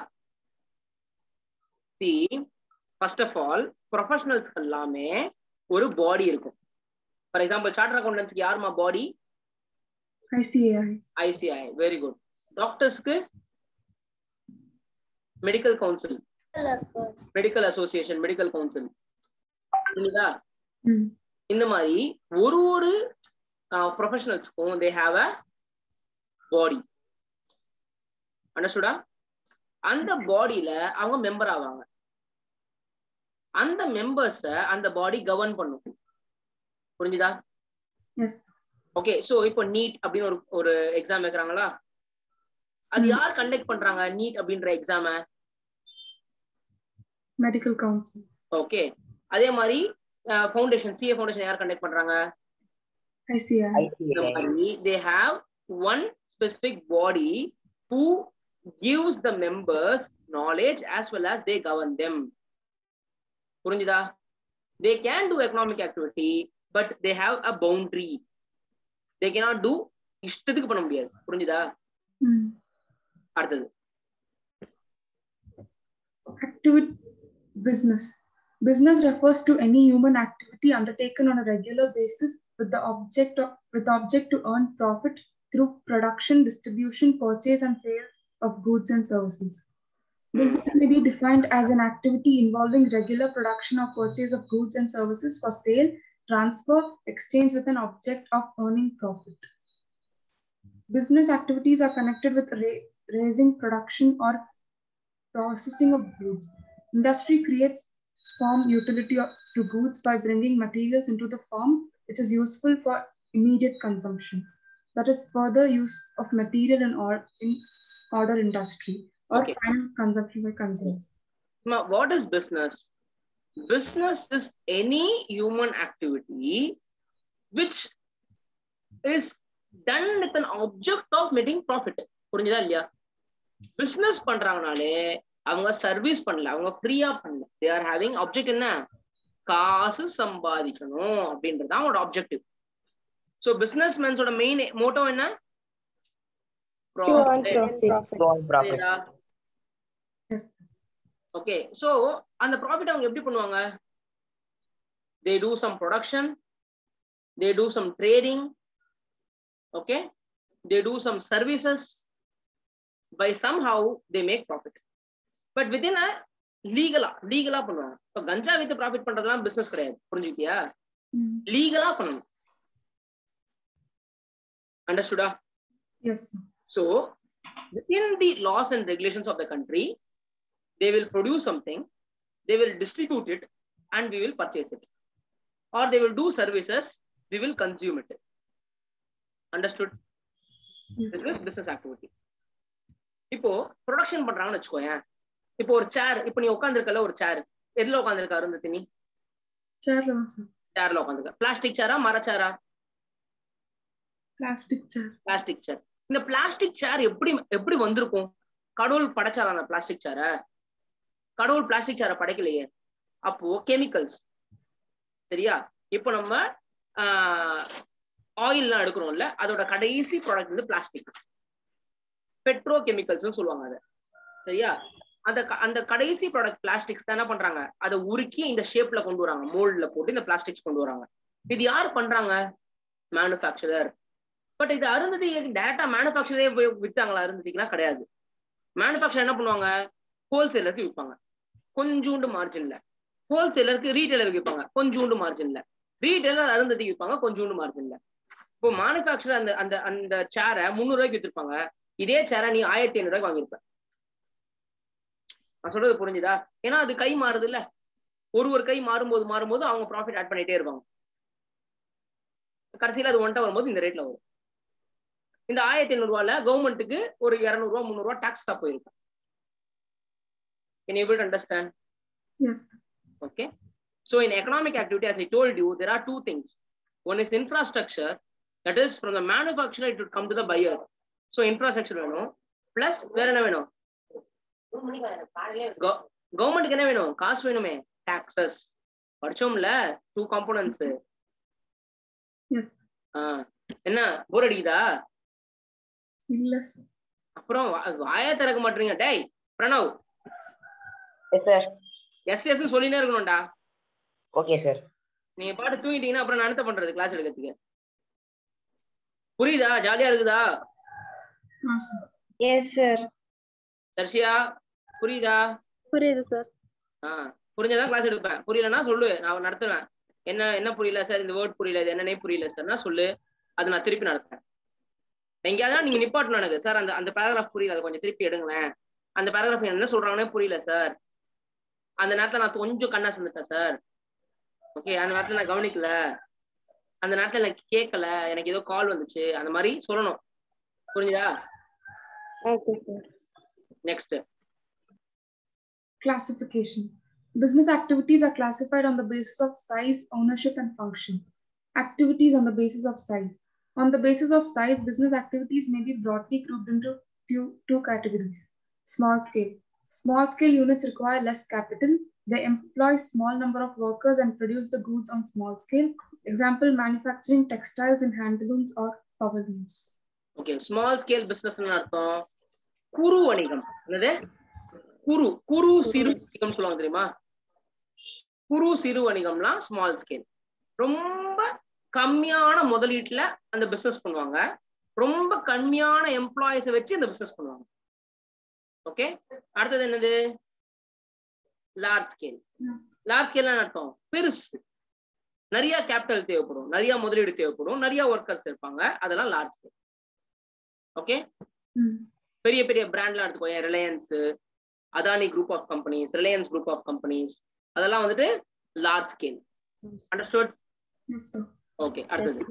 See, first of all, professionals எல்லாமே ஒரு பாடி இருக்கும். ஃபார் எக்ஸாம்பிள் சார்ட்டர் அக்கௌண்டன்ஸ்க்கு யாருமா பாடி? I C A I. I C A I, very good. டாக்டர்ஸ்க்கு medical council, medical association, medical council. புரியுதா? இந்த மாதிரி ஒரு ஒரு ப்ரொஃபஷனல்ஸ்க்கும் they have a body. அண்டர்ஸ்டுடா? அந்த பாடியில அவங்க மெம்பர் ஆவாங்க. அந்த மெம்பர்ஸ அந்த பாடி கவர்ன் பண்ணும். புரிஞ்சுதா? எஸ். ஓகே, சோ இப்போ நீட் அப்படின்னு ஒரு ஒரு எக்ஸாம் வைக்கிறாங்களா? அது யார் கண்டக்ட் பண்றாங்க நீட் அப்படின்ற எக்ஸாம? Medical council. ஓகே, அதே மாதிரி ஃபவுண்டேஷன், சிஏ ஃபவுண்டேஷன் யார் கண்டக்ட் பண்றாங்க? I C A I. They have one specific body who gives the members knowledge as well as they govern them. புரிஞ்சுதா? They can do economic activity, but they have a boundary. They cannot do இஷ்டத்துக்கு பண்ண முடியாது. புரிஞ்சுதா? அடுத்தது activity business. Business refers to any human activity undertaken on a regular basis with the object of with the object to earn profit through production, distribution, purchase, and sales of goods and services. Business may be defined as an activity involving regular production or purchase of goods and services for sale, transfer, exchange with an object of earning profit. Business activities are connected with ra- raising production or processing of goods. Industry creates form utility to goods by bringing materials into the form which is useful for immediate consumption. That is further use of material in, or, in order industry or okay. final consumption by consumers. Now, what is business? Business is any human activity which is done with an object of making profit. புரிஞ்சுதா இல்லையா? பிசினஸ் பண்றாங்கனாலே அவங்க சர்வீஸ் பண்ணல, அவங்க ஃப்ரீயா பண்ணல. தே ஆர் ஹேவிங் ஆப்ஜெக்ட் என்ன? காசு சம்பாதிக்கணும் அப்படின்றது அவங்களோட ஆப்ஜெக்டிவ். சோ பிசினஸ் மேன்ஸோட மெயின் மோட்டோ என்ன? ஓகே, சோ அந்த ப்ராஃபிட் அவங்க எப்படி பண்ணுவாங்க? they do some production, they do some trading, okay, they do some services, by somehow they make profit, but within a லீகலா லீகலா பண்ணுவாங்க. இப்போ கஞ்சா வித்து ப்ராஃபிட் பண்றதுலாம் பிசினஸ் கிடையாது. புரிஞ்சுக்கிட்டியா? லீகலா பண்ணணும். அண்டர்ஸ்டுடா? Yes. So within the laws and regulations of the country, they will produce something, they will distribute it, and we will purchase it, or they will do services, we will consume it. Understood? Yes. This is business activity. இப்போ ப்ரொடக்ஷன் பண்றாங்கன்னு வச்சுக்கோயேன். இப்போ ஒரு சேர், இப்போ நீ உட்காந்துருக்கல ஒரு சேர், எதுல உட்காந்துருக்க அருந்ததி? நீ சேர்ல சேர்ல உட்காந்துருக்க. பிளாஸ்டிக் சேரா மர சேரா? Plastic chair. Plastic chair. இந்த பிளாஸ்டிக் சேர் எப்படி எப்படி வந்திருக்கும்? கடவுள் படைச்சாரா அந்த பிளாஸ்டிக் சேர? கடவுள் பிளாஸ்டிக் சேரை படைக்கலையே. அப்போ கெமிக்கல்ஸ், சரியா? இப்போ நம்ம ஆயில்லாம் எடுக்கிறோம்ல, அதோட கடைசி ப்ராடக்ட் வந்து பிளாஸ்டிக், பெட்ரோ கெமிக்கல்ஸ் சொல்லுவாங்க அதை, சரியா? அந்த அந்த கடைசி ப்ராடக்ட் பிளாஸ்டிக்ஸ் தான் என்ன பண்றாங்க? அதை உருக்கி இந்த ஷேப்ல கொண்டு வராங்க, மோல்ட்ல போட்டு இந்த பிளாஸ்டிக்ஸ் கொண்டு வராங்க. இது யார் பண்றாங்க? மேனுஃபேக்சரர். பட் இது அருந்ததி டேரக்டா மேனுஃபேக்சரே வித்தாங்களா? அருந்ததிக்குலாம் கிடையாது. மேனுஃபேக்சர் என்ன பண்ணுவாங்க? ஹோல்சேலருக்கு விற்பாங்க கொஞ்சூண்டு மார்ஜின்ல, ஹோல்சேலருக்கு ரீட்டைலருக்கு விற்பாங்க கொஞ்சூண்டு மார்ஜின்ல, ரீட்டைலர் அருந்ததிக்கு விற்பாங்க கொஞ்சூண்டு மார்ஜின்ல. இப்போ மேனுஃபேக்சரர் அந்த அந்த அந்த சேரை முந்நூறு ரூபாய்க்கு வித்துருப்பாங்க, இதே சேரை நீ ஆயிரத்தி ஐநூறு ரூபாய்க்கு வாங்கியிருப்ப. நான் சொல்றது புரிஞ்சுதா? ஏன்னா அது கை மாறுது இல்ல, ஒரு ஒரு கை மாறும்போது மாறும்போது அவங்க ப்ராஃபிட் ஆட் பண்ணிட்டே இருப்பாங்க. கடைசியில அது ஒன்ட்ட வரும்போது இந்த ரேட்ல வரும். இந்த ஆயிரத்தி ஐநூறு ரூபாயில கவர்மெண்ட்டுக்கு ஒரு இருநூறு ரூபா முந்நூறு ரூபா டாக்ஸா போயிருக்கும். Can you able to understand? Yes. Okay. So in economic activity, as I told you, there are two things. One is infrastructure, that is from the manufacturer it would come to the buyer. So infrastructure வேணும், plus வேற என்ன வேணும்? கவர்மெண்ட்டுக்கு என்ன வேணும்? காசு வேணுமே, டாக்ஸஸ். படிச்சோம்ல டூ காம்போனன்ட்ஸ். எஸ் என்ன போர் அடிக்குதா? இல்ல சார். அப்புறம் வாயா திறக்க மாட்டீங்க. டேய் Pranav, yes sir. Yes yes சொல்லினே இருக்கணும்டா. Okay sir. நீங்க பாட்டு தூங்கிட்டீங்கன்னா அப்புறம் நான் என்ன பண்றது கிளாஸ் எடுக்கிறதுக்கு? புரியுதா? ஜாலியா இருக்குதா? Yes sir. சர்ஷியா புரியுதா? புரியுது சார். ஆஹ் புரிஞ்சதான் கிளாஸ் எடுப்பேன். புரியலன்னா சொல்லு, நான் நடத்துவேன். என்ன என்ன புரியல சார், இந்த வேர்ட் புரியல, இது என்னன்னே புரியல சார்னா சொல்லு, அது நான் திருப்பி நடத்துறேன். எங்கேயாவது நீங்க நிப்பாட்டணும் எனக்கு. சார் அந்த அந்த பேராகிராஃப் புரியல, அதை கொஞ்சம் திருப்பி எடுங்களேன். அந்த பேராகிராஃப் என்ன சொல்றாங்கன்னே புரியல சார், அந்த நேரத்துல நான் கொஞ்சம் கண்ணா சொல்லிட்டேன் சார். ஓகே, அந்த நேரத்துல நான் கவனிக்கல, அந்த நேரத்துல எனக்கு கேட்கல, எனக்கு ஏதோ கால் வந்துச்சு, அந்த மாதிரி சொல்லணும். புரிஞ்சுதா? Okay sir. Next, classification. Business activities are classified on the basis of size, ownership, and function. Activities on the basis of size. On the basis of size, business activities may be broadly grouped into two, two categories. Small scale. Small scale units require less capital. They employ small number of workers and produce the goods on small scale. Example, manufacturing textiles and handlooms or power looms. Okay, small scale business அர்த்தம் குறு வணிகம். என்னது? குறு குறு சிறு வணிகம் சொல்லுவாங்க தெரியுமா? குறு சிறு வணிகம்லாம் ஸ்மால் ஸ்கேல். ரொம்ப கம்மியான முதலீட்டுல அந்த பிசினஸ் பண்ணுவாங்க, ரொம்ப கம்மியான எம்ப்ளாயிஸை வச்சு அந்த பிசினஸ் பண்ணுவாங்க. ஓகே, அடுத்தது என்னது? Large scale. லார்ஜ் ஸ்கேல் அர்த்தம் பெருசு, நிறைய கேபிட்டல் தேவைப்படும், நிறைய முதலீடு தேவைப்படும், நிறைய ஒர்க்கர்ஸ் இருப்பாங்க, அதெல்லாம் லார்ஜ் ஸ்கேல். ஓகே, பெரிய பெரிய பிராண்ட்லாம் எடுத்துக்கோ, Reliance, Adani group of companies, Reliance group of companies, அதெல்லாம் வந்துட்டு லார்ஜ் ஸ்கேல். அண்டர்ஸ்டுட்? ஓகே, அடுத்தது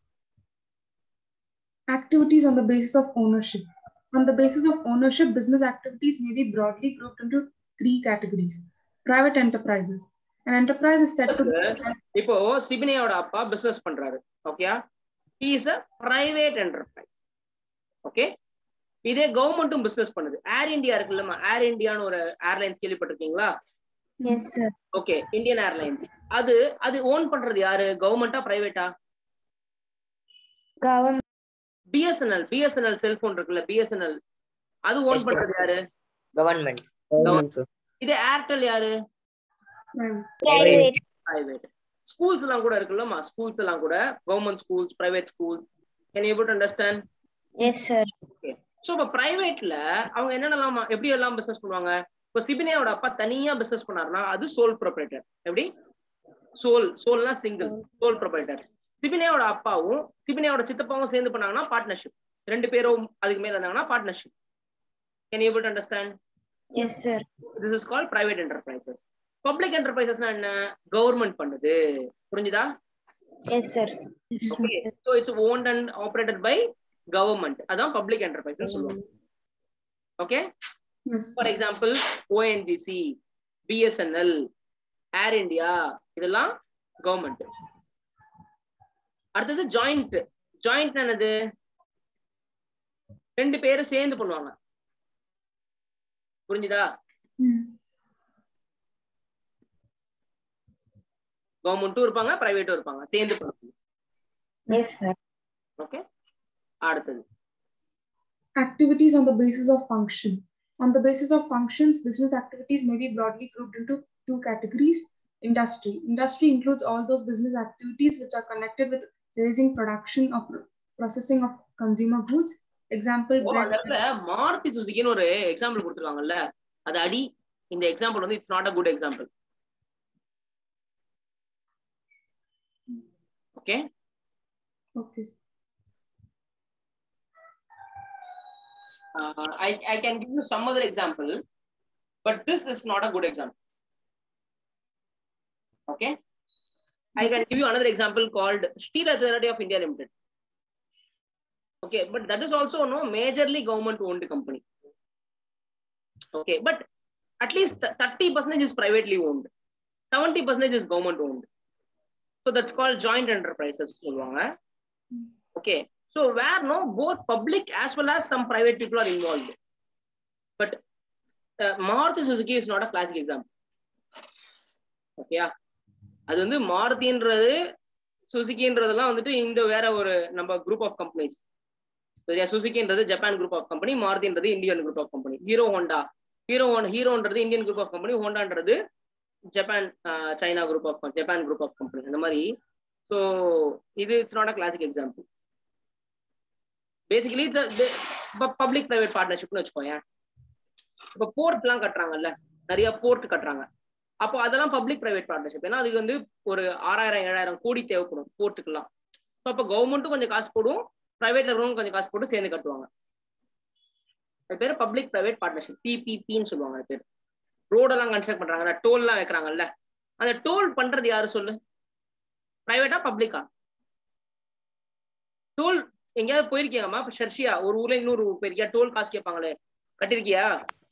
activities on the basis of ownership. On the basis of ownership, business activities may be broadly grouped into three categories. Private enterprises. An enterprise is said to be... இப்போ சிபினியோட அப்பா பிசினஸ் பண்றாரு. ஓகேயா? he is a private enterprise. Okay, இதே கவர்மெண்ட்டும் பிசினஸ் பண்ணுது. ஏர் இந்தியா இருக்குல்லமா, ஏர் இந்தியான்னு ஒரு ஏர்லைன்ஸ் கேள்விப்பட்டிருக்கீங்களா? Yes sir. Okay, Indian airlines. அது அது ஓன் பண்றது யாரு? கவர்மெண்டா பிரைவேட்டா? கவர்மெண்ட். பிஎஸ்என்எல் பிஎஸ்என்எல் செல்போன் இருக்குல்ல, பிஎஸ்என்எல், அது ஓன் பண்றது யாரு? கவர்மெண்ட். இது ஏர்டெல் யாரு? பிரைவேட். பிரைவேட். ஸ்கூல்ஸ் எல்லாம் கூட இருக்குல்லமா, ஸ்கூல்ஸ் எல்லாம் கூட government schools, private schools. Can you able to understand? Yes sir. Okay, so இப்ப பிரைவேட்ல அவங்க என்னென்னலாம் எப்படி எல்லாம் பிசினஸ் பண்ணுவாங்க? இப்போ சிபினியோட அப்பா தனியா பிசினஸ் பண்ணாருன்னா அது சோல் ப்ரொப்ரைட்டர். எப்படி? சோல் சோல்னா சிங்கிள், சோல் ப்ரொப்ரைட்டர். சிபினியோட அப்பாவும் சிபினியோட சித்தப்பாவும் சேர்ந்து பண்ணாங்கன்னா பார்ட்னர்ஷிப். ரெண்டு பேரும் அதுக்கு மேல இருந்தாங்கன்னா partnership. Can you able to understand? Yes sir. This is called private enterprises. Public enterprises என்ன? கவர்மெண்ட் பண்ணுது. புரிஞ்சுதா? Yes sir. Okay, so it's owned and operated by government. அதான் பப்ளிக் என்டர்பிரைஸ் சொல்லுவாங்க. Okay, for example O N G C, B S N L, air India, இதெல்லாம் கவர்மெண்ட். அடுத்தது ஜாயிண்ட். ஜாயிண்ட் என்னது? ரெண்டு பேரும் சேர்ந்து பண்ணுவாங்க. புரிஞ்சுதா? கவர்மெண்ட்டும் இருப்பாங்க, பிரைவேட்டும் இருப்பாங்க, சேர்ந்து பண்ணுவாங்க. Yes sir. ஓகே, அடுத்தது activities on the basis of function. On the basis of functions, business activities may be broadly grouped into two categories. Industry. Industry includes all those business activities which are connected with raising production or processing of consumer goods. Example, Maruti சுசுகின்னு ஒரு எக்ஸாம்பிள் கொடுத்துருவாங்கல்ல, அது அடி. இந்த எக்ஸாம்பிள் வந்து it's not a good example. Okay, okay. Uh, I, I can give you some other example, but this is not a good example. Okay, I can give you another example called Steel Authority of India Limited. Okay, but that is also no majorly government owned company. Okay, but at least thirty percent is privately owned, seventy percent is government owned. So that's called joint enterprises. Okay, so where no both public as well as some private people are involved, but Maruti Suzuki is not a classic example. ஓகேயா, அது வந்து மாருதின்றது சுசுகின்றதெல்லாம் வந்துட்டு இந்த வேற ஒரு நம்ம குரூப் ஆஃப் கம்பெனிஸ். சரியா, சுசுகின்றது ஜப்பான் குரூப் ஆஃப் கம்பெனி, மாருதின்றது Indian group of company. Hero Honda Hero ஹீரோன்றது இந்தியன் குரூப் ஆஃப் கம்பெனி, ஹோண்டான்றது Japan China group of Japan group of company அந்த மாதிரி. ஸோ இது it's not a classic example. Basically public private பார்ட்னர்ஷிப்னு வச்சுக்கோங்க. இப்போ போர்ட்லாம் கட்டுறாங்கல்ல, நிறைய போர்ட் கட்டுறாங்க. அப்போ அதெல்லாம் பப்ளிக் பிரைவேட் பார்ட்னர்ஷிப். ஏன்னா அதுக்கு வந்து ஒரு ஆறாயிரம் ஏழாயிரம் கோடி தேவைப்படும் போர்ட்டுக்கெல்லாம். ஸோ அப்போ கவர்மெண்ட்டும் கொஞ்சம் காசு போடும், பிரைவேட்ல இருக்கிறவங்க கொஞ்சம் காசு போட்டு சேர்ந்து கட்டுவாங்க. அது பேர் பப்ளிக் பிரைவேட் பார்ட்னர்ஷிப், பிபிபின்னு சொல்லுவாங்க. அது பேர். ரோடெல்லாம் கன்ஸ்ட்ரக்ட் பண்றாங்கல்ல, டோல்லாம் வைக்கிறாங்கல்ல, அந்த டோல் பண்றது யாரு சொல்லு? பிரைவேட்டா பப்ளிக்கா? டோல் எங்கேயாவது போயிருக்கியாமா? இப்ப ஷர்ஷியா ஒரு ஊர்ல இன்னொரு ஊர் போயிருக்கியா? டோல் காசு கேட்பாங்களே, கட்டிருக்கியா?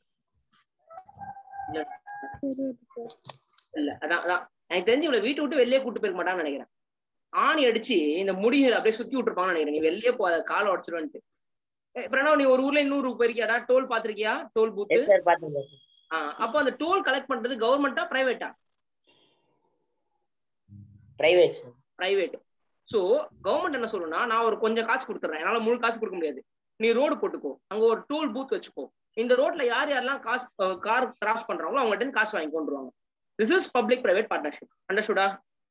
இல்ல, அதான் அதான் எனக்கு தெரிஞ்சு இவ்வளவு வீட்டை விட்டு வெளியே கூட்டு போயிருக்க மாட்டான்னு நினைக்கிறேன். ஆணி அடிச்சு இந்த முடிகள் அப்படியே சுத்தி விட்டுருப்பாங்கன்னு நினைக்கிறேன். நீ வெளியே போகாத, காலை உடச்சிருவேன்ட்டு. நீ ஒரு ஊர்ல இன்னொரு போயிருக்கியாடா? டோல் பாத்திருக்கியா? டோல் பூத்து. ஆஹ் அப்போ அந்த டோல் கலெக்ட் பண்றது கவர்மெண்டா பிரைவேட்டா? பிரைவேட். பிரைவேட். சோ கவர்மெண்ட் என்ன சொல்லணும்னா, நான் ஒரு கொஞ்சம் காசு கொடுத்துறேன், என்னால முழு காசு கொடுக்க முடியாது, நீ ரோடு போட்டுக்கோ, அங்க ஒரு டோல் பூத் வச்சுக்கோ, இந்த ரோட்ல யார் யாரெல்லாம் காசு கார் கிராஸ் பண்றாங்களோ அவங்கள்ட்ட காசு வாங்கி கொண்டுருவாங்க. This is public private partnership. அண்டர்ஸ்டுடா?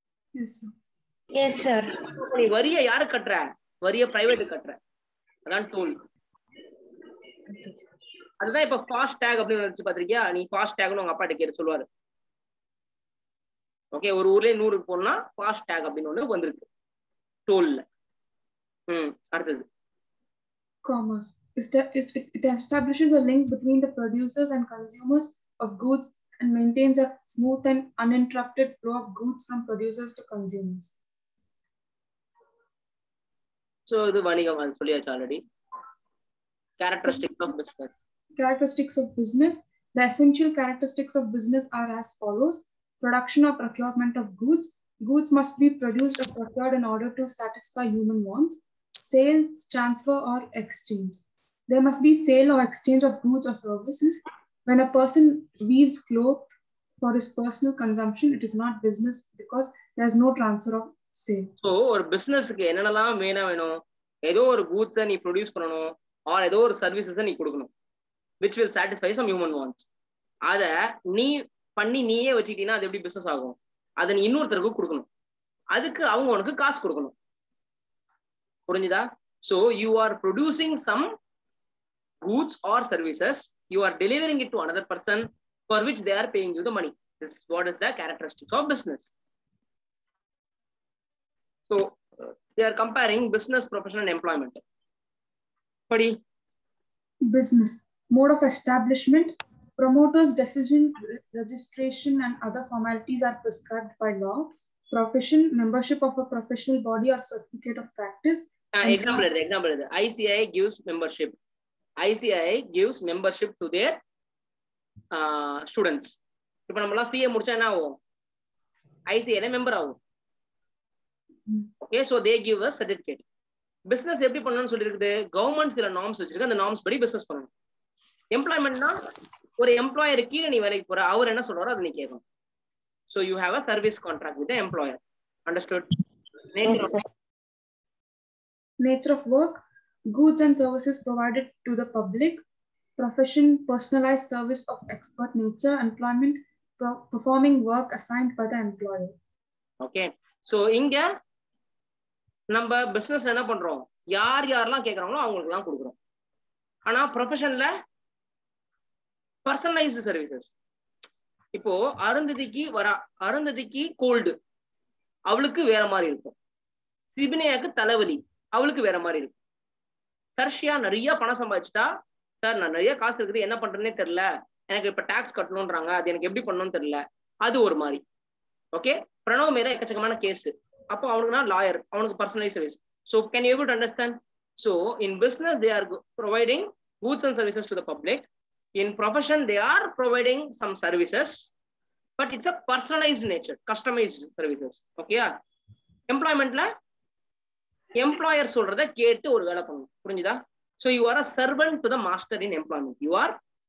Yes sir. நீ வரிய யாரு கட்டுற? வரிய பிரைவேட் கட்டுற, அதான் டோல். அதுதான் இப்ப ஃபாஸ்ட் டேக் அப்படின்னு நினைச்சு பாத்திருக்கியா? நீ ஃபாஸ்ட் டேக்னு உங்க அப்பா கேட்டு சொல்லுவாரு. ஓகே, ஒரு ஊர்லயே நூறு போனா ஃபாஸ்ட் டேக் அப்படின்னு ஒண்ணு வந்திருக்கு டோல்ல. ம் அடுத்தது Commerce. It, it establishes a link between the producers and consumers of goods and maintains a smooth and uninterrupted flow of goods from producers to consumers. So இது வணிகம், அது சொல்லியாச்சு already. Characteristics of business. Characteristics of business. The essential characteristics of business are as follows. Production or procurement of goods. Goods must be produced or procured in order to satisfy human wants. Sales, transfer, or exchange. There must be sale or exchange of goods or services. When a person weaves cloth for his personal consumption, it is not business because there is no transfer of sale. So, ஒரு பிசினஸ்க்கு என்னென்னலாம் மெயினா வேணும்? ஏதோ ஒரு கூட்ஸை நீ ப்ரொடியூஸ் பண்ணணும், ஆர் ஏதோ ஒரு சர்வீசஸை நீ கொடுக்கணும், which will satisfy some human wants. அதை நீ பண்ணி நீயே வச்சுக்கிட்டீங்கன்னா அது எப்படி பிசினஸ் ஆகும்? அதை நீ இன்னொருத்தருக்கு கொடுக்கணும், அதுக்கு அவங்க உனக்கு காசு கொடுக்கணும். புரிஞ்சுதா? So you are producing some goods or services, you are delivering it to another person for which they are paying you the money. This is what is the characteristics of business. So uh, they are comparing business, profession and employment. Padi. Business. Mode of establishment. Promoter's decision, registration and other formalities are prescribed by law. Profession. Membership of a professional body or certificate of practice. Uh, example, example, I C A I gives membership. I C A I gives membership to their uh, students. இப்போ நம்மலாம் C A முடிச்சா என்ன ஆகும்? I C A I member ஆகும். Okay, so they give us certificate. Business எப்படி பண்ணணும்னு சொல்லிருக்குது? கவர்மெண்ட் சில நார்ம்ஸ் வச்சிருக்கு, அந்த நார்ம்ஸ் படி பிசினஸ் பண்ணணும். எம்ப்ளாய்மெண்ட்னா ஒரு எம்ப்ளாயர் கீழே நீ வேலைக்கு போற, அவர் என்ன சொல்றாரோ அதை நீ கேட்கணும். So you have a service contract with the employer. Understood? Yes, sir. Nature of work. Goods and services provided to the public. Profession, personalized service of expert nature. Employment, performing work assigned by the employer. Okay, so இங்க நம்ம பிசினஸ் என்ன பண்றோம்? யார் யாரெல்லாம் கேட்கறாங்களோ அவங்களுக்கு எல்லாம் கொடுக்குறோம். ஆனா ப்ரொஃபஷன்ல பர்சனலைஸ்டு சர்வீசஸ். இப்போ அருந்ததிக்கு வர அருந்ததிக்கு கோல்டு, அவளுக்கு வேற மாதிரி இருக்கும். சிபினியாக்கு தலைவலி, அவளுக்கு வேற மாதிரி இருக்கும். சர்ஷியா நிறைய பணம் சம்பாதிச்சுட்டா, சார் நான் நிறைய காசு இருக்குது, என்ன பண்றேன்னே தெரியல, எனக்கு இப்ப டாக்ஸ் கட்டணும்ன்றாங்க, அது எனக்கு எப்படி பண்ணணும்னு தெரியல, அது ஒரு மாதிரி. ஓகே, பிரணவ் மேல எக்கச்சக்கமான கேஸ், அப்போ அவனுக்குனா லாயர், அவனுக்கு personalise service. So can you able to understand? So in business they are providing goods and services to the public. In profession they are providing some services, but it's a personalized nature, customized services. Okay, employmentல எம்ப்ளாயர் சொல்றத கேட்டு ஒரு வேலை பண்ணணும். புரிஞ்சுதா? So you are a servant to the master in employment. You are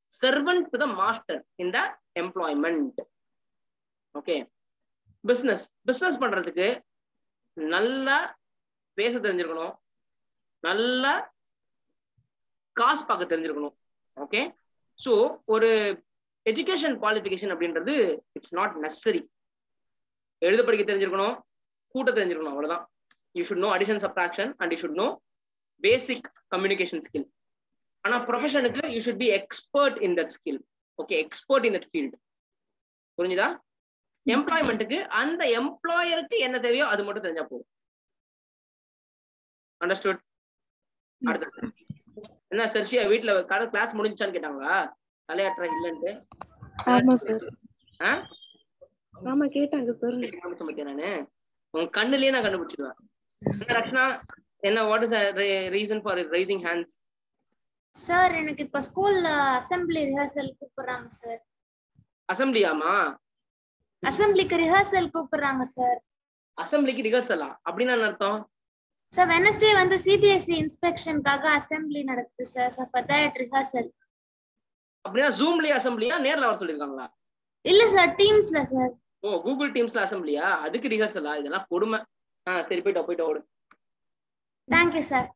servant to the master in the employment. Okay. Business. Business பண்றதுக்கு நல்லா பேச தெரிஞ்சிருக்கணும், நல்லா காசு பார்க்க தெரிஞ்சிருக்கணும். ஓகே. ஸோ ஒரு எஜுகேஷன் குவாலிஃபிகேஷன் அப்படின்றது இட்ஸ் நாட் நெசசரி. எழுத படிக்க தெரிஞ்சிருக்கணும், கூட்ட தெரிஞ்சிருக்கணும், அவ்வளவுதான். You should know addition subtraction and you should know basic communication skill. ஆனா ப்ரொஃபஷனுக்கு you should be expert in that skill. Okay, expert in that field. புரிஞ்சுதா? எம்ப்ளாய்மெண்ட்டுக்கு அந்த எம்ப்ளாயருக்கு என்ன தேவையோ அது மட்டும் தெரிஞ்சா போதும். அண்டர்ஸ்டுட்? அடுத்து என்ன சர்ஷியா வீட்டுல கிளாஸ் முடிஞ்சான்னு கேட்டாங்களா? தலையாற்ற இல்லன்ட்டு. ஆமா சார். ஆ ஆமா கேட்டாங்க சார். நானு உங்க கண்ணுலயே நான் கண்டுபிடிச்சிடுவேன். ரக்ஷனா என்ன what is the reason for raising hands? Sir எனக்கு இப்ப ஸ்கூல்ல அசெம்பிளி ரிஹர்சல் கூப்பிடுறாங்க சார். அசெம்பிளியாமா? அசெம்பிளிக்கு ரிஹர்சல் கூப்பிடுறாங்க சார். அசெம்பிளிக்கு ரிஹர்சலா? அப்படின்னா என்ன அர்த்தம்? சார் வெனஸ்டே வந்து சிபிஎஸ்இ இன்ஸ்பெக்ஷனுக்காக அசெம்பிளி நடக்குது sir. So for that rehearsal. அப்படினா ஜூம்லயே அசெம்பிளியா நேர்ல வர சொல்லிருக்காங்களா? இல்ல சார், டீம்ஸ்ல சார். ஓ, கூகுள் டீம்ஸ்ல அசெம்பிளியா? அதுக்கு ரிஹர்சலா? இதெல்லாம் கொடுமை. ஆ சரி, போய்டா போய்டா ஓடு. Thank you sir.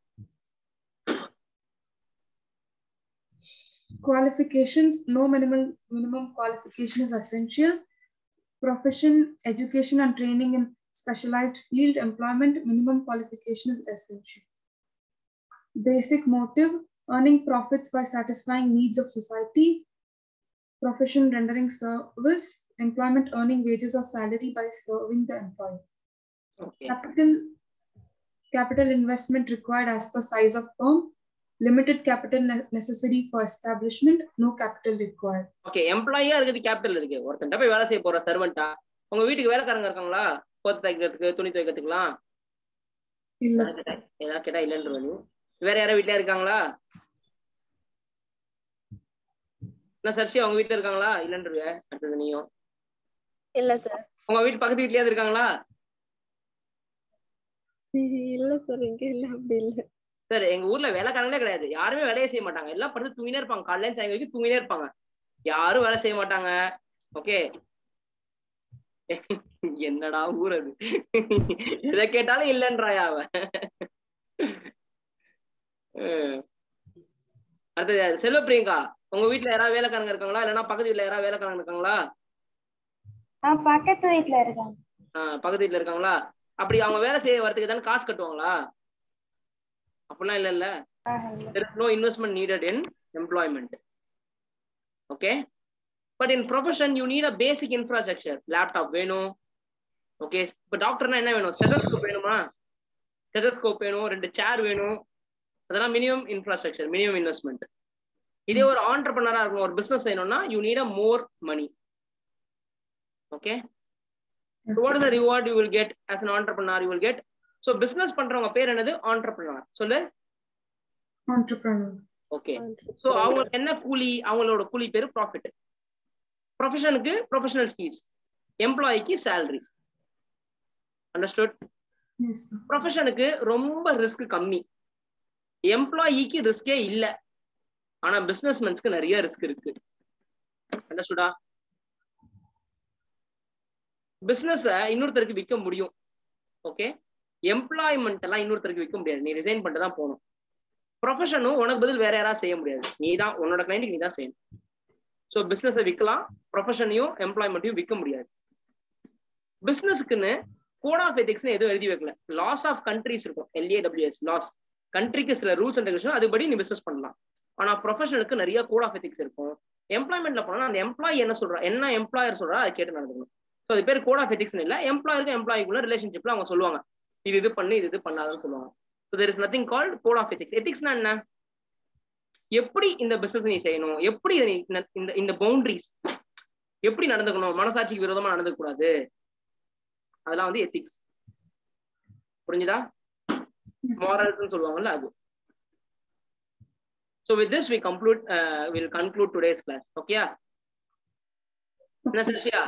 Qualifications. No minimum minimum qualification is essential. Profession, education and training in specialized field employment, minimum qualification is essential. Basic motive, earning profits by satisfying needs of society. Profession, rendering service. Employment, earning wages or salary by serving the employer. Okay. Capital, capital investment required as per size of firm. Limited capital ne necessary for establishment. No capital required. Okay, employer இருக்குது, capital இருக்கு. ஒருத்தன்ட்ட போய் வேலை செய்ய போற சர்வெண்டா? உங்க வீட்டுக்கு வேலைக்காரங்க இருக்காங்களா? போத்து தைக்கிறதுக்கு, துணி துவைக்கிறதுக்குலாம்? இல்ல. ஏதா கேட்டா இல்லைன்றீங்க. வேற யாரா வீட்ல இருக்காங்களா? என்ன சர்ஷியா உங்க வீட்ல இருக்காங்களா? இல்லன்றீங்க. அடுத்து நீயும். இல்ல சார். உங்க வீட்டு பக்கத்து வீட்லயே இருக்காங்களா? இல்ல சார், இங்க இல்ல, அப்படி இல்ல சார். எங்க ஊர்ல வேலைக்காரங்களே கிடையாது. யாருமே வேலையே செய்ய மாட்டாங்க. எல்லாம் படுத்து தூங்கினே இருப்பாங்க. காலையில சாயங்காலம் வரைக்கும் தூங்கினே இருப்பாங்க. யாரும் வேலை செய்ய மாட்டாங்க. ஓகே, என்னடா ஊர் அது? எதை கேட்டாலும் இல்லைன்றாயா அவன். அடுத்தது செல்வ பிரியங்கா, உங்க வீட்டுல யாராவது வேலைக்காரங்க இருக்காங்களா? இல்லைன்னா பக்கத்து வீட்டுல யாராவது வேலைக்காரங்க இருக்காங்களா? பக்கத்து வீட்டுல இருக்காங்க. ஆஹ் பக்கத்து வீட்டுல இருக்காங்களா? அப்படி அவங்க வேலை செய்ய வரதுக்கு தானே காசு கட்டுவாங்களா? அப்படிலாம் இல்ல இல்ல. There is no investment needed in employment. Okay, but in profession you need a basic infrastructure. Laptop வேணும். ஓகே, இப்ப டாக்டர்னா என்ன வேணும்? ஸ்டெதஸ்கோப் வேணுமா? ஸ்டெதஸ்கோப் வேணும், ரெண்டு சேர் வேணும். அதெல்லாம் மினிமம் இன்ஃப்ராஸ்ட்ரக்சர், மினிமம் இன்வெஸ்ட்மெண்ட். இதே ஒரு ஆண்டர்பிரனரா இருக்கணும், ஒரு பிசினஸ் செய்யணும்னா you need a more money. Okay, so what is the reward you will get as an entrepreneur? You will get, so business பண்றவங்க பேர் என்னது? entrepreneur. சொல்லு. Entrepreneur. ஓகே, சோ அவங்க என்ன கூலி? அவங்களோட கூலி பேரு ப்ராஃபிட். ப்ரொஃபஷனுக்கு ப்ரொஃபஷனல் ஃபீஸ், எம்ப்ளாயிக்கு salary. அண்டர்ஸ்டுட்? Yes sir. ப்ரொஃபஷனுக்கு ரொம்ப ரிஸ்க் கம்மி, எம்ப்ளாயிக்கு ரிஸ்கே இல்ல. ஆனா பிசினஸ்மேன்ஸ்க்கு நிறைய ரிஸ்க் இருக்கு. அண்டர்ஸ்டுடா? பிசினஸ் இன்னொருத்தருக்கு விற்க முடியும். ஓகே, எம்ப்ளாய்மெண்ட் எல்லாம் இன்னொருத்தருக்கு விற்க முடியாது. நீ ரிசைன் பண்ணிட்டு தான் போகணும். ப்ரொஃபஷனும் உனக்கு பதில் வேற யாராவது செய்ய முடியாது. நீ தான் உன்னோட கிளைண்ட்டுக்கு நீ தான் செய்யணும். ஸோ பிசினஸை விற்கலாம், ப்ரொஃபஷனையும் எம்ப்ளாய்மெண்ட்டையும் விற்க முடியாது. பிசினஸ்க்குன்னு கோட் ஆஃப் எத்திக்ஸ்னு எதுவும் எழுதி வைக்கல. லாஸ் ஆஃப் கண்ட்ரிஸ் இருக்கும், எல்ஏடபிள்யூஎஸ் லாஸ். கண்ட்ரிக்கு சில ரூல்ஸ் அண்ட் ரெகுலேஷன், அதுபடி நீ பிசினஸ் பண்ணலாம். ஆனா ப்ரொஃபஷனுக்கு நிறைய கோட் ஆஃப் எத்திக்ஸ் இருக்கும். எம்ப்ளாய்மெண்ட்ல போனா அந்த எம்ப்ளாயி என்ன சொல்றா, என்ன எம்ப்ளாயர் சொல்றா அதை கேட்டு நடந்துக்கணும். ஸோ அது பேர் கோட் ஆஃப் எத்திக்ஸ் இல்ல. எம்ப்ளாயருக்கு எம்ப்ளாய்க்குள்ள ரிலேஷன்ஷிப்ல அவங்க சொல்லுவாங்க, இது இது பண்ணு, இது இது பண்ணாதுன்னு சொல்லுவாங்க. So there is nothing called code of ethics. எத்திக்ஸ்னா என்ன? எப்படி இந்த பிசினஸ் நீ செய்யணும், எப்படி நீ இந்த இந்த பவுண்டரிஸ் எப்படி நடந்துக்கணும், மனசாட்சிக்கு விரோதமா நடந்துக்க கூடாது, அதெல்லாம் வந்து எத்திக்ஸ். புரிஞ்சுதா? மாரல்ஸ்னு சொல்லுவாங்கல்ல அது. So with this we conclude uh, we'll conclude today's class. Okay? என்ன சர்ஷியா?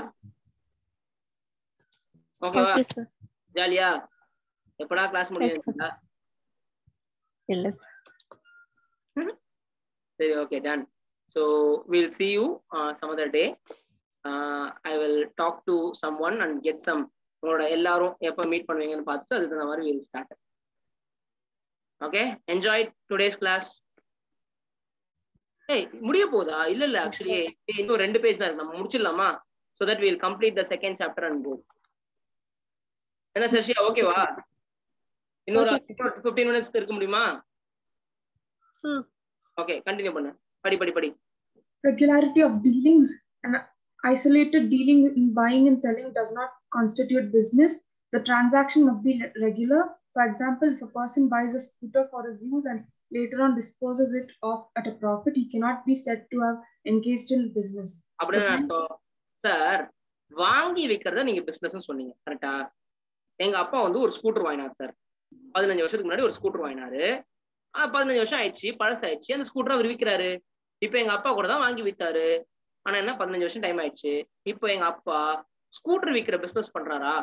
ஓகேவா? Okay sir. ஜாலியா? எப்படா கிளாஸ் முடியுதுடா? இல்ல சார். சரி, okay, done. So we'll see you uh, some other day. uh, I will talk to someone and get some உங்களோட எல்லாரும் எப்ப மீட் பண்ணுவீங்கன்னு பார்த்துட்டு அதுக்கு தகுந்த மாதிரி we'll start. Okay, enjoy today's class. Hey, முடிய போதா? இல்ல இல்ல ஆக்சுவலி இன்னும் ரெண்டு பேஜ் தான் இருக்கு, நம்ம முடிச்சிடலாமா? So that we'll complete the second chapter and go. என்ன சர்ஷியா ஓகேவா? இன்னொரு fifteen minutes இருக்க முடியுமா? ஓகே, கண்டினியூ பண்ணு. படி படி படி. Regularity of dealings and isolated dealing in buying and selling does not constitute business. The transaction must be regular. For example, if a person buys a scooter for his use and later on disposes it off at a profit, he cannot be said to have engaged in business. அப்படின்னா சார், வாங்கி விற்கிறத நீங்க பிசினஸ் சொன்னீங்க கரெக்டா? எங்க அப்பா வந்து ஒரு ஸ்கூட்டர் வாங்கினார் சார். பதினஞ்சு வருஷத்துக்கு முன்னாடி ஒரு ஸ்கூட்டர் வாங்கினாரு. பதினஞ்சு வருஷம் ஆயிடுச்சு, பழசாயிடுச்சு. அந்த ஸ்கூட்டர் அவர் விற்கிறாரு. இப்ப எங்க அப்பா கூட தான் வாங்கி வித்தாரு. ஆனா என்ன, பதினஞ்சு வருஷம் டைம் ஆயிடுச்சு. இப்போ எங்க அப்பா ஸ்கூட்டர் விற்கிற பிசினஸ் பண்றாரா?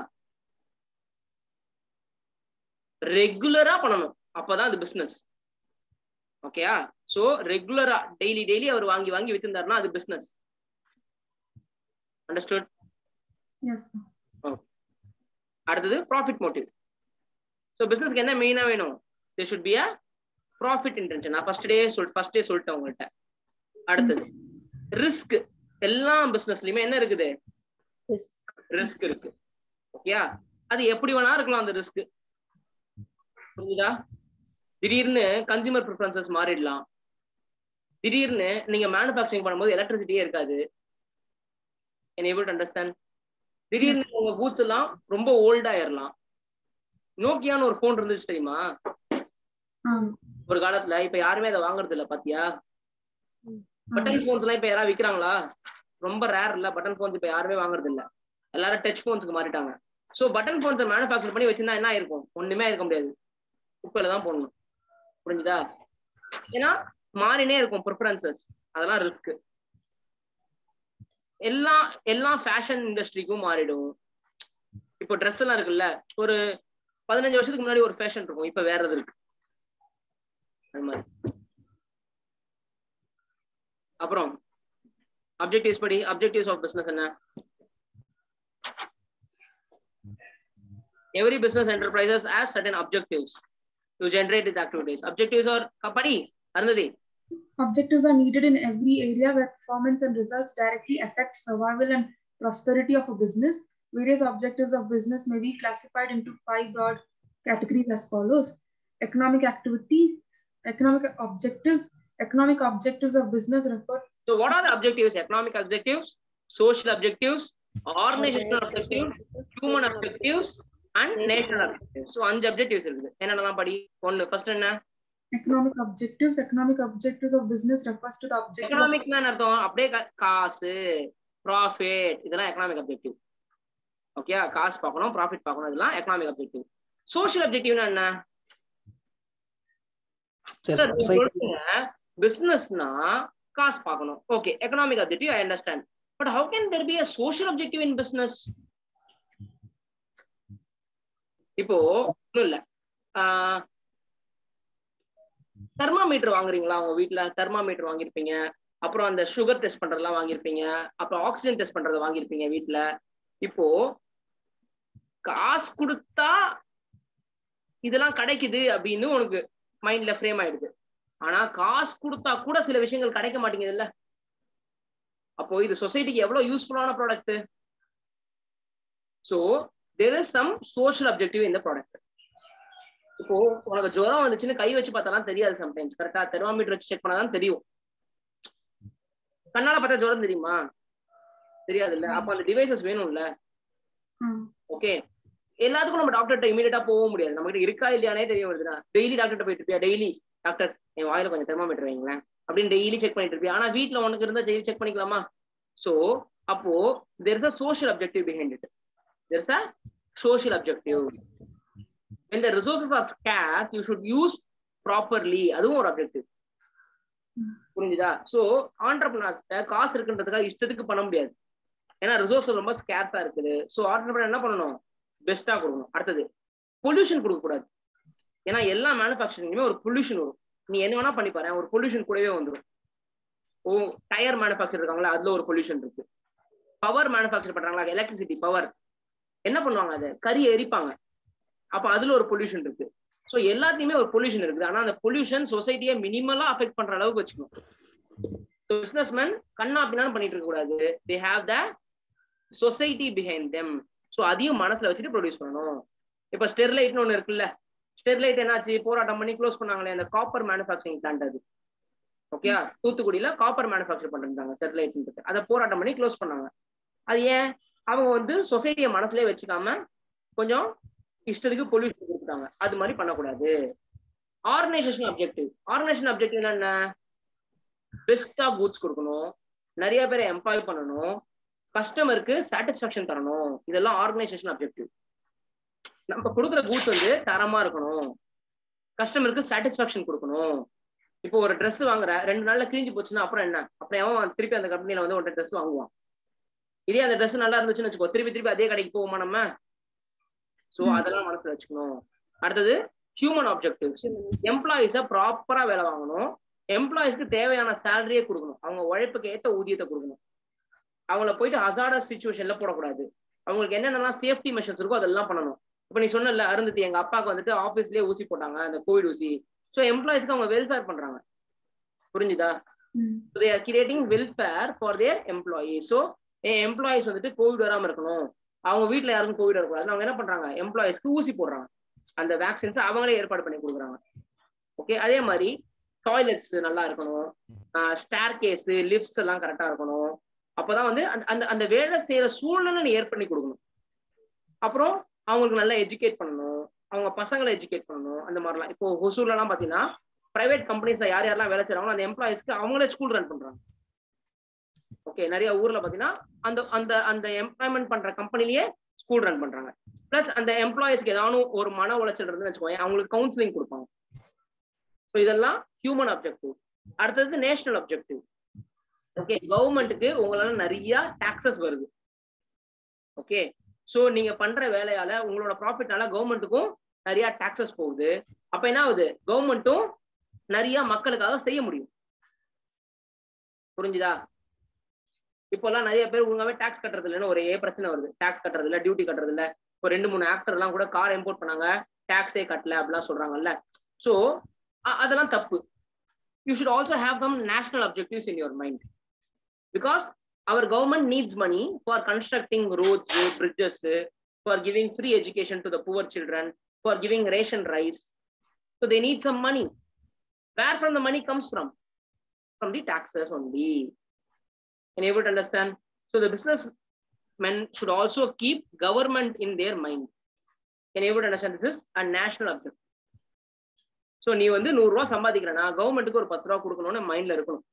ரெகுலரா பண்ணணும், அப்பதான் அது பிசினஸ். ஓகேயா? சோ ரெகுலரா டெய்லி டெய்லி அவர் வாங்கி வாங்கி வித்திருந்தாருன்னா அது பிசினஸ். அண்டர்ஸ்டுட்? Yes. ஓகே. அடுத்தது ப்ராஃபிட் மோட்டிவ். ஸோ பிசினஸ்க்கு என்ன மெயினா வேணும்? there should be a profit intention. நான் ஃபர்ஸ்ட் டே சொல் ஃபர்ஸ்ட் டே சொல்லிட்டேன் உங்கள்கிட்ட. அடுத்தது ரிஸ்க். எல்லா பிசினஸ்லயுமே என்ன இருக்குது? ரிஸ்க் இருக்கு. ஓகேயா? அது எப்படி வேணா இருக்கலாம் அந்த ரிஸ்க். புரியுதா? திடீர்னு கன்சியூமர் ப்ரிஃபரன்சஸ் மாறிடலாம். திடீர்னு நீங்க மேனுஃபேக்சரிங் பண்ணும்போது எலக்ட்ரிசிட்டியே இருக்காது. able to understand? திடீர்னு உங்க பூட்ஸ் எல்லாம் ரொம்ப ஓல்ட் ஆயிரலாம். நோக்கியான்னு ஒரு போன் இருந்துச்சு தெரியுமா ஒரு காலத்துல? இப்ப யாருமே அதை வாங்குறது இல்ல பாத்தியா? பட்டன் போன்ஸ் எல்லாம் இப்ப யாராவது விக்கிறாங்களா? ரொம்ப ரேர் இல்ல. பட்டன் போன்ஸ் இப்ப யாருமே வாங்குறது இல்ல. எல்லாரும் டச் போன்ஸ்க்கு மாறிட்டாங்க. சோ பட்டன் போன்ஸை மேனுஃபேக்சர் பண்ணி வச்சிருந்தா என்ன ஆயிருக்கும்? ஒண்ணுமே இருக்க முடியாது, குப்பையில தான் போடணும். புரிஞ்சுதா? ஏன்னா மாறினே இருக்கும் ப்ரிஃபரன்சஸ். அதெல்லாம் ரிஸ்க். எல்லா எல்லா ஃபேஷன் இண்டஸ்ட்ரிக்கும் மாறிடும். இப்போ ட்ரெஸ் எல்லாம் இருக்குல்ல, ஒரு பதினஞ்சு வருஷத்துக்கு முன்னாடி ஒரு ஃபேஷன் இருக்கும், இப்ப வேற எது இருக்கு. அது மாதிரி. அப்புறம் அப்ஜெக்டிவ்ஸ் படி. அப்ஜெக்டிவ்ஸ் ஆஃப் பிசினஸ் என்ன? Every business enterprises has certain objectives to generate its activities. Objectives are kapadi arundhati. Objectives are needed in every area where performance and results directly affect survival and prosperity of a business. Various objectives of business may be classified into five broad categories as follows. Economic activities, economic objectives. Economic objectives of business refer. So what are the objectives? Economic objectives, social objectives, organizational objectives, human objectives and national objectives. So அஞ்சு objectives இருக்குது. என்னென்னலாம் படி? ஒன்னு ஃபர்ஸ்ட் என்ன? Economic objectives. Economic objectives of business refers to the objective. Economic னா அர்த்தம் அப்படியே காசு, profit, இதெல்லாம் economic objective. ஓகே, காசு பார்க்கணும், profit பார்க்கணும், இதெல்லாம் economic objective. Social objective னா என்ன? சார் சொல்லுங்க. பிசினஸ்னா காசு பார்க்கணும். Okay, economic objective I understand. But how can there be a social objective in business? இப்போ ஒண்ணும் இல்ல, தெர்மாமீட்டர் வாங்குறீங்களா உங்க வீட்டுல? தெர்மாமீட்டர் வாங்கிருப்பீங்க, அப்புறம் அந்த சுகர் டெஸ்ட் பண்றதெல்லாம் வாங்கிருப்பீங்க, அப்புறம் ஆக்சிஜன் டெஸ்ட் பண்றதை வாங்கிருப்பீங்க வீட்டுல. இப்போ காசு கொடுத்தா இதெல்லாம் கிடைக்குது அப்படின்னு உனக்கு மைண்ட்ல ஃப்ரேம் ஆயிடுது. ஆனா காசு கொடுத்தா கூட சில விஷயங்கள் கிடைக்க மாட்டேங்குது இல்ல? அப்போ இது சொசைட்டிக்கு எவ்வளவு யூஸ்ஃபுல்லான product. So there is some social objective in the product. இப்போ உனக்கு ஜுரம் வந்துச்சுன்னு கை வச்சு பார்த்தாலாம் தெரியாது சம்டைம்ஸ். கரெக்டா? தெர்மாமீட்டர் வச்சு செக் பண்ணாதான் தெரியும். கண்ணால பார்த்தா ஜுரம் தெரியுமா? தெரியாது இல்ல? அப்ப அந்த டிவைசஸ் வேணும்ல. ஓகே, எல்லாத்துக்கும் நம்ம டாக்டர்கிட்ட இமீடியட்டா போக முடியாது. நம்ம கிட்ட இருக்கா இல்லையானே தெரிய வருதுன்னா டெய்லி டாக்டர்கிட்ட போயிட்டு இருப்பியா? டெய்லி டாக்டர் என் வாயில கொஞ்சம் தெர்மாமீட்டர் வைங்களேன் அப்படின்னு டெய்லி செக் பண்ணிட்டு இருப்பியா? ஆனா வீட்டுல உனக்கு இருந்தா டெய்லி செக் பண்ணிக்கலாமா? சோ அப்போ there is a social objective behind it. There is a social objective. When the resources are scarce, you should use properly. அதுவும் ஒரு objective. புரிஞ்சுதா? சோ ஆண்டர்பிரினர்ஸ் காசு இருக்குன்றதுக்காக இஷ்டத்துக்கு பண்ண முடியாது. ஏன்னா ரிசோர்ஸ் ரொம்ப ஸ்கேர்ஸா இருக்குது. சோ ஆண்டர்பிரினர் என்ன பண்ணணும்? பெஸ்டா கொடுக்கணும். அடுத்தது பொல்யூஷன் கொடுக்க கூடாது. ஏன்னா எல்லா மேனுஃபேக்சரிங்குமே ஒரு பொல்யூஷன் வரும். நீ என்ன வேணா பண்ணி பாரு, ஒரு பொல்யூஷன் கூடவே வந்துடும். டயர் மேனுஃபேக்சர் இருக்காங்களா, அதுல ஒரு பொல்யூஷன் இருக்கு. பவர் மேனுஃபேக்சர் பண்றாங்களா, எலக்ட்ரிசிட்டி பவர் என்ன பண்ணுவாங்க, அதை கறி எரிப்பாங்க, அப்ப அதுல ஒரு பொல்யூஷன் இருக்கு. ஸோ எல்லாத்தையுமே ஒரு பொல்யூஷன் இருக்குது. ஆனா அந்த பொல்யூஷன் சொசைட்டியை மினிமலா அஃபெக்ட் பண்ற அளவுக்கு வச்சுக்கணும். பிசினஸ் மேன் கண்ணா பின்னான்னு பண்ணிட்டு இருக்க கூடாது. They have the society behind them. So அதையும் மனசுல வச்சுட்டு ப்ரொடியூஸ் பண்ணணும். இப்ப ஸ்டெர்லைட்னு ஒண்ணு இருக்குல்ல, ஸ்டெர்லைட் என்னாச்சு, போராட்டம் பண்ணி க்ளோஸ் பண்ணாங்களே, அந்த காப்பர் மேனுஃபேக்சரிங் பிளான்ட் அது. ஓகே, தூத்துக்குடியில காப்பர் மேனுஃபேக்சர் பண்ணிருந்தாங்க ஸ்டெர்லைட், அதை போராட்டம் பண்ணி க்ளோஸ் பண்ணாங்க. அது ஏன், அவங்க வந்து சொசைட்டியை மனசுலயே வச்சுக்காம கொஞ்சம் இஷ்டத்துக்கு பொல்யூஷன் கொடுத்தாங்க. அது மாதிரி பண்ணக்கூடாது. Organisation objective. ஆர்கனைசேஷன் அப்ஜெக்டிவ் என்ன, பெஸ்டா கூட்ஸ் கொடுக்கணும், நிறைய பேரை எம்ப்ளாய் பண்ணணும், கஸ்டமருக்கு சாட்டிஸ்பாக்சன் தரணும். இதெல்லாம் ஆர்கனைசேஷன் அப்ஜெக்டிவ். நம்ம கொடுக்குற கூட்ஸ் வந்து தரமா இருக்கணும், கஸ்டமருக்கு சாட்டிஸ்பாக்சன் கொடுக்கணும். இப்போ ஒரு ட்ரெஸ் வாங்குற, ரெண்டு நாள்ல கிழிஞ்சு போச்சுன்னா அப்புறம் என்ன, அப்புறம் அவன் திருப்பி அந்த கம்பெனில வந்து ஒரு ட்ரெஸ் வாங்குவான். இதே அந்த ட்ரெஸ் நல்லா இருந்துச்சுன்னு வச்சுக்கோ, திருப்பி திருப்பி அதே கடைக்கு போவோமா நம்ம? சோ அதெல்லாம் மனசுல வச்சுக்கணும். அடுத்தது ஹியூமன் ஆப்ஜெக்டிவ்ஸ். எம்ப்ளாயிஸை ப்ராப்பரா வேலை வாங்கணும், எம்ப்ளாயிஸ்க்கு தேவையான சேலரியே கொடுக்கணும், அவங்க உழைப்புக்கு ஏற்ற ஊதியத்தை கொடுக்கணும், அவங்கள போயிட்டு ஹசார்டஸ் சிச்சுவேஷன்ல போடக்கூடாது, அவங்களுக்கு என்னென்னலாம் சேஃப்டி மெஷர்ஸ் இருக்கோ அதெல்லாம் பண்ணணும். இப்ப நீ சொன்னல அருந்ததி, எங்க அப்பாவுக்கு வந்துட்டு ஆஃபீஸ்லயே ஊசி போட்டாங்க, அந்த கோவிட் ஊசி. ஸோ எம்ப்ளாயிஸ்க்கு அவங்க வெல்ஃபேர் பண்றாங்க, புரிஞ்சுதா? they are creating welfare for their employees. So employees வந்துட்டு கோவிட் வராம இருக்கணும், அவங்க வீட்டுல யாருக்கும் கோவிட் வரக்கூடாது, அவங்க என்ன பண்றாங்க, எம்ப்ளாயிஸ்க்கு ஊசி போடுறாங்க, அந்த வேக்சின்ஸ் அவங்களே ஏற்பாடு பண்ணி கொடுக்குறாங்க. ஓகே, அதே மாதிரி டாய்லெட்ஸ் நல்லா இருக்கணும், ஸ்டேர் கேஸ் லிஃப்ட்ஸ் எல்லாம் கரெக்டா இருக்கணும். அப்பதான் வந்து அந்த அந்த வேலை செய்யற சூழ்நிலை நீ ஏற்பண்ணி கொடுக்கணும். அப்புறம் அவங்களுக்கு நல்லா எஜுகேட் பண்ணணும், அவங்க பசங்களை எஜுகேட் பண்ணணும். அந்த மாதிரிலாம் இப்போ ஹொசூர்ல எல்லாம் பாத்தீங்கன்னா பிரைவேட் கம்பெனிஸ்ல யார் யாரெல்லாம் வேலை செய்யறாங்களோ அந்த எம்ப்ளாயிஸ்க்கு அவங்களே ஸ்கூல் ரன் பண்றாங்க. ஓகே, நிறைய ஊர்ல பாத்தீங்கன்னா அந்த அந்த அந்த எம்ப்ளாய்மெண்ட் பண்ற கம்பெனிலேயே ஸ்கூல் ரன் பண்றாங்க. பிளஸ் அந்த எம்ப்ளாயிஸ்க்கு ஏதாவது ஒரு மன உளைச்சல் இருந்துன்னு வச்சுக்கோங்க, அவங்களுக்கு கவுன்சிலிங் கொடுப்பாங்க. ஸோ இதெல்லாம் ஹியூமன் அப்ஜெக்டிவ். அடுத்தது நேஷனல் அப்ஜெக்டிவ். ஓகே, கவர்மெண்ட்டுக்கு உங்களால நிறைய டாக்ஸஸ் வருது. ஓகே, ஸோ நீங்க பண்ற வேலையால உங்களோட ப்ராஃபிட்னால கவர்மெண்ட்டுக்கும் நிறைய டாக்ஸஸ் போகுது. அப்ப என்ன ஆகுது, கவர்மெண்ட்டும் நிறைய மக்களுக்காக செய்ய முடியும். புரிஞ்சுதா? இப்போல்லாம் நிறைய பேர் ஒழுங்காவே டாக்ஸ் கட்டுறது இல்லைன்னு ஒரே பிரச்சனை வருது. டாக்ஸ் கட்டுறது இல்லை, டியூட்டி கட்டுறது இல்லை. இப்போ ரெண்டு மூணு ஆக்டர் எல்லாம் கூட கார் இம்போர்ட் பண்ணாங்க, டாக்ஸே கட்டல அப்படிலாம் சொல்றாங்கல்ல. ஸோ அதெல்லாம் தப்பு. You should also have some national objectives in your mind, because our government needs money for constructing roads, bridges, for giving free education to the poor children, for giving ration rice. So they need some money. Where from the money comes from? From the taxes only. Can you able to understand? So the businessmen should also keep government in their mind. Can you able to understand? This is a national objective. So நீ வந்து நூறு ரூபா சம்பாதிக்கிறனா கவர்மெண்ட்டுக்கு ஒரு பத்து ரூபா கொடுக்கணும்னு மைண்ட்ல இருக்கணும்.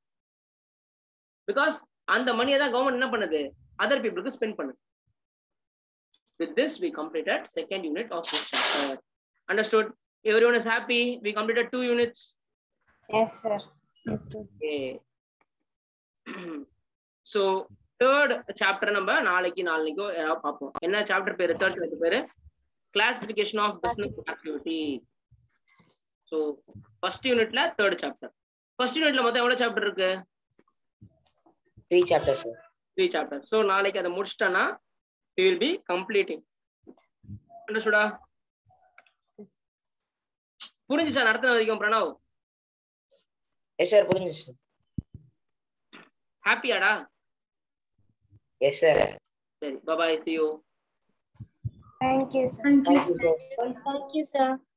பிகாஸ் அந்த மணியை தான் கவர்மெண்ட் என்ன பண்ணுது, அதர் பீப்புளுக்கு ஸ்பெண்ட் பண்ணுது. With this we completed second unit of this chapter. Understood? Everyone is happy? We completed two units. Yes, sir. Okay. So third chapter நம்ம நாளைக்கு நாளைக்கு பார்ப்போம். என்ன சாப்டர் பேரு? தேர்ட் சாப்டர் பேரு classification of business activity. So first unitல third chapter. First unitல மொத்தம் எவ்வளவு சாப்டர் இருக்கு? three chapters sir. three chapters. So நாளைக்கு அத முடிச்சிட்டனா we will be completing. Understood? புரிஞ்சுச்சா நடத்துன வரைக்கும் பிரணவ்? Yes sir, புரிஞ்சுச்சு sir. ஹாப்பியாடா? Yes sir. சரி, bye bye, see you. Thank you, sir. Thank you. Thank you, sir.